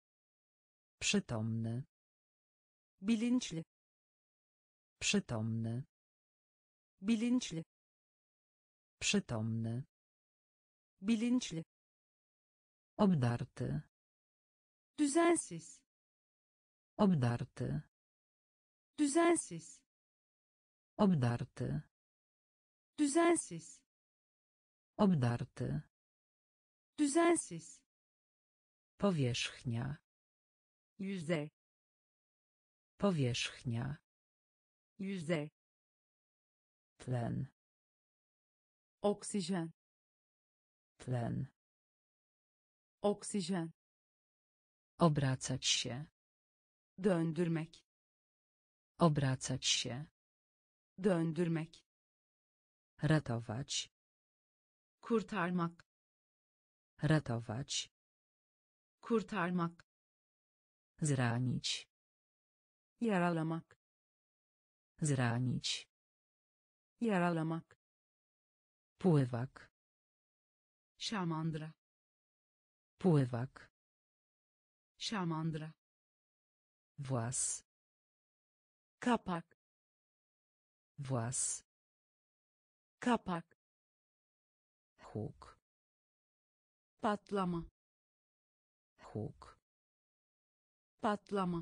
Przytomny. bilinçli, Przytomny. bilinçli, Przytomny. bilinçli, Obdarty. düzensiz, Obdarty. düzensiz, Obdarty. düzensiz, Obdarty. düzensiz, Powierzchnia. yüzey, Powierzchnia. yüzey, Tlen. oksijen, Tlen. oksijen, Obracać się. döndürmek, Obracać się. döndürmek, Ratować. kurtarmak, Ratować. kurtarmak, Zranić. yaralamak, Zranić. yaralamak, Pływak. şamandıra, Pływak. şamandıra, Włas. kapak, Włas. kapak, Huk. patlama, Huk. patlama,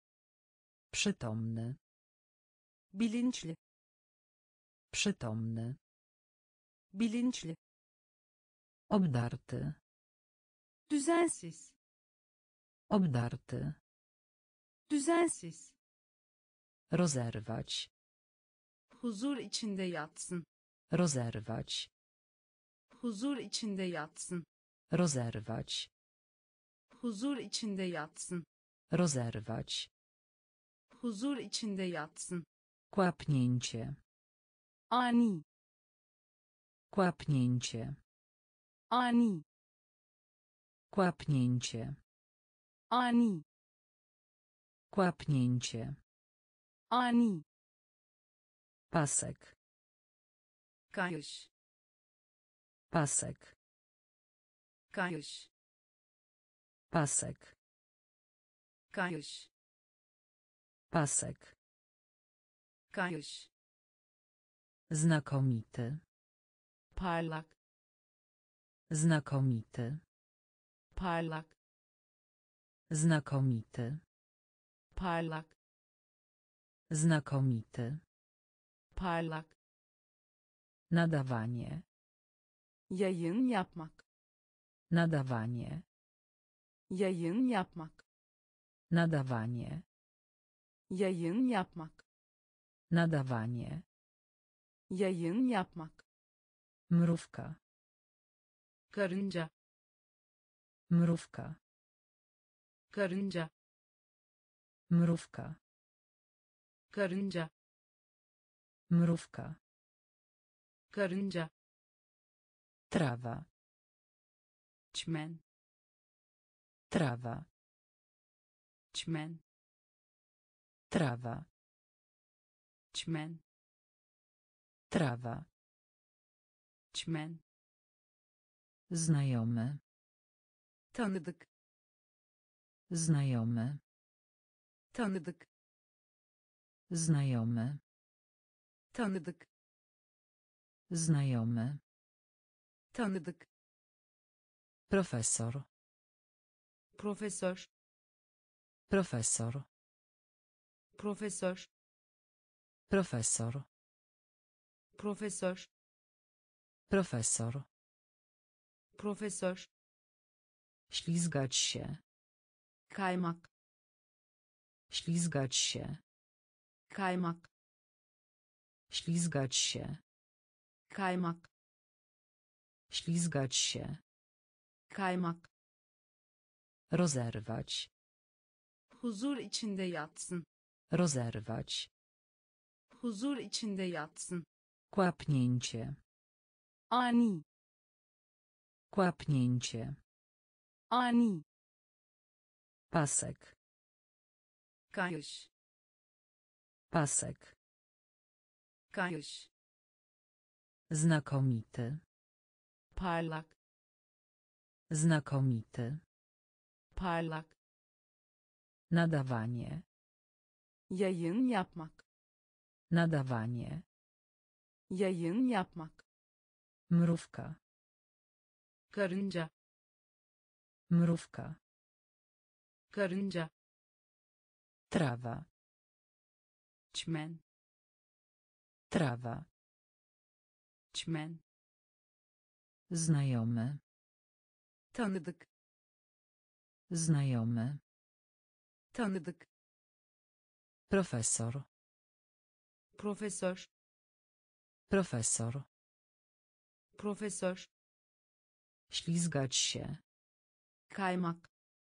Przytomny. bilinçli, Przytomny. bilinçli, Obdarty. düzensiz, Obdarty. düzensiz, Rozerwać. huzur içinde yatsın, Rozerwać. huzur içinde yatsın, Rozerwać. huzur içinde yatsın, Rozerwać. huzur içinde yatsın, Kłapnięcie. ani, Kłapnięcie. ani, Kłapnięcie. ani, Kłapnięcie. ani, Pasek. kayış, Pasek. kayış, Pasek. kayış, Pasek. kayış, Znakomity. parlak, Znakomity. parlak, Znakomity. parlak, Znakomity. parlak, Nadawanie. yayın yapmak, Nadawanie. yayın yapmak, Nadawanie. yayın yapmak, Nadawanie. yayın yapmak, Mrówka. karınca, Mrówka. karınca, Mrówka. karınca, Mrówka. karınca, Trawa. çmen, Trawa. çmen, Trawa. çmen, Trawa. çmen, Znajomy. tanıdık, Znajomy. tanıdık, Znajomy. Tanıdık. Znajomy. Tanıdık. Profesor. Profesör. Profesor. Profesör. Profesor. Profesör. Profesor. Profesör. Ślizgać się. Kaymak. Ślizgać się. Kaymak. Ślizgać się. Kaymak. Ślizgać się. Kaymak. Rozerwać. Huzur içinde yatsın. Rozerwać. Huzur içinde yatsın. Kłapnięcie. Ani. Kłapnięcie. Ani. Pasek. Kayış. Pasek. Kayış. Znakomity. Parlak. Znakomity. Parlak. Nadawanie. Yayın yapmak. Nadawanie. Yayın yapmak. Mrówka. Karınca. Mrówka. Karınca. Trawa. Çmen. Trawa. Çmen. Znajomy. Tanıdık. Znajomy. Tanıdık. Profesor. Profesör. Profesor. Profesör. Ślizgać się. Kaymak.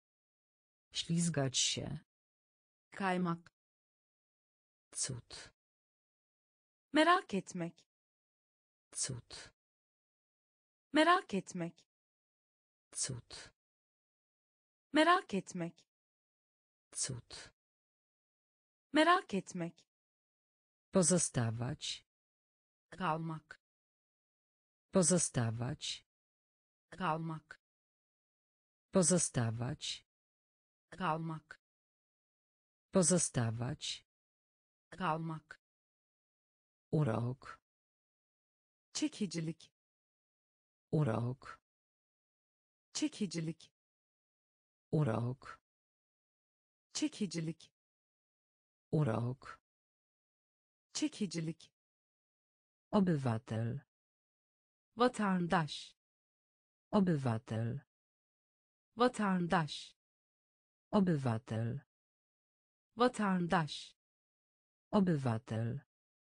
Ślizgać się. Kaymak. Cud. Merak etmek. Cud. Merak etmek. Cud. Merak etmek. Cud. Merak etmek. Pozostawać. Kalmak. Pozostawać. Kalmak. Pozostawać. Kalmak. Pozostawać. Kalmak. Urok. Çekicilik. Urok. Çekicilik. Urok. Çekicilik. Urok. Çekicilik. Obywatel. Vatandaş. Obywatel. Vatandaş. Obywatel. Vatandaş. Obywatel.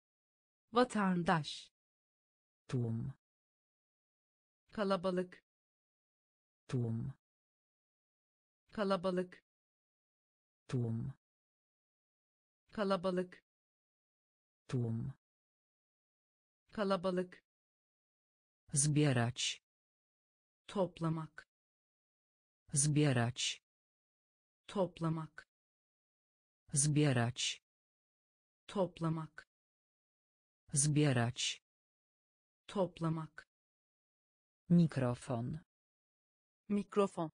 Vatandaş. Tłum. Kalabalık. Tłum. Kalabalık. Tłum. Kalabalık. Tłum. Kalabalık. Zbierać. Toplamak. Zbierać. Toplamak. Zbierać. Toplamak. Zbierać. Toplamak. Mikrofon. Mikrofon.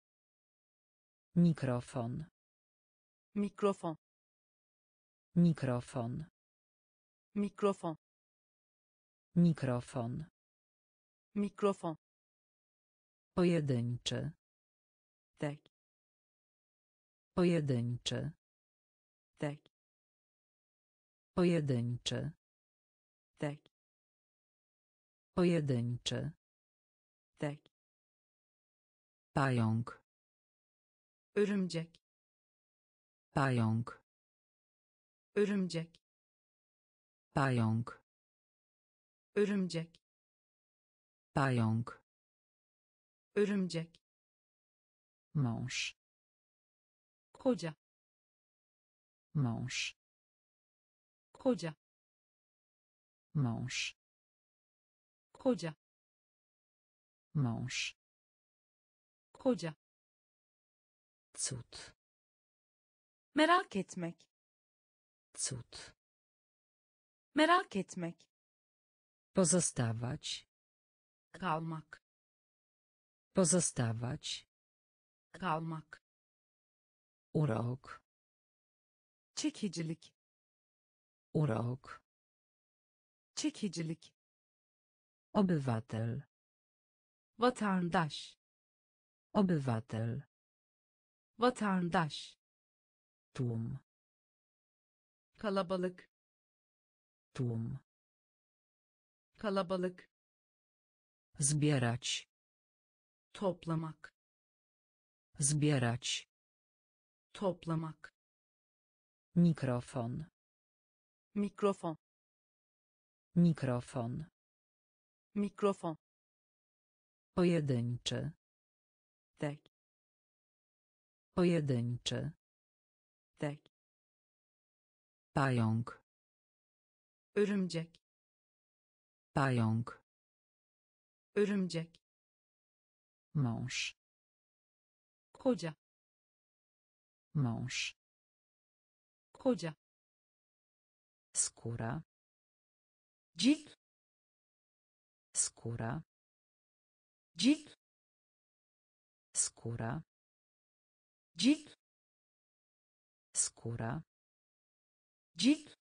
Mikrofon. Mikrofon. Mikrofon. Mikrofon. Mikrofon. Mikrofon. Pojedynczy. Tek. Pojedynczy. Tek. Pojedynczy. Tek. Pojedynczy. Tek. Pająk. Örümcek. Pająk. Örümcek. Pająk. Örümcek. Pająk. Örümcek. Mąż. Koca. Mąż. Koca. Mąż. Koca. Mąż. Koca. Cud. Merak etmek. Cud. Merak etmek. Pozostawać. Kalmak. Pozostawać. Kalmak. Urok. Çekicilik. Urok. Çekicilik. Obywatel. Vatandaş. Obywatel. Vatandaş. Tłum. Kalabalık. Tłum. Kalabalık. Zbierać. Toplamak. Zbierać. Toplamak. Mikrofon. Mikrofon. Mikrofon. Mikrofon. Pojedynczy. Tek. Pojedynczy. Tek. Pająk. Örümcek. Pająk. Örümcek. Mąż. Koca. Mąż. Koca. Skóra. Cilt. Skóra. Cilt. Skóra. Cilt. Skóra. Cilt.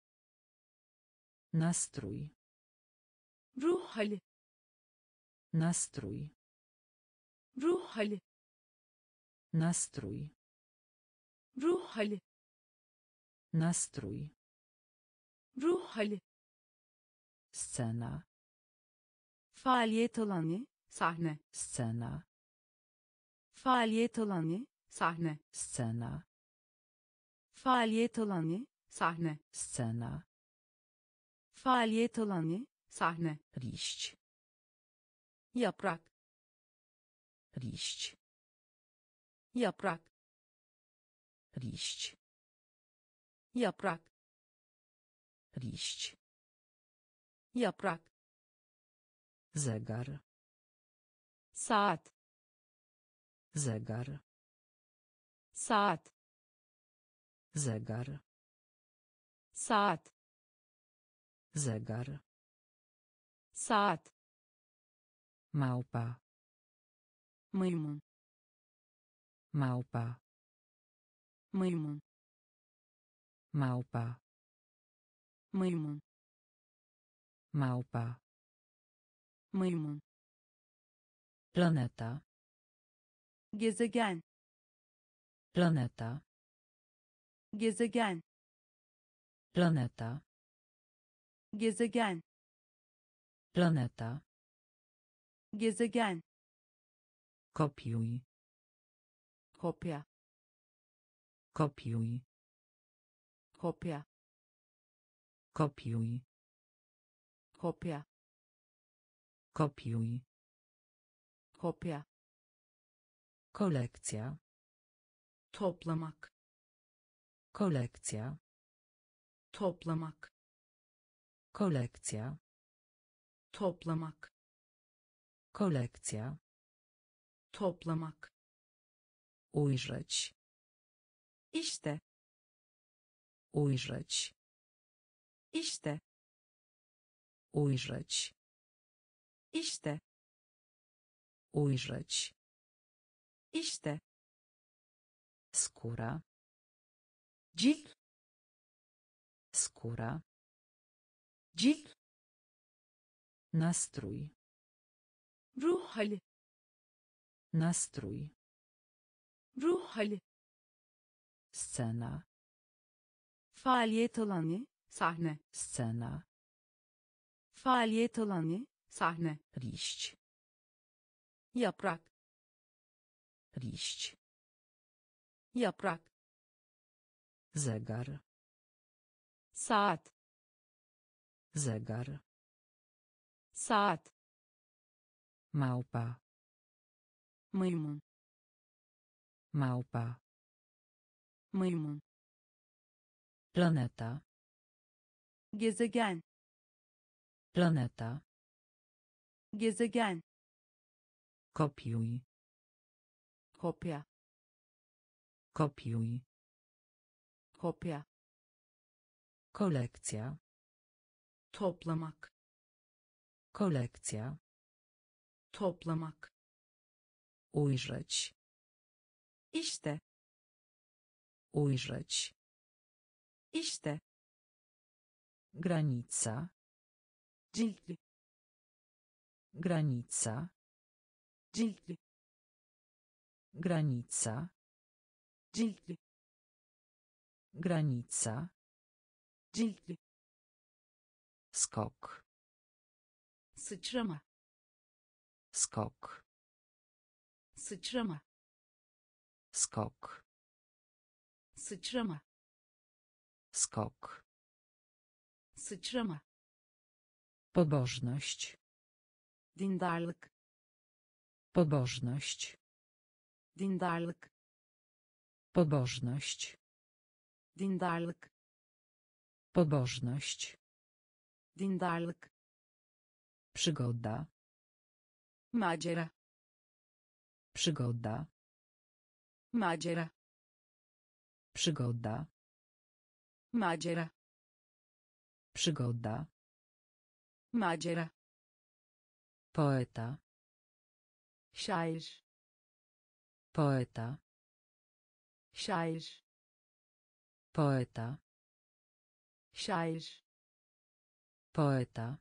Nastrój. Ruh hali. Nastrój. Ruh hali. Nastrój. Ruh hali. Nastrój. Ruh hali. Scena. Faaliyet alanı. Sahne. Scena. Faaliyet alanı. Sahne. Scena. Faaliyet alanı. Sahne. Scena. Faaliyet alanı. Sahne. Liść. Yaprak. Liść. Yaprak. Liść. Yaprak. Liść. Yaprak. Zegar. Saat. Zegar. Saat. Zegar. Saat. Zegar. Saat. Małpa. Maymun. Małpa. Maymun. Małpa. Maymun. Małpa. Maymun. Planeta. Gezegen. Planeta. Gezegen. Planeta. Gezegen. Planeta. Gezegen. Kopiuj. Kopya. Kopiuj. Kopya. Kopiuj. Kopya. Kopiuj. Kopya. Kolekcja. Toplamak. Kolekcja. Toplamak. Kolekcja. Toplamak. Kolekcja. Toplamak. Ujrzeć. İşte. Ujrzeć. İşte. Ujrzeć. İşte. Ujrzeć. İşte. Skóra. Cilt. Skóra. Cilt. Nastrój. Ruh hali. Nastrój. Ruh hali. Scena. Faaliyet alanı. Sahne. Scena. Faaliyet alanı. Sahne. Liść. Yaprak. Liść. Yaprak. Zegar. Saat. Zegar. Saat. Małpa. Maymun. Małpa. Maymun. Planeta. Gezegen. Planeta. Gezegen. Kopiuj. Kopya. Kopiuj. Kopya. Kolekcja. Toplamak. Kolekcja. Toplamak. Ujrzeć. İşte. Ujrzeć. İşte. Granica. Ciltli. Granica. Ciltli. Granica. Ciltli. Granica. Ciltli. Skok. Sıçrama. Skok. Sıçrama. Skok. Sıçrama. Skok. Sıçrama. Pobożność. Dindarlık. Pobożność. Dindarlık. Pobożność. Dindarlık. Pobożność. Dindarlık. Przygoda. Macera. Przygoda. Macera. Przygoda. Macera. Przygoda. Macera. Poeta. Şair. Poeta. Şair. Poeta. Şair. Poeta.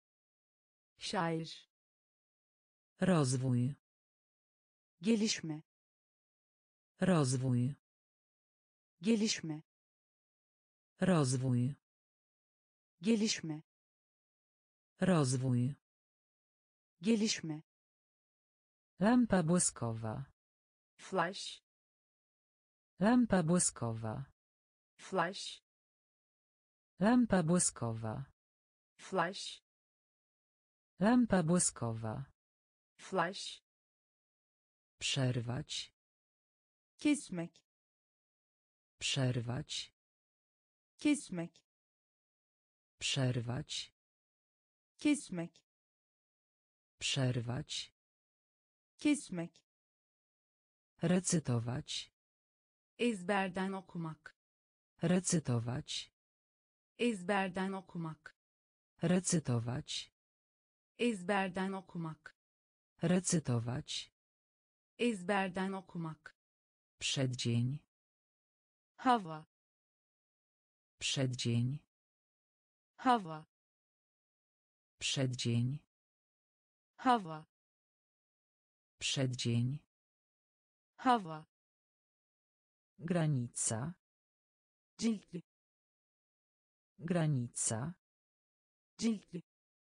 Şair. Rozwój. Gelişme. Rozwój. Gelişme. Rozwój. Gelişme. Rozwój. Gelişme. Lampa błyskowa. Flash. Lampa błyskowa. Flash. Lampa błyskowa. Flash. Lampa błyskowa. Flash. Przerwać. Kesmek. Przerwać. Kesmek. Przerwać. Kesmek. Przerwać. Kesmek. Recytować. Ezberden okumak. Recytować. Ezberden okumak. Recytować. Ezberden okumak. Recytować. Ezberden okumak. Przeddzień. Hava. Przeddzień. Hava. Przeddzień. Hava. Przeddzień. Hava. Granica. Ciltli. Granica. Ciltli.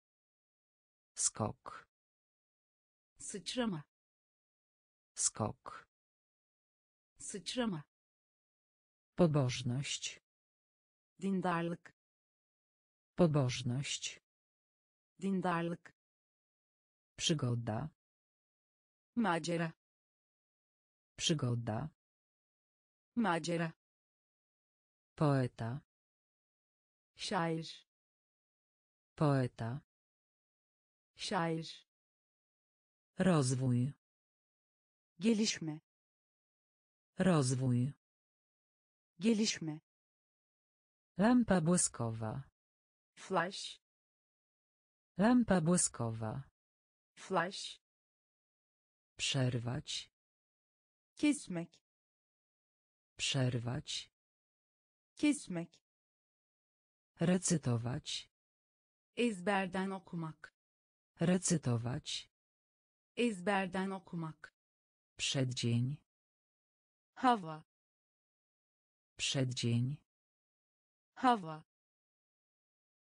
Skok. Sıçrama. Skok. Sıçrama. Pobożność. Dindarlık. Pobożność. Dindarlık. Przygoda. Macera. Przygoda. Macera. Poeta. Şair. Poeta. Şair. Rozwój. Gelişme. Rozwój. Gelişme. Lampa błyskowa. Flash. Lampa błyskowa. Flash. Przerwać. Kesmek. Przerwać. Kesmek. Recytować. Ezberden okumak. Recytować. Ezberden okumak. Przeddzień. Hava. Przeddzień. Hava.